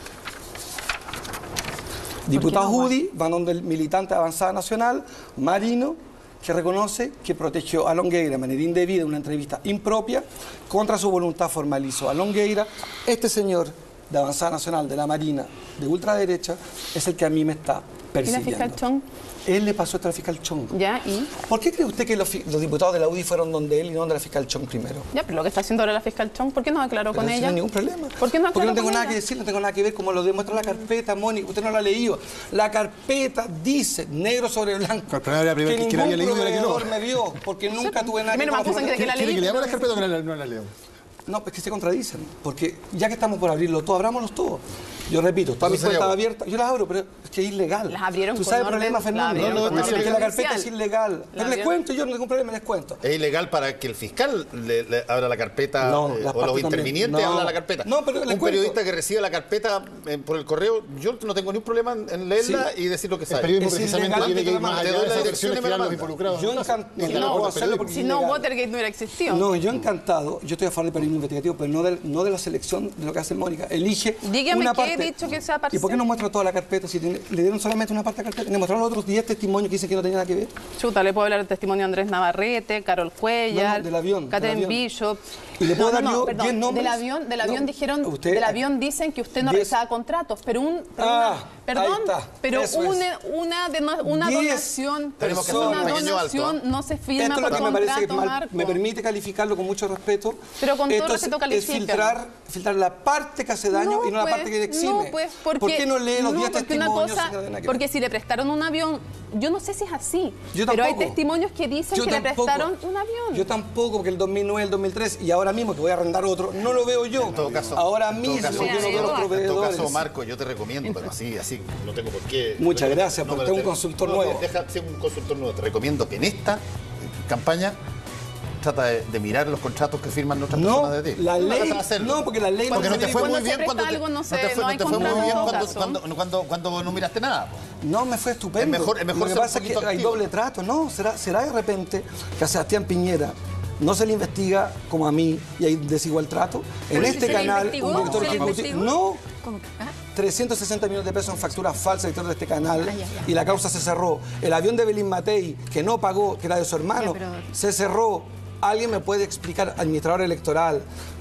Speaker 6: Diputado
Speaker 2: no, Juan?
Speaker 6: Judy van donde el militante de Avanzada Nacional, Marino, que reconoce que protegió a Longueira de manera indebida en una entrevista impropia, contra su voluntad formalizó a Longueira. Este señor de Avanzada Nacional, de la Marina, de ultraderecha, es el que a mí me está
Speaker 4: ¿Y la
Speaker 6: persiguiendo.
Speaker 4: fiscal Chong?
Speaker 6: Él le pasó esto a la fiscal Chong.
Speaker 4: Ya, ¿y?
Speaker 6: ¿Por qué cree usted que los, fi- los diputados de la U D I fueron donde él y no donde la fiscal Chong primero?
Speaker 4: Ya, pero lo que está haciendo ahora la fiscal Chong, ¿por qué no aclaró
Speaker 6: Pero
Speaker 4: con
Speaker 6: si
Speaker 4: ella?
Speaker 6: No hay ningún problema.
Speaker 4: ¿Por qué no
Speaker 6: Porque
Speaker 4: aclaró
Speaker 6: no tengo
Speaker 4: con
Speaker 6: nada
Speaker 4: ella?
Speaker 6: que decir, no tengo nada que ver, como lo demuestra la carpeta, Moni. Usted no la ha leído. La carpeta dice, negro sobre blanco,
Speaker 3: El problema era
Speaker 6: que
Speaker 3: primero que- que la
Speaker 6: ningún
Speaker 3: había leído y la que no.
Speaker 6: proveedor me vio, porque nunca tuve nada
Speaker 4: Primero me acusan
Speaker 6: ver
Speaker 4: de que la
Speaker 3: ¿Quiere
Speaker 4: leí,
Speaker 3: que le
Speaker 4: pero
Speaker 3: abra la
Speaker 4: no-
Speaker 3: carpeta o que no la- no la leo?
Speaker 6: No, es que se contradicen, porque ya que estamos por abrirlo todo, abrámoslos todos. Yo repito, todas mis
Speaker 1: Eso sería
Speaker 6: cuentas
Speaker 1: bueno.
Speaker 6: abiertas, yo las abro, pero es que es ilegal.
Speaker 4: Las abrieron
Speaker 6: ¿Tú
Speaker 4: con
Speaker 6: sabes el
Speaker 4: orden,
Speaker 6: problema,
Speaker 4: la
Speaker 6: Fernando?
Speaker 4: abrieron
Speaker 1: con
Speaker 6: Es
Speaker 1: orden
Speaker 6: que la carpeta
Speaker 4: judicial.
Speaker 6: es ilegal. Pero les
Speaker 4: abrieron.
Speaker 6: cuento, yo no tengo problema, les cuento.
Speaker 1: Es ilegal para que el fiscal le, le abra la carpeta
Speaker 6: No,
Speaker 1: eh,
Speaker 6: las
Speaker 1: o los
Speaker 6: partes también.
Speaker 1: intervinientes
Speaker 6: No.
Speaker 1: abran la carpeta.
Speaker 6: No, pero le
Speaker 1: un
Speaker 6: cuento.
Speaker 1: periodista que recibe la carpeta eh, por el correo, yo no tengo ningún problema en, en leerla
Speaker 6: Sí.
Speaker 1: y decir lo que
Speaker 3: El
Speaker 1: sabe.
Speaker 3: periodismo
Speaker 6: Es
Speaker 3: precisamente
Speaker 6: ilegal,
Speaker 3: tiene que ir
Speaker 6: te
Speaker 3: más
Speaker 6: doy
Speaker 3: allá
Speaker 1: la
Speaker 3: de esas
Speaker 1: dirección
Speaker 3: acciones
Speaker 1: y me
Speaker 3: que
Speaker 1: la
Speaker 3: dan los
Speaker 1: manda.
Speaker 3: involucrados.
Speaker 6: Yo
Speaker 3: No,
Speaker 6: encantado.
Speaker 3: no,
Speaker 6: Si
Speaker 3: no,
Speaker 6: no,
Speaker 3: no,
Speaker 6: hacerlo porque
Speaker 4: Si
Speaker 6: es
Speaker 4: no,
Speaker 6: ilegal.
Speaker 4: Watergate no hubiera existido.
Speaker 6: No, yo encantado, yo estoy a favor del periodismo investigativo, pero no de, no de la selección de lo que hace Mónica. Elige
Speaker 4: Dígame
Speaker 6: una
Speaker 4: qué he
Speaker 6: parte.
Speaker 4: dicho que sea
Speaker 6: ¿Y por qué
Speaker 4: parcial.
Speaker 6: no muestra toda la carpeta? Si tiene- le dieron solamente una parte de la carpeta, le mostraron los otros diez testimonios que dicen que no tenían nada que ver.
Speaker 4: Chuta, le puedo hablar del testimonio de Andrés Navarrete, Carol Cuellar,
Speaker 6: No, no, del avión,
Speaker 4: Catherine
Speaker 6: del avión.
Speaker 4: Bishop.
Speaker 6: Y le puedo
Speaker 4: no,
Speaker 6: dar
Speaker 4: no, no,
Speaker 6: yo
Speaker 4: perdón,
Speaker 6: diez nombres.
Speaker 4: Del avión, del avión
Speaker 6: No,
Speaker 4: dijeron,
Speaker 6: usted-
Speaker 4: del avión dicen que usted no
Speaker 6: diez.
Speaker 4: realizaba contratos, pero un, pero
Speaker 6: Ah,
Speaker 4: una, perdón,
Speaker 6: ahí está,
Speaker 4: pero
Speaker 6: eso es.
Speaker 4: una, una, de no- una
Speaker 6: Diez
Speaker 4: donación,
Speaker 1: Tenemos
Speaker 6: que hacer un
Speaker 4: una
Speaker 1: pequeño
Speaker 4: donación
Speaker 1: alto, ¿eh?
Speaker 4: no se firma
Speaker 6: Esto es lo
Speaker 4: por
Speaker 6: que me parece que
Speaker 4: contrato,
Speaker 6: mal-
Speaker 4: Marco.
Speaker 6: me permite calificarlo con mucho respeto.
Speaker 4: Pero con todo
Speaker 6: Esto es-
Speaker 4: respeto,
Speaker 6: es
Speaker 4: califíquelo.
Speaker 6: filtrar, filtrar la parte que hace daño y no la
Speaker 4: pues,
Speaker 6: parte que exime.
Speaker 4: No, pues, porque,
Speaker 6: ¿Por qué no lee los
Speaker 4: no,
Speaker 6: diez
Speaker 4: porque una
Speaker 6: testimonios?
Speaker 4: cosa-
Speaker 6: sin que tenga que ver?
Speaker 4: porque si le prestaron un avión, yo no sé si es así,
Speaker 6: Yo
Speaker 4: pero hay
Speaker 6: tampoco.
Speaker 4: testimonios que dicen
Speaker 6: Yo
Speaker 4: que le
Speaker 6: tampoco.
Speaker 4: prestaron un avión.
Speaker 6: Yo tampoco, porque el dos mil nueve, el dos mil tres y ahora mismo que voy a arrendar otro, no lo veo yo.
Speaker 1: En todo caso,
Speaker 6: ahora
Speaker 1: en todo
Speaker 6: mismo
Speaker 1: caso,
Speaker 6: yo no veo los
Speaker 1: en todo
Speaker 6: proveedores.
Speaker 1: caso, Marco, yo te recomiendo, pero así, así, no tengo por qué.
Speaker 6: Muchas gracias, porque
Speaker 1: pero
Speaker 6: tengo un
Speaker 1: te-
Speaker 6: consultor
Speaker 1: no,
Speaker 6: nuevo.
Speaker 1: Deja ser un consultor nuevo. Te recomiendo que en esta campaña trata de, de mirar los contratos que firman otras
Speaker 6: No,
Speaker 1: personas de ti.
Speaker 6: la ley-
Speaker 1: Trata de hacerlo.
Speaker 6: no, porque la ley
Speaker 1: Porque no te fue
Speaker 4: Cuando
Speaker 1: muy
Speaker 4: se
Speaker 1: bien
Speaker 4: presta
Speaker 1: cuando te,
Speaker 4: algo, no
Speaker 1: te
Speaker 4: sé,
Speaker 1: fue,
Speaker 4: no hay
Speaker 1: te fue muy
Speaker 4: contrato en
Speaker 1: bien
Speaker 4: todo
Speaker 1: cuando,
Speaker 4: caso.
Speaker 1: cuando, cuando, cuando no miraste nada. po.
Speaker 6: No, me fue estupendo.
Speaker 1: Es mejor- es mejor
Speaker 6: Lo que
Speaker 1: ser un
Speaker 6: pasa es que
Speaker 1: poquito
Speaker 6: hay
Speaker 1: activo.
Speaker 6: doble trato, ¿no? ¿Será, será de repente que a Sebastián Piñera no se le investiga como a mí y hay desigual trato? En
Speaker 2: Pero si
Speaker 6: este
Speaker 2: se le
Speaker 6: canal,
Speaker 2: investigó,
Speaker 6: un director
Speaker 2: ¿se le
Speaker 6: ejecutivo...
Speaker 2: investigó?
Speaker 6: No,
Speaker 2: ¿Cómo que? Ah,
Speaker 6: trescientos sesenta millones de pesos en facturas falsas del director de este canal
Speaker 2: Ah, ya, ya.
Speaker 6: y la causa se cerró. El avión de Belín Matei, que no pagó, que era de su hermano,
Speaker 2: Ya, pero-
Speaker 6: se cerró. ¿Alguien me puede explicar, administrador electoral,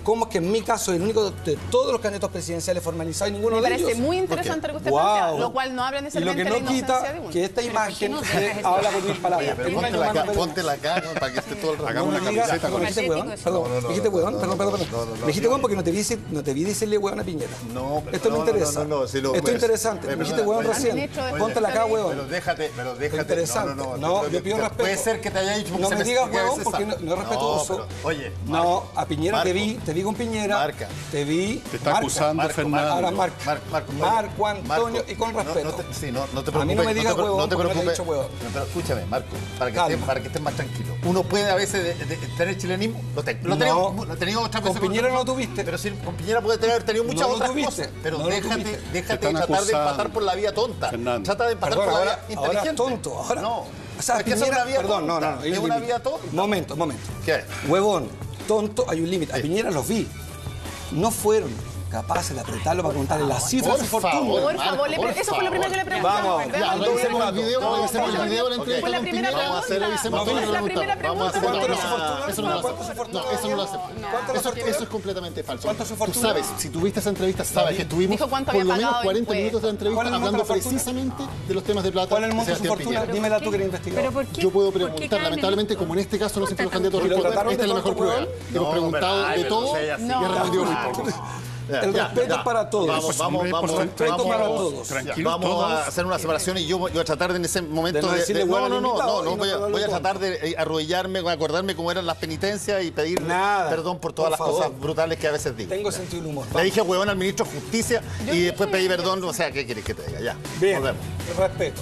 Speaker 6: cómo es que en mi caso el único de todos los candidatos presidenciales formalizados y ninguno
Speaker 4: Me
Speaker 6: de
Speaker 4: parece
Speaker 6: ellos.
Speaker 4: muy interesante lo que usted
Speaker 6: Wow.
Speaker 4: plantea, lo cual no habla
Speaker 6: Y lo
Speaker 4: necesariamente
Speaker 6: que
Speaker 4: de la
Speaker 6: no
Speaker 4: inocencia
Speaker 6: quita
Speaker 4: de uno.
Speaker 6: que esta imagen
Speaker 2: no
Speaker 6: eh,
Speaker 2: dejas eso?
Speaker 6: habla por mil palabras.
Speaker 1: Pero
Speaker 6: Tengo
Speaker 1: ponte
Speaker 6: una
Speaker 1: la
Speaker 6: hermana
Speaker 1: acá,
Speaker 6: peruana.
Speaker 1: ponte la acá ¿no? para que esté todo el rato.
Speaker 5: Hagamos
Speaker 6: No
Speaker 5: una
Speaker 6: me digas-
Speaker 5: camiseta
Speaker 6: no,
Speaker 5: con
Speaker 6: me dijiste
Speaker 2: eso.
Speaker 6: hueón, perdón.
Speaker 1: No, no, no,
Speaker 6: Me dijiste
Speaker 1: no,
Speaker 6: hueón,
Speaker 1: no,
Speaker 6: perdón,
Speaker 1: no,
Speaker 6: perdón,
Speaker 1: no,
Speaker 6: perdón.
Speaker 1: no, no,
Speaker 6: Me dijiste
Speaker 1: no,
Speaker 6: hueón porque no te vi decir- no te vi decirle hueón a Piñera.
Speaker 1: No, pero
Speaker 6: Esto
Speaker 1: no,
Speaker 6: me
Speaker 1: no,
Speaker 6: interesa.
Speaker 1: no, no, no, si lo-
Speaker 6: Esto es
Speaker 1: pues,
Speaker 6: interesante.
Speaker 1: eh,
Speaker 6: Me dijiste
Speaker 1: perdona,
Speaker 6: hueón
Speaker 1: oye,
Speaker 6: recién.
Speaker 4: Ministro de
Speaker 6: Póntela acá,
Speaker 4: Pero
Speaker 6: hueón.
Speaker 1: Pero déjate, pero déjate.
Speaker 6: Interesante.
Speaker 1: No, no,
Speaker 6: No,
Speaker 1: pero-
Speaker 6: yo pido
Speaker 1: pero
Speaker 6: respeto.
Speaker 1: Puede ser que te haya dicho porque
Speaker 6: No
Speaker 1: se
Speaker 6: me digas
Speaker 1: porque a
Speaker 6: huevón
Speaker 1: veces
Speaker 6: porque
Speaker 1: sabe.
Speaker 6: no, no es respetuoso.
Speaker 1: No, pero, oye,
Speaker 6: No, a Piñera te
Speaker 1: Marco.
Speaker 6: vi, te vi con Piñera.
Speaker 1: Marca.
Speaker 6: Te vi.
Speaker 5: Te está
Speaker 6: Marca.
Speaker 5: acusando,
Speaker 1: Marco,
Speaker 5: Fernando.
Speaker 6: Ahora Marco.
Speaker 1: Marco, Marco, oye,
Speaker 6: Marco Antonio
Speaker 1: Marco,
Speaker 6: y con
Speaker 1: no-
Speaker 6: respeto.
Speaker 1: No, te, sí, no, no te
Speaker 6: A
Speaker 1: preocupes.
Speaker 6: mí no me digas
Speaker 1: te, pre-
Speaker 6: huevón
Speaker 1: no te
Speaker 6: porque no te he
Speaker 1: preocupes.
Speaker 6: dicho huevón.
Speaker 1: No, pero escúchame, Marco, para que,
Speaker 6: Calma.
Speaker 1: estés, para que estés más tranquilo. Uno puede a veces de- de- tener chilenismo. Lo, te, lo, he tenido,
Speaker 6: No.
Speaker 1: lo he tenido otras
Speaker 6: Con
Speaker 1: veces.
Speaker 6: Piñera
Speaker 1: otras
Speaker 6: no lo
Speaker 1: cosas,
Speaker 6: tuviste.
Speaker 1: Pero sí, con Piñera puede tener, haber tenido muchas
Speaker 6: No lo
Speaker 1: otras
Speaker 6: tuviste.
Speaker 1: cosas. Pero
Speaker 6: No lo
Speaker 1: déjate,
Speaker 6: tuviste.
Speaker 1: déjate de
Speaker 5: Te
Speaker 1: tratar
Speaker 5: están
Speaker 1: de
Speaker 5: acusando.
Speaker 1: empatar por la vía tonta.
Speaker 5: Fernando.
Speaker 1: Trata de empatar
Speaker 6: Perdón,
Speaker 1: por la
Speaker 6: ahora,
Speaker 1: vía
Speaker 6: ahora
Speaker 1: inteligente.
Speaker 6: tonto. Ahora,
Speaker 1: No.
Speaker 6: O sea,
Speaker 1: Es que esa es
Speaker 6: Piñera,
Speaker 1: una vía
Speaker 6: perdón, no,
Speaker 1: tonta.
Speaker 6: no, no. hay
Speaker 1: Es
Speaker 6: un
Speaker 1: una
Speaker 6: límite.
Speaker 1: vía tonta.
Speaker 6: Momento, momento.
Speaker 1: ¿Qué?
Speaker 6: Huevón, tonto, hay un límite. A
Speaker 1: Sí.
Speaker 6: Piñera los vi. No fueron capaces de apretarlo para contarle las cifras de su
Speaker 1: Por
Speaker 6: fortuna.
Speaker 1: favor.
Speaker 4: Por favor, le pre-
Speaker 1: Por
Speaker 4: eso fue lo primero que le
Speaker 1: favor.
Speaker 4: preguntamos.
Speaker 6: Vamos,
Speaker 4: Veamos
Speaker 3: Ya,
Speaker 4: el
Speaker 3: revisemos el
Speaker 4: video.
Speaker 3: video,
Speaker 4: No,
Speaker 3: revisemos el
Speaker 4: no,
Speaker 3: video de la
Speaker 4: no,
Speaker 3: entrevista
Speaker 4: fue la
Speaker 3: con
Speaker 4: primera
Speaker 3: Piñera.
Speaker 1: Vamos a hacer-
Speaker 4: pregunta.
Speaker 1: revisemos
Speaker 3: No,
Speaker 1: todo
Speaker 3: no,
Speaker 1: lo
Speaker 3: no,
Speaker 1: que
Speaker 3: no,
Speaker 4: primera
Speaker 1: preguntamos. Vamos a hacer
Speaker 4: pregunta.
Speaker 3: ¿Cuánto era su
Speaker 1: una-
Speaker 3: fortuna? Eso no lo
Speaker 6: ¿Cuánto
Speaker 3: acepto.
Speaker 6: es su fortuna?
Speaker 3: No, eso no lo acepto.
Speaker 6: ¿Cuánto es su
Speaker 3: Eso,
Speaker 6: fortuna?
Speaker 3: eso es completamente falso.
Speaker 6: ¿Cuánto es su
Speaker 3: Tú
Speaker 6: fortuna?
Speaker 3: sabes, si tuviste esa entrevista, sabes que estuvimos
Speaker 4: Dijo cuánto
Speaker 3: por
Speaker 4: había
Speaker 3: lo menos
Speaker 4: pagado
Speaker 3: cuarenta
Speaker 4: en
Speaker 3: minutos de entrevista
Speaker 6: ¿Cuál es el monto
Speaker 3: hablando
Speaker 6: de la fortuna?
Speaker 3: precisamente de los temas de plata.
Speaker 6: ¿Cuál es el monto de su
Speaker 3: Sebastián
Speaker 6: fortuna?
Speaker 3: Piñera.
Speaker 6: Dímela tú que eres investigador.
Speaker 2: ¿Pero por qué?
Speaker 3: Yo puedo
Speaker 2: ¿Por qué
Speaker 3: preguntar,
Speaker 2: caen en-
Speaker 3: lamentablemente, como en este caso no siempre los candidatos
Speaker 6: ¿Y lo
Speaker 3: responden,
Speaker 6: trataron
Speaker 3: esta es
Speaker 6: de
Speaker 3: la mejor
Speaker 6: tonto,
Speaker 3: prueba.
Speaker 6: weón?
Speaker 3: Hemos preguntado
Speaker 1: pero, ay,
Speaker 3: de
Speaker 1: pero
Speaker 3: todo
Speaker 1: no sea
Speaker 3: y
Speaker 1: así.
Speaker 3: ha
Speaker 4: No.
Speaker 3: respondido muy poco.
Speaker 1: Ya,
Speaker 6: El
Speaker 1: ya,
Speaker 6: respeto
Speaker 1: ya.
Speaker 6: es para todos.
Speaker 1: Vamos,
Speaker 5: Pues,
Speaker 1: vamos,
Speaker 5: hombre,
Speaker 1: vamos,
Speaker 5: por
Speaker 6: respeto
Speaker 1: vamos,
Speaker 6: para
Speaker 1: vamos,
Speaker 6: todos.
Speaker 5: Tranquilos
Speaker 1: vamos
Speaker 5: todos.
Speaker 1: a hacer una separación y yo voy a tratar de en ese momento
Speaker 6: De no
Speaker 1: de,
Speaker 6: decirle
Speaker 1: de-
Speaker 6: huevo
Speaker 1: no,
Speaker 6: al
Speaker 1: no, no,
Speaker 6: invitado
Speaker 1: no,
Speaker 6: y
Speaker 1: no,
Speaker 6: no
Speaker 1: voy a,
Speaker 6: hablarle
Speaker 1: voy a
Speaker 6: tonto.
Speaker 1: tratar de eh, arrodillarme, acordarme cómo eran las penitencias y pedir
Speaker 6: Nada.
Speaker 1: perdón por todas
Speaker 6: Por
Speaker 1: las
Speaker 6: favor.
Speaker 1: cosas brutales que a veces digo.
Speaker 6: Tengo sentido del humor.
Speaker 1: Le dije huevón al ministro de Justicia y después pedí perdón, o sea, ¿qué quieres que te diga? Ya,
Speaker 6: Bien,
Speaker 1: volvemos.
Speaker 6: respeto.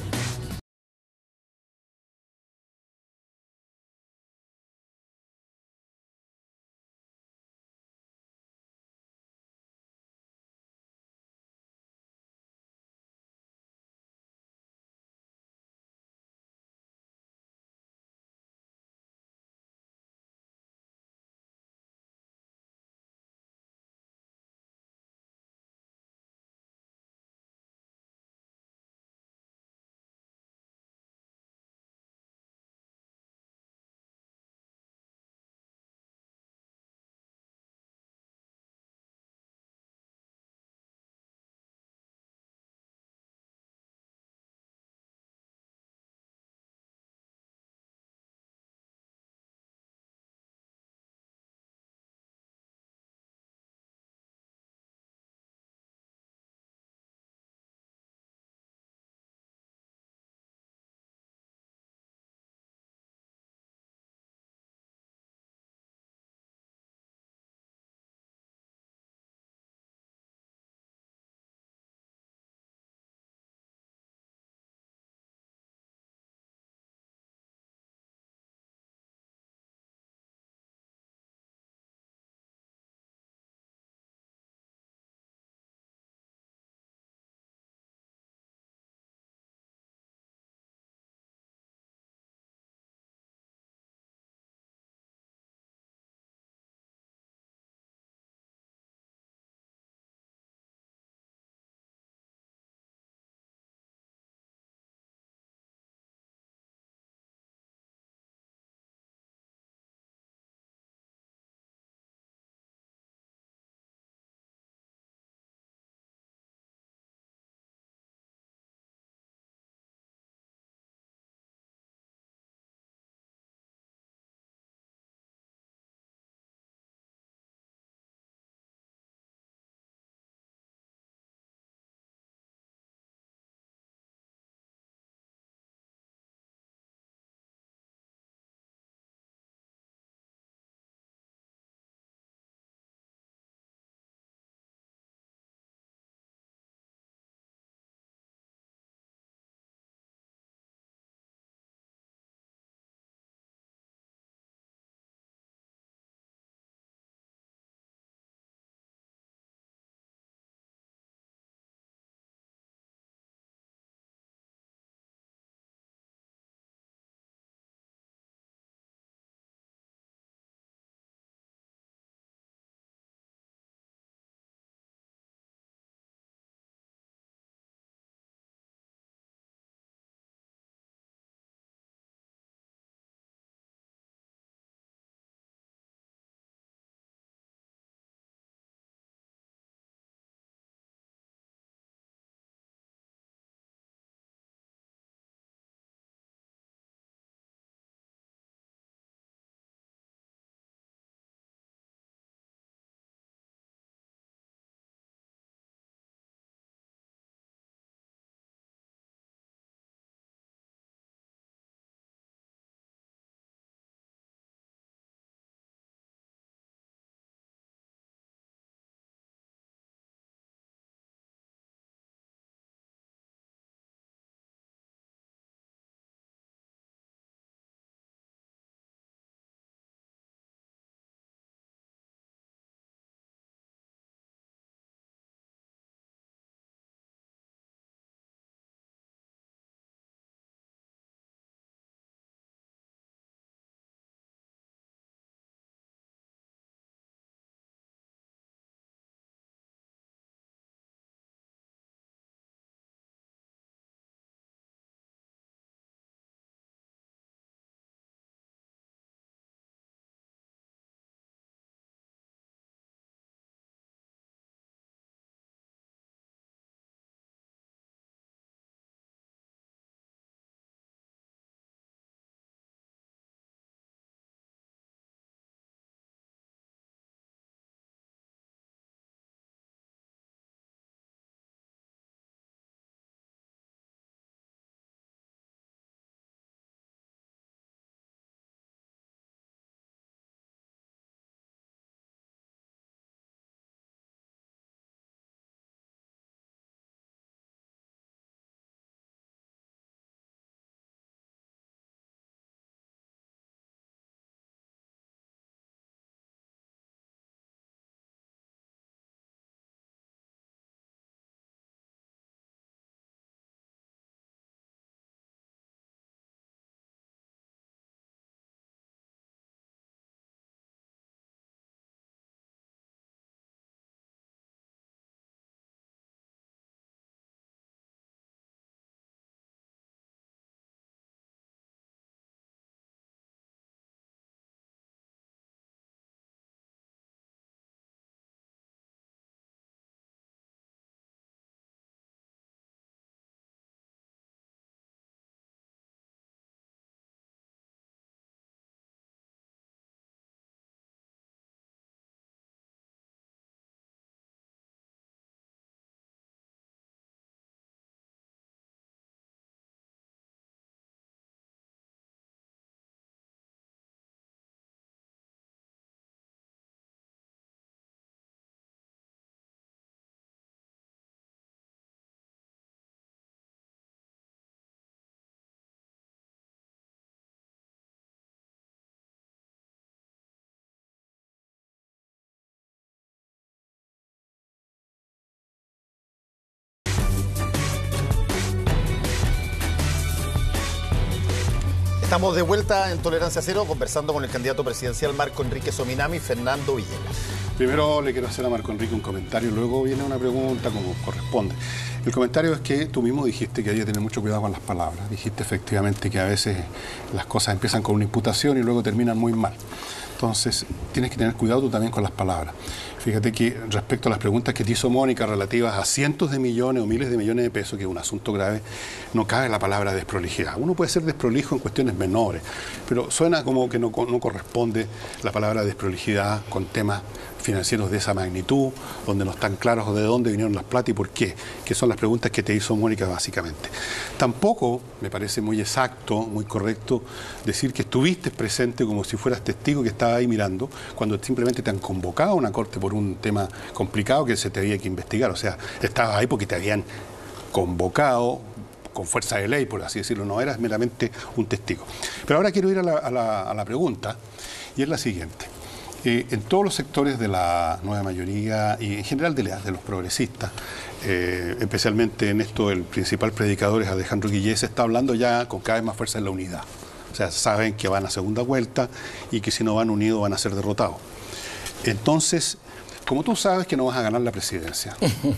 Speaker 3: Estamos de vuelta en Tolerancia Cero conversando con el candidato presidencial Marco Enrique Sominami, Fernando Villegas.
Speaker 5: Primero le quiero hacer a Marco Enrique un comentario, luego viene una pregunta como corresponde. El comentario es que tú mismo dijiste que hay que tener mucho cuidado con las palabras. Dijiste efectivamente que a veces las cosas empiezan con una imputación y luego terminan muy mal. Entonces, tienes que tener cuidado tú también con las palabras. Fíjate que respecto a las preguntas que te hizo Mónica relativas a cientos de millones o miles de millones de pesos, que es un asunto grave, no cabe la palabra desprolijidad. Uno puede ser desprolijo en cuestiones menores, pero suena como que no, no corresponde la palabra desprolijidad con temas financieros de esa magnitud, donde no están claros de dónde vinieron las plata y por qué, que son las preguntas que te hizo Mónica básicamente. Tampoco me parece muy exacto, muy correcto decir que estuviste presente como si fueras testigo que estaba ahí mirando, cuando simplemente te han convocado a una corte por un tema complicado que se te había que investigar. O sea, estabas ahí porque te habían convocado con fuerza de ley, por así decirlo, no eras meramente un testigo. Pero ahora quiero ir a la, a la, a la pregunta, y es la siguiente. Eh, en todos los sectores de la nueva mayoría y en general de, la, de los progresistas, eh, especialmente en esto el principal predicador es Alejandro Guillé, se está hablando ya con cada vez más fuerza en la unidad. O sea, saben que van a segunda vuelta y que si no van unidos van a ser derrotados. Entonces, como tú sabes que no vas a ganar la presidencia,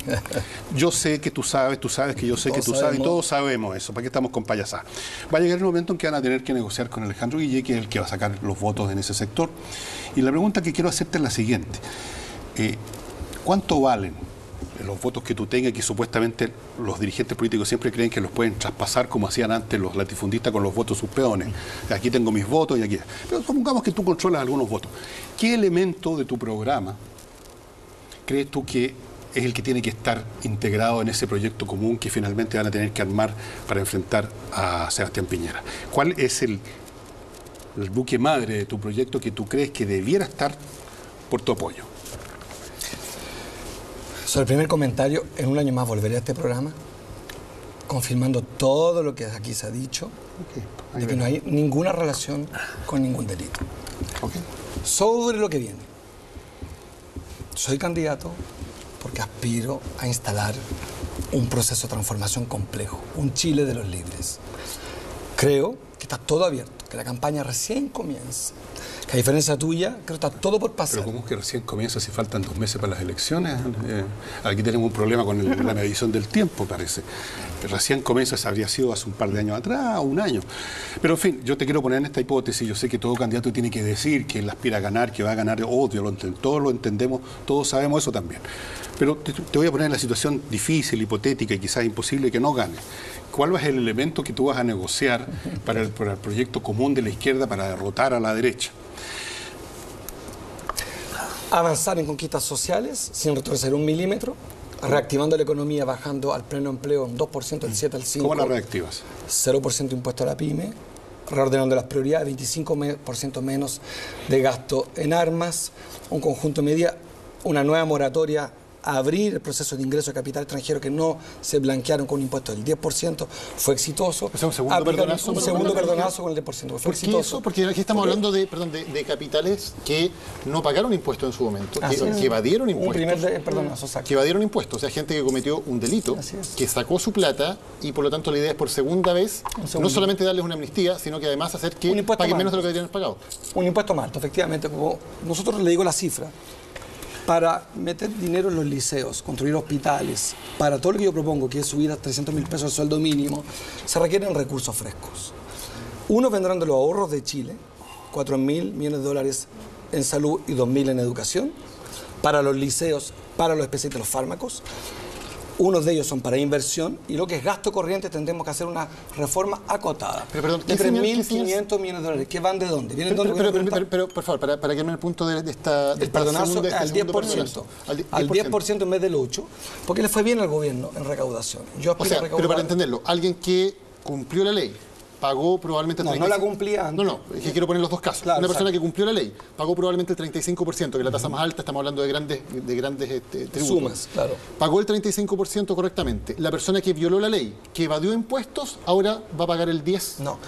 Speaker 5: yo sé que tú sabes, tú sabes que yo sé que tú sabes, y todos sabemos eso, ¿para qué estamos con payasadas? Va a llegar el momento en que van a tener que negociar con Alejandro Guillé, que es el que va a sacar los votos en ese sector. Y la pregunta que quiero hacerte es la siguiente. Eh, ¿Cuánto valen los votos que tú tengas, que supuestamente los dirigentes políticos siempre creen que los pueden traspasar como hacían antes los latifundistas con los votos sus peones? Aquí tengo mis votos y aquí. Pero supongamos que tú controlas algunos votos. ¿Qué elemento de tu programa crees tú que es el que tiene que estar integrado en ese proyecto común que finalmente van a tener que armar para enfrentar a Sebastián Piñera? ¿Cuál es el, el buque madre de tu proyecto que tú crees que debiera estar por tu apoyo?
Speaker 6: Sobre el primer comentario, en un año más volveré a este programa, confirmando todo lo que aquí se ha dicho, okay, de que no hay ninguna relación con ningún delito. Okay. Sobre lo que viene. Soy candidato porque aspiro a instalar un proceso de transformación complejo, un Chile de los libres. Creo que está todo abierto, que la campaña recién comienza, que a diferencia tuya, creo que está todo por pasar.
Speaker 5: Pero ¿cómo es que recién comienza si faltan dos meses para las elecciones? Eh, aquí tenemos un problema con el, la medición del tiempo, parece. Que recién comienza, se habría sido hace un par de años atrás, o un año. Pero en fin, yo te quiero poner en esta hipótesis. Yo sé que todo candidato tiene que decir que él aspira a ganar, que va a ganar, odio, lo todos lo entendemos, todos sabemos eso también. Pero te, te voy a poner en la situación difícil, hipotética y quizás imposible que no gane. ¿Cuál va a ser el elemento que tú vas a negociar para el, para el proyecto común de la izquierda para derrotar a la derecha?
Speaker 6: Avanzar en conquistas sociales sin retroceder un milímetro, reactivando la economía, bajando al pleno empleo un dos por ciento, del siete al cinco por ciento.
Speaker 5: ¿Cómo la reactivas?
Speaker 6: cero por ciento impuesto a la pyme, reordenando las prioridades, veinticinco por ciento menos de gasto en armas, un conjunto de medidas, una nueva moratoria, abrir el proceso de ingreso de capital extranjero que no se blanquearon con un impuesto del diez por ciento, fue exitoso.
Speaker 3: O sea, un segundo
Speaker 6: Aplicar
Speaker 3: perdonazo.
Speaker 6: Un segundo perdonazo con el diez por ciento, fue
Speaker 3: ¿Por qué
Speaker 6: exitoso.
Speaker 3: eso? Porque aquí estamos hablando de, perdón, de, de capitales que no pagaron impuestos en su momento, que, que evadieron impuestos.
Speaker 6: Un primer de, perdonazo, exacto.
Speaker 3: Que evadieron impuestos, o sea, gente que cometió un delito, que sacó su plata y por lo tanto la idea es por segunda vez no solamente darles una amnistía, sino que además hacer que paguen menos de lo que deberían pagado.
Speaker 6: Un impuesto más alto, efectivamente. Como nosotros le digo la cifra. Para meter dinero en los liceos, construir hospitales, para todo lo que yo propongo, que es subir a trescientos mil pesos el sueldo mínimo, se requieren recursos frescos. Unos vendrán de los ahorros de Chile, cuatro mil millones de dólares en salud y dos mil en educación, para los liceos, para los especialistas de los fármacos. Unos de ellos son para inversión y lo que es gasto corriente tendremos que hacer una reforma acotada.
Speaker 3: Pero, perdón,
Speaker 6: de tres mil quinientos millones de dólares. ¿Qué van de dónde? ¿Vienen
Speaker 3: pero,
Speaker 6: de dónde?
Speaker 3: Pero, pero, pero, pero, por favor, para, para que me el punto de, de esta... De
Speaker 6: el perdonazo de este al diez por ciento. Al diez por ciento. Al diez por ciento en vez del ocho por ciento, porque le fue bien al gobierno en recaudación. Yo
Speaker 3: o sea, pero para entenderlo, alguien que cumplió la ley, pagó probablemente el
Speaker 6: no,
Speaker 3: treinta y cinco por ciento.
Speaker 6: No, no la cumplía antes.
Speaker 3: No, no, es que quiero poner los dos casos.
Speaker 6: Claro,
Speaker 3: Una persona
Speaker 6: exacto.
Speaker 3: que cumplió la ley, pagó probablemente el treinta y cinco por ciento, que es la tasa más alta, estamos hablando de grandes, de grandes este, tributos.
Speaker 6: Sumas, claro.
Speaker 3: Pagó el treinta y cinco por ciento correctamente. La persona que violó la ley, que evadió impuestos, ahora va a pagar el diez por ciento.
Speaker 6: No.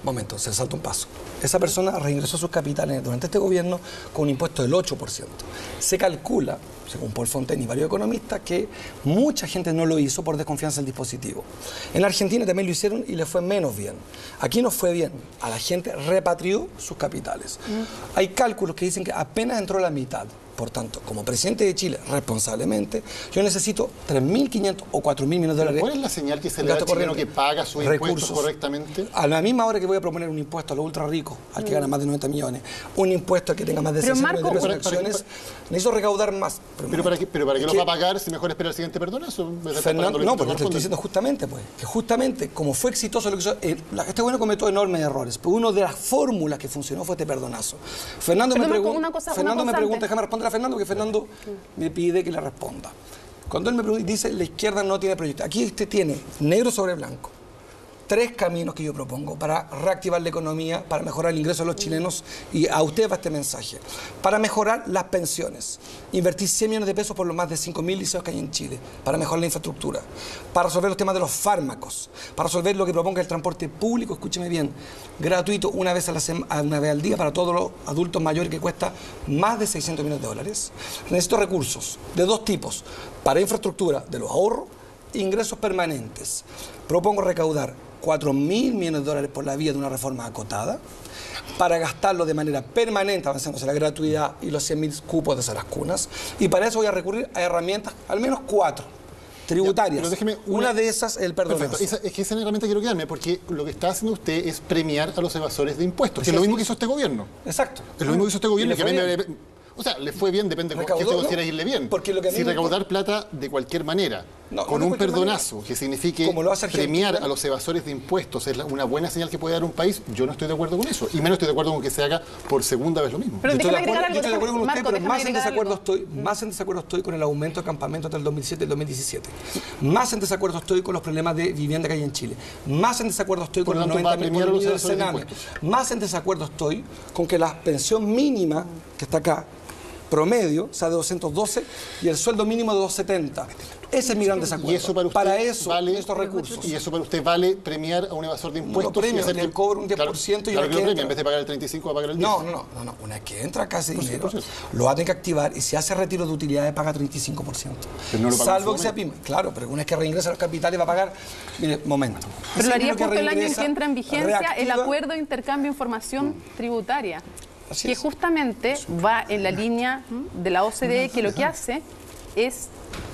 Speaker 6: Momento, se salta un paso. Esa persona reingresó sus capitales durante este gobierno con un impuesto del ocho por ciento. Se calcula, según Paul Fontaine y varios economistas, que mucha gente no lo hizo por desconfianza del dispositivo. En la Argentina también lo hicieron y le fue menos bien. Aquí no fue bien. A la gente repatrió sus capitales. Mm. Hay cálculos que dicen que apenas entró la mitad. Por tanto, como presidente de Chile, responsablemente, yo necesito tres mil quinientos o cuatro mil millones de dólares.
Speaker 3: ¿Cuál es la señal que se le da al chileno que paga sus impuestos correctamente?
Speaker 6: A la misma hora que voy a proponer un impuesto a los ultra ricos, al que gana más de noventa millones, un impuesto al que tenga más de seiscientos millones de pesos en acciones, necesito recaudar más.
Speaker 3: Pero, pero ¿para qué, pero para qué lo va a pagar si mejor espera el siguiente perdonazo?
Speaker 6: Fernando, no, porque te estoy diciendo justamente, pues, que justamente como fue exitoso lo que hizo, eh, este gobierno cometió enormes errores, pero una de las fórmulas que funcionó fue este perdonazo. Fernando
Speaker 4: pero
Speaker 6: me, pregun
Speaker 4: una cosa,
Speaker 6: Fernando
Speaker 4: una
Speaker 6: me pregunta,
Speaker 4: antes.
Speaker 6: déjame responder a Fernando, que Fernando me pide que le responda. Cuando él me pregunta, dice, la izquierda no tiene proyecto. Aquí usted tiene, negro sobre blanco, tres caminos que yo propongo para reactivar la economía, para mejorar el ingreso de los chilenos, y a usted va este mensaje. Para mejorar las pensiones, invertir cien millones de pesos por los más de cinco mil liceos que hay en Chile, para mejorar la infraestructura, para resolver los temas de los fármacos, para resolver lo que proponga el transporte público, escúcheme bien, gratuito una vez, a la sema, una vez al día para todos los adultos mayores, que cuesta más de seiscientos millones de dólares. Necesito recursos de dos tipos, para infraestructura, de los ahorros, ingresos permanentes. Propongo recaudar cuatro mil millones de dólares por la vía de una reforma acotada, para gastarlo de manera permanente, avanzándose la gratuidad y los cien mil cupos de las cunas, y para eso voy a recurrir a herramientas, al menos cuatro, tributarias.
Speaker 3: Ya, déjeme una...
Speaker 6: una de esas es el perdonazo.
Speaker 3: Esa, es que esa herramienta quiero quedarme, porque lo que está haciendo usted es premiar a los evasores de impuestos, que es lo mismo que hizo este gobierno.
Speaker 6: Exacto.
Speaker 3: Es lo mismo que hizo este gobierno,
Speaker 6: Y
Speaker 3: que a mí
Speaker 6: le
Speaker 3: me... O sea, le fue bien, depende de qué
Speaker 6: Recaudó,
Speaker 3: usted considera
Speaker 6: ¿no?
Speaker 3: irle bien.
Speaker 6: Porque lo que a mí
Speaker 3: si
Speaker 6: me
Speaker 3: recaudar
Speaker 6: importa-
Speaker 3: plata de cualquier manera,
Speaker 6: No,
Speaker 3: con
Speaker 6: no de
Speaker 3: un
Speaker 6: cualquier
Speaker 3: perdonazo
Speaker 6: manera.
Speaker 3: que signifique
Speaker 6: Como lo hace Argentina.
Speaker 3: premiar a los evasores de impuestos es la- una buena señal que puede dar un país, yo no estoy de acuerdo con eso. Y menos estoy de acuerdo con que se haga por segunda vez lo mismo.
Speaker 4: Pero
Speaker 6: Yo estoy de
Speaker 4: déjame
Speaker 6: acuerdo,
Speaker 4: agregar
Speaker 6: yo estoy de
Speaker 4: algo,
Speaker 6: acuerdo con usted,
Speaker 4: Marco,
Speaker 6: pero
Speaker 4: déjame
Speaker 6: más en,
Speaker 4: agregar
Speaker 6: desacuerdo
Speaker 4: algo.
Speaker 6: estoy, más en desacuerdo estoy con el aumento de campamentos del dos mil siete y el dos mil diecisiete. Más en desacuerdo estoy con los problemas de vivienda que hay en Chile. Más en desacuerdo estoy
Speaker 3: Por
Speaker 6: con
Speaker 3: lo
Speaker 6: los
Speaker 3: tanto, va a
Speaker 6: noventa mil
Speaker 3: premiar a los
Speaker 6: del
Speaker 3: evasores de
Speaker 6: Sename.
Speaker 3: impuestos.
Speaker 6: Más en desacuerdo estoy con que la pensión mínima, que está acá, promedio, sea de doscientos doce, y el sueldo mínimo de doscientos setenta. Ese es mi gran desacuerdo.
Speaker 3: Y eso para usted
Speaker 6: eso,
Speaker 3: vale
Speaker 6: estos recursos.
Speaker 3: Y eso para usted vale premiar a un evasor de impuestos.
Speaker 6: No lo premio,
Speaker 3: y hacer
Speaker 6: le
Speaker 3: que-
Speaker 6: cobro un diez por ciento y
Speaker 3: claro,
Speaker 6: una
Speaker 3: claro que lo
Speaker 6: que
Speaker 3: premia,
Speaker 6: entra.
Speaker 3: en vez de pagar el treinta y cinco va a pagar el diez.
Speaker 6: No, no, no, no, no. Una vez que entra acá ese
Speaker 3: Pues sí,
Speaker 6: dinero,
Speaker 3: pues sí.
Speaker 6: lo va a tener que activar y si hace retiro de utilidades paga treinta y cinco por ciento.
Speaker 3: Pero no lo paga en
Speaker 6: Salvo
Speaker 3: su
Speaker 6: que sea pyme. Claro, pero una vez que reingresa los capitales va a pagar. Mire, momento.
Speaker 4: Pero
Speaker 6: Ese
Speaker 4: lo haría
Speaker 6: dinero que
Speaker 4: justo el año en
Speaker 6: reingresa
Speaker 4: que entra en vigencia el
Speaker 6: reactiva-
Speaker 4: acuerdo de intercambio de información tributaria,
Speaker 6: Así
Speaker 4: que
Speaker 6: es.
Speaker 4: justamente va en la línea de la O C D E, que lo que hace es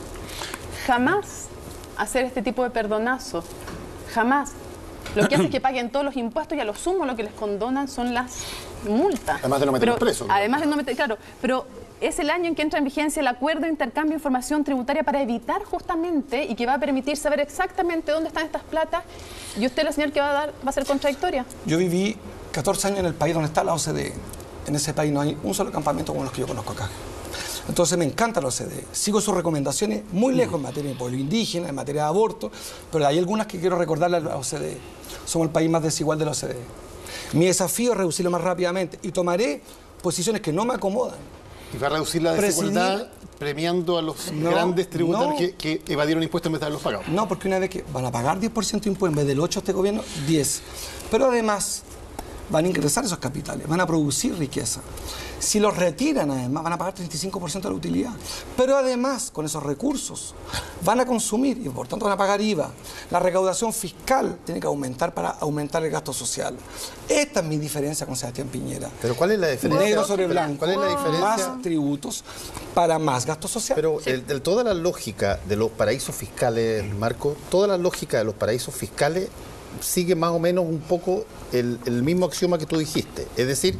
Speaker 4: jamás hacer este tipo de perdonazo. Jamás. Lo que hace es que paguen todos los impuestos y a lo sumo lo que les condonan son las multas.
Speaker 3: Además de no meterlos
Speaker 4: Pero-
Speaker 3: presos, ¿no?
Speaker 4: Además de no meter, claro, pero es el año en que entra en vigencia el acuerdo de intercambio de información tributaria para evitar justamente y que va a permitir saber exactamente dónde están estas platas. Y usted, la señal que va a dar, va a ser contradictoria.
Speaker 6: Yo viví catorce años en el país donde está la O C D E. En ese país no hay un solo campamento como los que yo conozco acá. Entonces me encanta la O C D E. Sigo sus recomendaciones muy lejos en materia de pueblo indígena, en materia de aborto, pero hay algunas que quiero recordarle a la O C D E. Somos el país más desigual de la O C D E. Mi desafío es reducirlo más rápidamente y tomaré posiciones que no me acomodan.
Speaker 3: Y va a reducir la
Speaker 6: Presidir-
Speaker 3: desigualdad premiando a los
Speaker 6: No,
Speaker 3: grandes tributarios
Speaker 6: no.
Speaker 3: que, que evadieron impuestos en vez de haberlos pagado.
Speaker 6: No, porque una vez que van a pagar diez por ciento de impuestos en vez del ocho por ciento este gobierno, diez. Pero además van a ingresar esos capitales, van a producir riqueza. Si los retiran, además, van a pagar treinta y cinco por ciento de la utilidad. Pero además, con esos recursos, van a consumir y por tanto van a pagar I V A. La recaudación fiscal tiene que aumentar para aumentar el gasto social. Esta es mi diferencia con Sebastián Piñera.
Speaker 7: Pero ¿cuál es la diferencia?
Speaker 6: Negro sobre
Speaker 7: Pero,
Speaker 6: blanco.
Speaker 7: ¿Cuál es la diferencia?
Speaker 6: Más tributos para más gasto social.
Speaker 7: Pero el- de toda la lógica de los paraísos fiscales, Marco, toda la lógica de los paraísos fiscales sigue más o menos un poco el, el mismo axioma que tú dijiste. Es decir,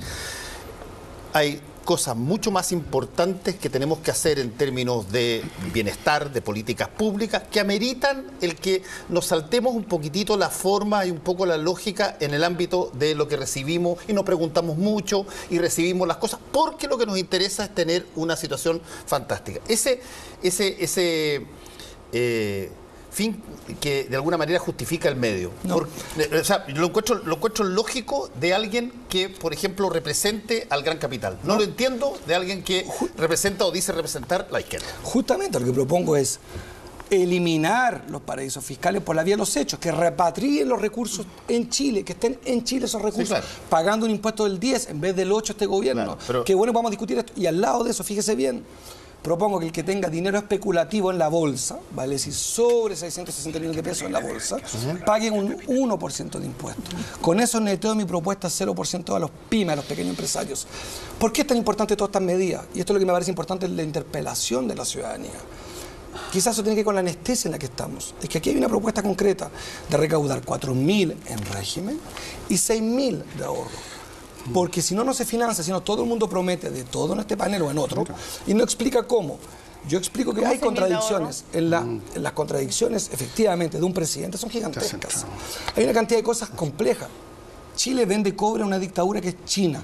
Speaker 7: hay cosas mucho más importantes que tenemos que hacer en términos de bienestar, de políticas públicas, que ameritan el que nos saltemos un poquitito la forma y un poco la lógica en el ámbito de lo que recibimos y nos preguntamos mucho y recibimos las cosas, porque lo que nos interesa es tener una situación fantástica. Ese, ese, ese eh, fin que de alguna manera justifica el medio.
Speaker 6: No.
Speaker 7: Por- o sea, lo encuentro, lo encuentro lógico de alguien que, por ejemplo, represente al gran capital. No, lo entiendo de alguien que representa o dice representar la izquierda.
Speaker 6: Justamente lo que propongo es eliminar los paraísos fiscales por la vía de los hechos, que repatrien los recursos en Chile, que estén en Chile esos recursos, sí, claro, pagando un impuesto del diez en vez del ocho este gobierno. Claro, pero... Que bueno, vamos a discutir esto. Y al lado de eso, fíjese bien, propongo que el que tenga dinero especulativo en la bolsa, vale decir, sobre seiscientos sesenta millones de pesos en la bolsa, pague un uno por ciento de impuestos. Con eso neteo mi propuesta cero por ciento a los pymes, a los pequeños empresarios. ¿Por qué es tan importante todas estas medidas? Y esto es lo que me parece importante, la interpelación de la ciudadanía. Quizás eso tiene que ver con la anestesia en la que estamos. Es que aquí hay una propuesta concreta de recaudar cuatro mil en régimen y seis mil de ahorro. Porque si no, no se financia, sino todo el mundo promete de todo en este panel o en otro y no explica cómo. Yo explico que hay contradicciones. En, la, en las contradicciones, efectivamente, de un presidente son gigantescas. Hay una cantidad de cosas complejas. Chile vende cobre a una dictadura que es China.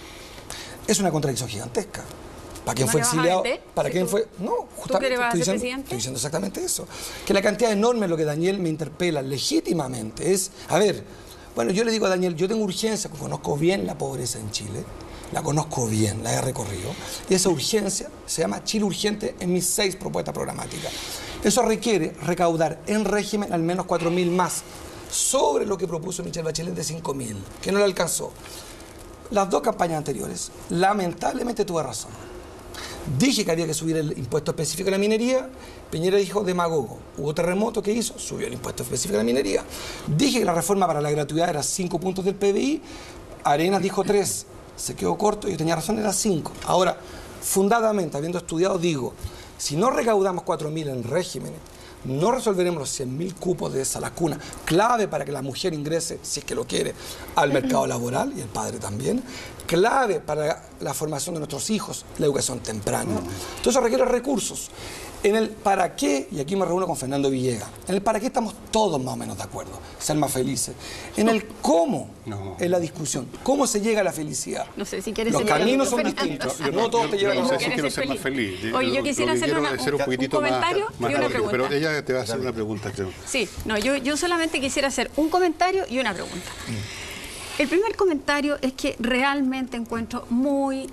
Speaker 6: Es una contradicción gigantesca. ¿Para quién fue exiliado? ¿Para quién fue? No, justamente estoy diciendo, estoy diciendo exactamente eso. Que la cantidad enorme, lo que Daniel me interpela legítimamente es, a ver, bueno, yo le digo a Daniel, yo tengo urgencia, conozco bien la pobreza en Chile, la conozco bien, la he recorrido, y esa urgencia se llama Chile Urgente en mis seis propuestas programáticas. Eso requiere recaudar en régimen al menos cuatro mil más, sobre lo que propuso Michelle Bachelet de cinco mil, que no le alcanzó. Las dos campañas anteriores, lamentablemente tuve razón. Dije que había que subir el impuesto específico a la minería, Piñera dijo demagogo. Hubo terremoto, ¿qué hizo? Subió el impuesto específico a la minería. Dije que la reforma para la gratuidad era cinco puntos del P B I, Arenas dijo tres, se quedó corto, yo tenía razón, era cinco. Ahora, fundadamente, habiendo estudiado, digo, si no recaudamos cuatro mil en regímenes, no resolveremos los cien mil cupos de esa lacuna, clave para que la mujer ingrese, si es que lo quiere, al mercado laboral, y el padre también, clave para la formación de nuestros hijos, la educación temprana. Todo eso requiere recursos. En el para qué, y aquí me reúno con Fernando Villegas, en el para qué estamos todos más o menos de acuerdo, ser más felices. En el cómo no. es la discusión, cómo se llega a la felicidad.
Speaker 2: No sé si quieres
Speaker 6: Los
Speaker 2: ser
Speaker 6: caminos son distintos,
Speaker 5: yo, yo,
Speaker 6: no todos
Speaker 5: yo,
Speaker 6: te llevan
Speaker 5: yo
Speaker 6: a
Speaker 5: no
Speaker 6: ser
Speaker 5: sé si quiero ser más feliz.
Speaker 2: Oye, yo quisiera hacer una,
Speaker 5: un,
Speaker 2: un, un comentario más, más y una pregunta.
Speaker 5: Pero ella te va a hacer una pregunta, creo.
Speaker 2: Sí, no, yo, yo solamente quisiera hacer un comentario y una pregunta. Mm. El primer comentario es que realmente encuentro muy...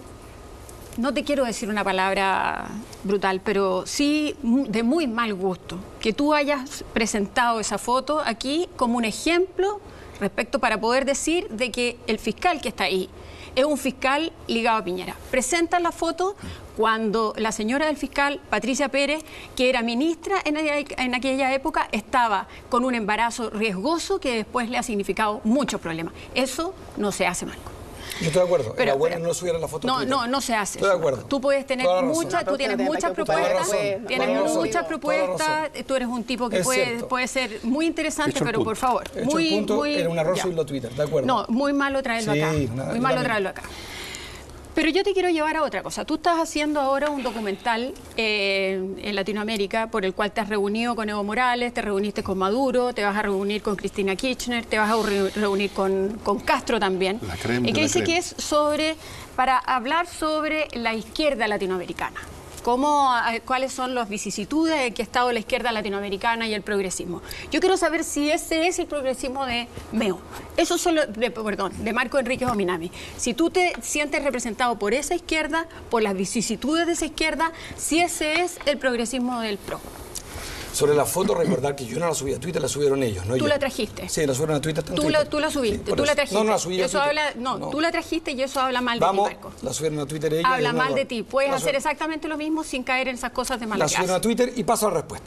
Speaker 2: No te quiero decir una palabra brutal, pero sí de muy mal gusto que tú hayas presentado esa foto aquí como un ejemplo respecto para poder decir de que el fiscal que está ahí es un fiscal ligado a Piñera. Presentan la foto cuando la señora del fiscal, Patricia Pérez, que era ministra en, en aquella época, estaba con un embarazo riesgoso que después le ha significado muchos problemas. Eso no se hace, Marco.
Speaker 6: Yo estoy de acuerdo. Pero, Era bueno pero, no subieran la foto.
Speaker 2: No, no, no se hace.
Speaker 6: Estoy de acuerdo.
Speaker 2: Tú puedes tener muchas, tú tienes muchas propuestas, tienes muchas propuestas. Tú eres un tipo que puede, puede ser muy interesante, pero
Speaker 6: punto.
Speaker 2: por favor,
Speaker 6: Hecho
Speaker 2: muy,
Speaker 6: el punto,
Speaker 2: muy.
Speaker 6: Era un error subirlo a Twitter, de acuerdo.
Speaker 2: No, muy malo traerlo
Speaker 6: sí,
Speaker 2: acá.
Speaker 6: Nada,
Speaker 2: muy malo traerlo acá. Pero yo te quiero llevar a otra cosa. Tú estás haciendo ahora un documental eh, en Latinoamérica por el cual te has reunido con Evo Morales, te reuniste con Maduro, te vas a reunir con Cristina Kirchner, te vas a re reunir con, con Castro también.
Speaker 5: La crema
Speaker 2: y que
Speaker 5: la
Speaker 2: dice
Speaker 5: crema.
Speaker 2: que es sobre, para hablar sobre la izquierda latinoamericana. Cómo, cuáles son las vicisitudes en que ha estado la izquierda latinoamericana y el progresismo. Yo quiero saber si ese es el progresismo de Meo. Eso son los, de, perdón, de Marco Enríquez Ominami. Si tú te sientes representado por esa izquierda, por las vicisitudes de esa izquierda, si ese es el progresismo del P R O.
Speaker 6: Sobre la foto, recordar que yo no la subí a Twitter, la subieron ellos, no
Speaker 2: ¿Tú
Speaker 6: yo.
Speaker 2: la trajiste?
Speaker 6: Sí, la subieron a Twitter.
Speaker 2: Tú la, tú la subiste, sí, tú la trajiste.
Speaker 6: No, no la subí a
Speaker 2: eso
Speaker 6: Twitter.
Speaker 2: Habla, no,
Speaker 6: no,
Speaker 2: tú la trajiste y eso habla mal
Speaker 6: Vamos,
Speaker 2: de ti, Marco.
Speaker 6: La subieron a Twitter ellos.
Speaker 2: Habla mal de ti. Puedes
Speaker 6: la
Speaker 2: hacer exactamente lo mismo sin caer en esas cosas de mala
Speaker 6: La subieron a Twitter y paso a la respuesta.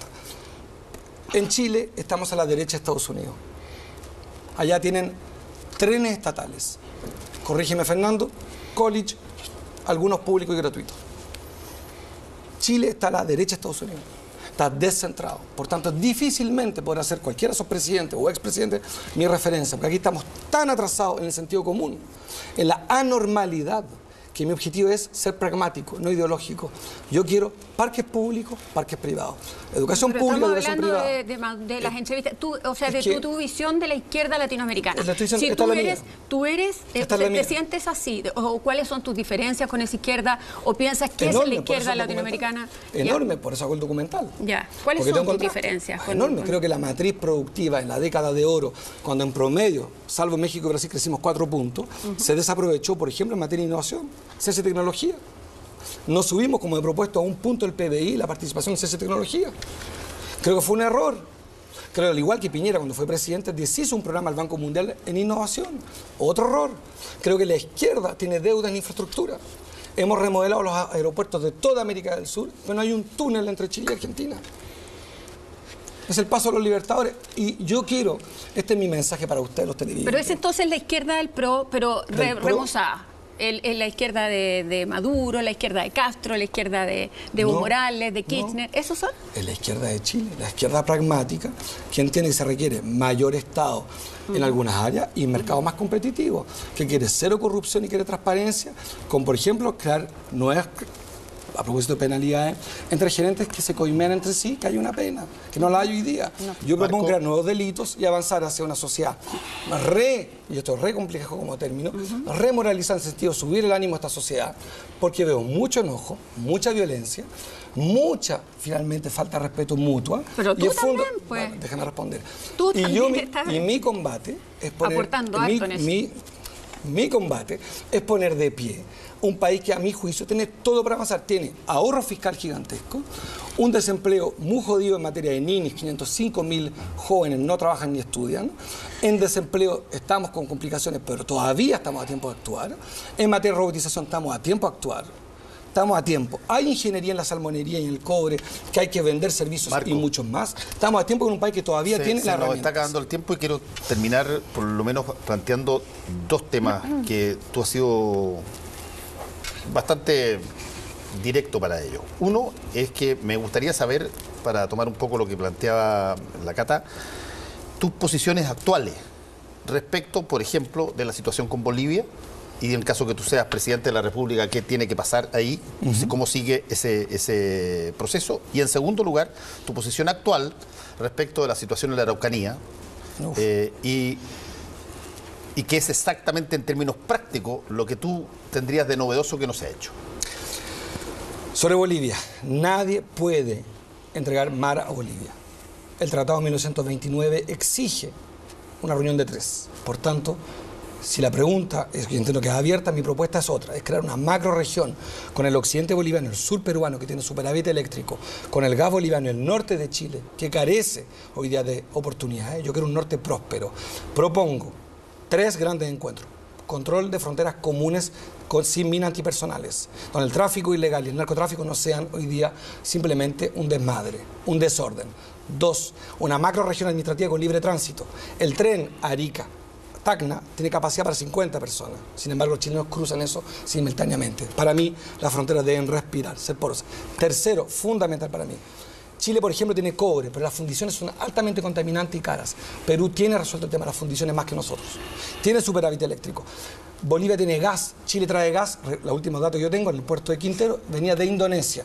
Speaker 6: En Chile estamos a la derecha de Estados Unidos. Allá tienen trenes estatales. Corrígeme, Fernando. College, algunos públicos y gratuitos. Chile está a la derecha de Estados Unidos. Está descentrado. Por tanto, difícilmente podrá ser cualquiera de esos presidentes o expresidentes mi referencia, porque aquí estamos tan atrasados en el sentido común, en la anormalidad, que mi objetivo es ser pragmático, no ideológico. Yo quiero parques públicos, parques privados. Educación
Speaker 2: Pero
Speaker 6: pública,
Speaker 2: educación
Speaker 6: educación
Speaker 2: privada.
Speaker 6: privada.
Speaker 2: De, de, de las entrevistas, tú, o sea, de
Speaker 6: que,
Speaker 2: tu, tu visión de la izquierda latinoamericana.
Speaker 6: Diciendo,
Speaker 2: si tú eres, tú eres, eh,
Speaker 6: te,
Speaker 2: te sientes así, o cuáles son tus diferencias con esa izquierda, o piensas que
Speaker 6: enorme,
Speaker 2: es la izquierda latinoamericana.
Speaker 6: Enorme,
Speaker 2: ya.
Speaker 6: por eso hago el documental.
Speaker 2: Ya. ¿Cuáles
Speaker 6: Porque
Speaker 2: son tus diferencias?
Speaker 6: Ah, enorme. Creo que la matriz productiva en la década de oro, cuando en promedio, salvo México y Brasil, crecimos cuatro puntos, uh-huh. se desaprovechó, por ejemplo, en materia de innovación, ciencia y tecnología. No subimos, como he propuesto, a un punto el P B I, la participación en ciencia y tecnología. Creo que fue un error. Creo, al igual que Piñera, cuando fue presidente, deshizo un programa al Banco Mundial en innovación. Otro error. Creo que la izquierda tiene deuda en infraestructura. Hemos remodelado los aeropuertos de toda América del Sur, pero no hay un túnel entre Chile y Argentina. Es el paso de los libertadores. Y yo quiero, este es mi mensaje para ustedes, los televidentes.
Speaker 2: Pero es entonces la izquierda del PRO, pero re,
Speaker 6: Del PRO.
Speaker 2: remozada. El, el, la izquierda de, de Maduro, la izquierda de Castro, la izquierda de, de Evo
Speaker 6: No,
Speaker 2: Morales, de Kirchner.
Speaker 6: no.
Speaker 2: ¿Esos son?
Speaker 6: Es la izquierda de Chile, la izquierda pragmática, que entiende que se requiere mayor Estado en algunas áreas y mercados más competitivos, que quiere cero corrupción y quiere transparencia, con, por ejemplo, crear nuevas, a propósito de penalidades, entre gerentes que se coimean entre sí, que hay una pena, que no la hay hoy día. No. Yo propongo
Speaker 7: Marco.
Speaker 6: crear nuevos delitos y avanzar hacia una sociedad re, y esto es re complejo como término, uh-huh. remoralizar en el sentido de subir el ánimo a esta sociedad, porque veo mucho enojo, mucha violencia, mucha, finalmente, falta de respeto mutua.
Speaker 2: Pero tú
Speaker 6: y el fondo,
Speaker 2: también, pues.
Speaker 6: Bueno, déjame responder.
Speaker 2: Tú
Speaker 6: y,
Speaker 2: también
Speaker 6: yo, mi,
Speaker 2: estás
Speaker 6: y mi combate es poner...
Speaker 2: aportando
Speaker 6: mi,
Speaker 2: harto en eso.
Speaker 6: Mi, mi combate es poner de pie un país que a mi juicio tiene todo para avanzar. Tiene ahorro fiscal gigantesco, un desempleo muy jodido en materia de ninis, quinientos cinco mil jóvenes no trabajan ni estudian. En desempleo estamos con complicaciones, pero todavía estamos a tiempo de actuar. En materia de robotización estamos a tiempo de actuar. Estamos a tiempo. Hay ingeniería en la salmonería y en el cobre, que hay que vender servicios
Speaker 7: Marco,
Speaker 6: y muchos más. Estamos a tiempo con un país que todavía
Speaker 7: se,
Speaker 6: tiene
Speaker 7: se
Speaker 6: la
Speaker 7: nos
Speaker 6: herramienta.
Speaker 7: está acabando el tiempo y quiero terminar por lo menos planteando dos temas que tú has sido bastante directo para ello. Uno es que me gustaría saber, para tomar un poco lo que planteaba la Cata, tus posiciones actuales respecto, por ejemplo, de la situación con Bolivia y en el caso que tú seas presidente de la República, ¿qué tiene que pasar ahí? Uh-huh. ¿Cómo sigue ese, ese proceso? Y en segundo lugar, tu posición actual respecto de la situación en la Araucanía eh, y, y qué es exactamente en términos prácticos lo que tú tendrías de novedoso que no se ha hecho.
Speaker 6: Sobre Bolivia, nadie puede entregar mar a Bolivia. El Tratado de mil novecientos veintinueve exige una reunión de tres. Por tanto, si la pregunta, es, yo entiendo que es abierta, mi propuesta es otra, es crear una macroregión con el occidente boliviano, el sur peruano, que tiene superávit eléctrico, con el gas boliviano, el norte de Chile, que carece hoy día de oportunidades. Yo quiero un norte próspero. Propongo tres grandes encuentros. Control de fronteras comunes con, sin minas antipersonales, donde el tráfico ilegal y el narcotráfico no sean hoy día simplemente un desmadre, un desorden. Dos, una macroregión administrativa con libre tránsito. El tren Arica Tacna tiene capacidad para cincuenta personas. Sin embargo, los chilenos cruzan eso simultáneamente. Para mí, las fronteras deben respirar, ser porosas. Tercero, fundamental para mí, Chile, por ejemplo, tiene cobre, pero las fundiciones son altamente contaminantes y caras. Perú tiene resuelto el tema de las fundiciones más que nosotros. Tiene superávit eléctrico. Bolivia tiene gas, Chile trae gas, los últimos datos que yo tengo en el puerto de Quintero, venía de Indonesia.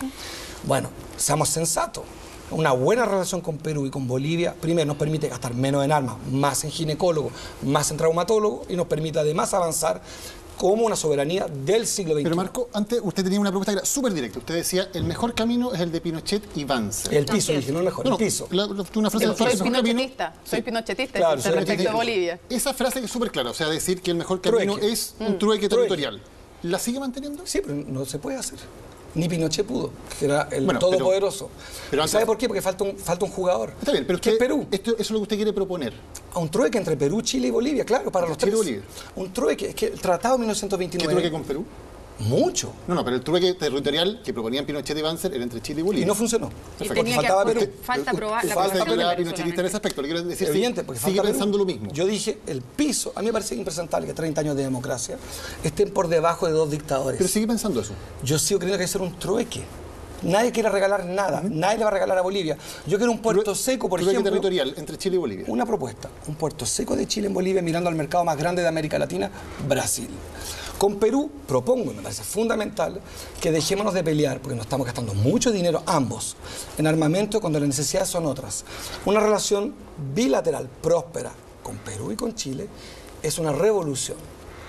Speaker 6: Bueno, seamos sensatos. Una buena relación con Perú y con Bolivia, primero, nos permite gastar menos en armas, más en ginecólogos, más en traumatólogos, y nos permite además avanzar como una soberanía del siglo veintiuno.
Speaker 3: Pero Marco, antes usted tenía una pregunta que era súper directa. Usted decía, el mejor camino es el de Pinochet y Banzer.
Speaker 6: El piso, dije, no el mejor,
Speaker 3: No,
Speaker 6: el piso.
Speaker 3: La, la, una frase
Speaker 4: Soy
Speaker 3: el mejor camino-
Speaker 4: pinochetista, soy
Speaker 3: Sí.
Speaker 4: pinochetista
Speaker 6: Claro,
Speaker 4: respecto
Speaker 6: soy
Speaker 4: de Bolivia.
Speaker 3: Esa frase que es súper clara, o sea, decir que el mejor camino
Speaker 6: Trueque.
Speaker 3: es un trueque territorial. ¿La sigue manteniendo?
Speaker 6: Sí, pero no se puede hacer. Ni Pinochet pudo, que era el
Speaker 3: Bueno,
Speaker 6: todopoderoso.
Speaker 3: pero antes-
Speaker 6: ¿Sabe por qué? Porque falta un, falta un jugador.
Speaker 3: Está bien, pero
Speaker 6: que
Speaker 3: usted,
Speaker 6: es Perú.
Speaker 3: Esto, eso es lo que usted quiere proponer.
Speaker 6: A un trueque entre Perú, Chile y Bolivia, claro, para los
Speaker 3: Chile y
Speaker 6: tres.
Speaker 3: Bolivia.
Speaker 6: Un trueque, es que el Tratado de mil novecientos
Speaker 3: ¿Qué
Speaker 6: veintinueve...
Speaker 3: trueque con Perú?
Speaker 6: Mucho.
Speaker 3: No, no, pero el trueque territorial que proponían Pinochet y Banzer era entre Chile y
Speaker 6: Y
Speaker 3: Bolivia.
Speaker 6: no funcionó.
Speaker 2: Y
Speaker 6: Porque
Speaker 2: tenía que
Speaker 6: faltaba
Speaker 2: aprobar-
Speaker 6: Perú.
Speaker 2: falta aprobar la
Speaker 3: Falta
Speaker 2: aprobación
Speaker 3: que
Speaker 2: de
Speaker 3: era
Speaker 2: Perú
Speaker 3: pinochetista en
Speaker 2: solamente.
Speaker 3: ese aspecto. Le quiero decir,
Speaker 6: Evidente,
Speaker 3: sí,
Speaker 6: porque
Speaker 3: sigue
Speaker 6: falta Perú.
Speaker 3: pensando lo mismo.
Speaker 6: Yo dije, el piso, a mí me parece impresentable que treinta años de democracia estén por debajo de dos dictadores.
Speaker 3: Pero sigue pensando eso.
Speaker 6: Yo sigo creyendo que hay que ser un trueque. Nadie quiere regalar nada, nadie le va a regalar a Bolivia. Yo quiero un puerto seco, por
Speaker 3: Trueque
Speaker 6: ejemplo.
Speaker 3: territorial entre Chile y Bolivia.
Speaker 6: Una propuesta, un puerto seco de Chile en Bolivia mirando al mercado más grande de América Latina, Brasil. Con Perú propongo, y me parece fundamental, que dejémonos de pelear, porque nos estamos gastando mucho dinero ambos en armamento cuando las necesidades son otras. Una relación bilateral próspera con Perú y con Chile es una revolución,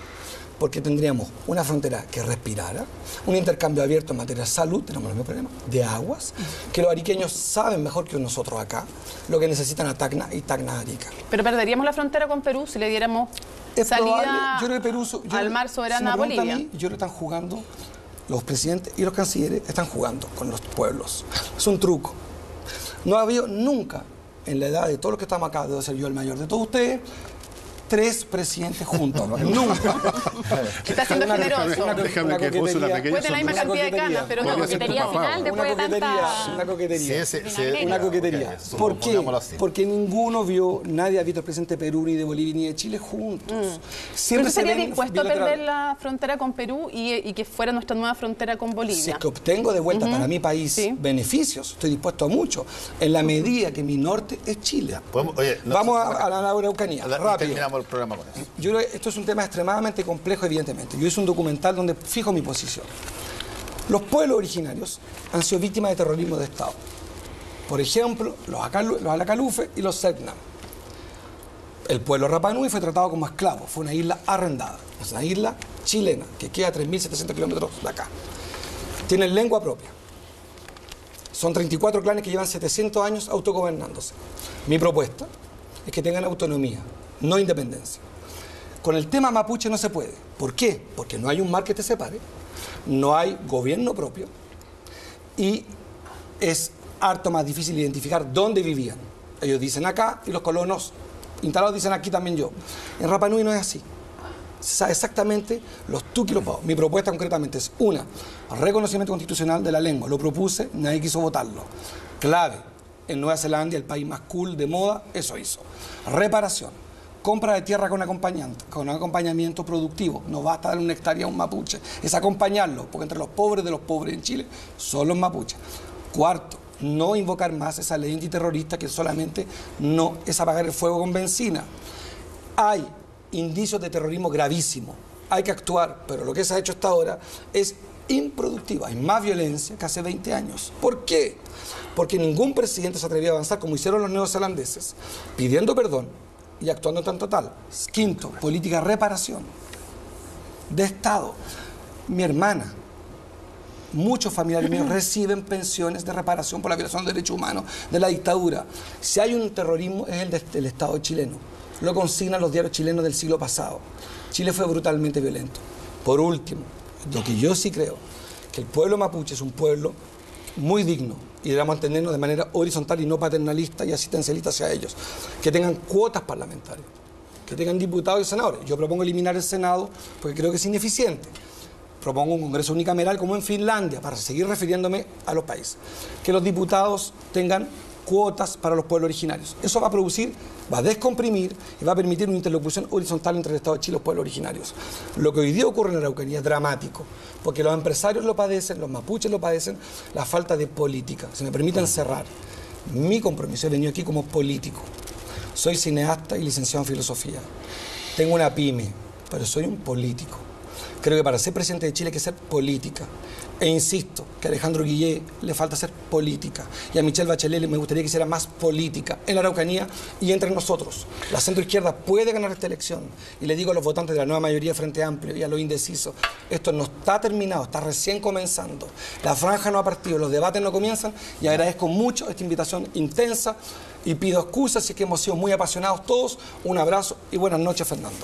Speaker 6: porque tendríamos una frontera que respirara, un intercambio abierto en materia de salud, tenemos los mismos problemas, de aguas, que los ariqueños saben mejor que nosotros acá lo que necesitan a Tacna y Tacna a Arica.
Speaker 4: Pero perderíamos la frontera con Perú si le diéramos
Speaker 6: Es probable,
Speaker 4: salida
Speaker 6: yo creo que Perú, yo-
Speaker 4: al mar
Speaker 6: si
Speaker 4: soberano
Speaker 6: me
Speaker 4: a
Speaker 6: pregunta
Speaker 4: Bolivia.
Speaker 6: mí, yo creo que están jugando, los presidentes y los cancilleres están jugando con los pueblos. Es un truco. No ha habido nunca, en la edad de todos los que estamos acá, debo ser yo el mayor de todos ustedes, tres presidentes juntos. Nunca.
Speaker 4: Está siendo
Speaker 6: Una-
Speaker 4: generoso.
Speaker 6: una-
Speaker 5: Déjame
Speaker 6: una
Speaker 5: que pose una
Speaker 6: coquetería.
Speaker 5: pequeña
Speaker 4: Puede tener la misma
Speaker 6: Una
Speaker 4: cantidad de
Speaker 6: coquetería.
Speaker 4: canas, pero
Speaker 2: Una
Speaker 4: no.
Speaker 5: Podría ser
Speaker 2: coquetería
Speaker 5: tu papá.
Speaker 2: final después
Speaker 6: Una
Speaker 2: de
Speaker 6: coquetería,
Speaker 2: tanta...
Speaker 6: una coquetería.
Speaker 7: Sí, ese- sí,
Speaker 2: Vinagre.
Speaker 6: Una coquetería.
Speaker 7: ok,
Speaker 6: ¿Por qué?
Speaker 7: pongámoslo así.
Speaker 6: Porque ninguno vio, nadie ha visto al presidente de Perú, ni de Bolivia, ni de Chile juntos.
Speaker 4: ¿Pero
Speaker 6: Siempre
Speaker 4: usted
Speaker 6: se
Speaker 4: estaría
Speaker 6: ven
Speaker 4: dispuesto a
Speaker 6: bilateral.
Speaker 4: perder la frontera con Perú y, y que fuera nuestra nueva frontera con
Speaker 6: Si
Speaker 4: Bolivia?
Speaker 6: es que obtengo de vuelta para mi país
Speaker 4: Sí.
Speaker 6: beneficios, estoy dispuesto a mucho, en la medida que mi norte es Chile.
Speaker 7: Podemos- oye, no-
Speaker 6: Vamos a, a la Araucanía,
Speaker 7: La- y
Speaker 6: rápido.
Speaker 7: terminamos el programa con eso.
Speaker 6: Yo creo que esto es un tema extremadamente complejo, evidentemente. Yo hice un documental donde fijo mi posición. Los pueblos originarios han sido víctimas de terrorismo de Estado. Por ejemplo, los, Acalu- los Alacalufes y los Selknam. El pueblo Rapa Nui fue tratado como esclavo, fue una isla arrendada. Es una isla chilena que queda a tres mil setecientos kilómetros de acá. Tienen lengua propia. Son treinta y cuatro clanes que llevan setecientos años autogobernándose. Mi propuesta es que tengan autonomía, no independencia. Con el tema mapuche no se puede. ¿Por qué? Porque no hay un mar que te separe, no hay gobierno propio y es harto más difícil identificar dónde vivían. Ellos dicen acá y los colonos instalados dicen aquí también yo. En Rapa Nui no es así. Se sabe exactamente los tuki y los pavos. Mi propuesta concretamente es una, reconocimiento constitucional de la lengua. Lo propuse, nadie quiso votarlo. Clave, en Nueva Zelanda, el país más cool de moda, eso hizo. Reparación. Compra de tierra con acompañamiento, con acompañamiento productivo. No basta darle una hectárea a un mapuche, es acompañarlo, porque entre los pobres de los pobres en Chile son los mapuches. Cuarto, no invocar más esa ley antiterrorista que solamente no es apagar el fuego con benzina. Hay indicios de terrorismo gravísimo, hay que actuar, pero lo que se ha hecho hasta ahora es improductivo. Hay más violencia que hace veinte años. ¿Por qué? Porque ningún presidente se atrevió a avanzar como hicieron los neozelandeses, pidiendo perdón y actuando tan total. Quinto, política de reparación de Estado. Mi hermana, muchos familiares míos reciben pensiones de reparación por la violación de derechos humanos de la dictadura. Si hay un terrorismo es el del Estado chileno. Lo consignan los diarios chilenos del siglo pasado. Chile fue brutalmente violento. Por último, lo que yo sí creo, que el pueblo mapuche es un pueblo muy digno y debemos mantenernos de manera horizontal y no paternalista y asistencialista hacia ellos. Que tengan cuotas parlamentarias, que tengan diputados y senadores. Yo propongo eliminar el Senado porque creo que es ineficiente. Propongo un Congreso unicameral como en Finlandia, para seguir refiriéndome a los países. Que los diputados tengan cuotas para los pueblos originarios. Eso va a producir, va a descomprimir y va a permitir una interlocución horizontal entre el Estado de Chile y los pueblos originarios. Lo que hoy día ocurre en la Araucanía es dramático, porque los empresarios lo padecen, los mapuches lo padecen, la falta de política. Si me permiten cerrar, mi compromiso, he venido aquí como político. Soy cineasta y licenciado en filosofía. Tengo una pyme, pero soy un político. Creo que para ser presidente de Chile hay que ser política. E insisto, que a Alejandro Guillé le falta hacer política. Y a Michelle Bachelet me gustaría que hiciera más política en la Araucanía y entre nosotros. La centroizquierda puede ganar esta elección. Y le digo a los votantes de la nueva mayoría Frente Amplio y a los indecisos, esto no está terminado, está recién comenzando. La franja no ha partido, los debates no comienzan y agradezco mucho esta invitación intensa y pido excusas si es que hemos sido muy apasionados todos. Un abrazo y buenas noches, Fernando.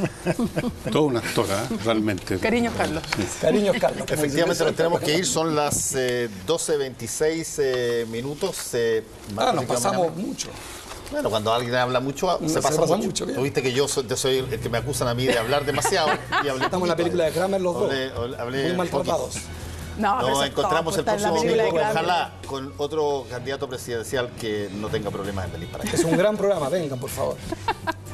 Speaker 5: Toda una actora, ¿eh? Realmente.
Speaker 4: Cariños, Carlos.
Speaker 6: Cariños, Carlos. como
Speaker 7: Efectivamente,
Speaker 6: dice.
Speaker 7: nos tenemos que ir. Son las eh, doce veintiséis eh, minutos. Eh,
Speaker 6: Ah, nos
Speaker 7: Marco,
Speaker 6: pasamos
Speaker 7: ¿sí?
Speaker 6: mucho.
Speaker 7: Bueno, cuando alguien habla mucho, se
Speaker 6: Se
Speaker 7: pasa,
Speaker 6: pasa
Speaker 7: mucho.
Speaker 6: mucho, bien.
Speaker 7: Tuviste que yo soy, yo soy el que me acusan a mí de hablar demasiado. Y hablé
Speaker 6: Estamos en la
Speaker 7: poquito.
Speaker 6: película de Kramer los dos.
Speaker 7: Hablé- hablé
Speaker 6: Muy
Speaker 7: poquito.
Speaker 6: maltratados.
Speaker 4: No, pero eso
Speaker 7: Nos
Speaker 4: es
Speaker 7: encontramos
Speaker 4: todo,
Speaker 7: el
Speaker 4: pues, está en la
Speaker 7: próximo
Speaker 4: película de
Speaker 7: domingo,
Speaker 4: Kramer.
Speaker 7: ojalá con otro candidato presidencial que no tenga problemas en venir para acá.
Speaker 6: Es un gran programa, vengan por favor.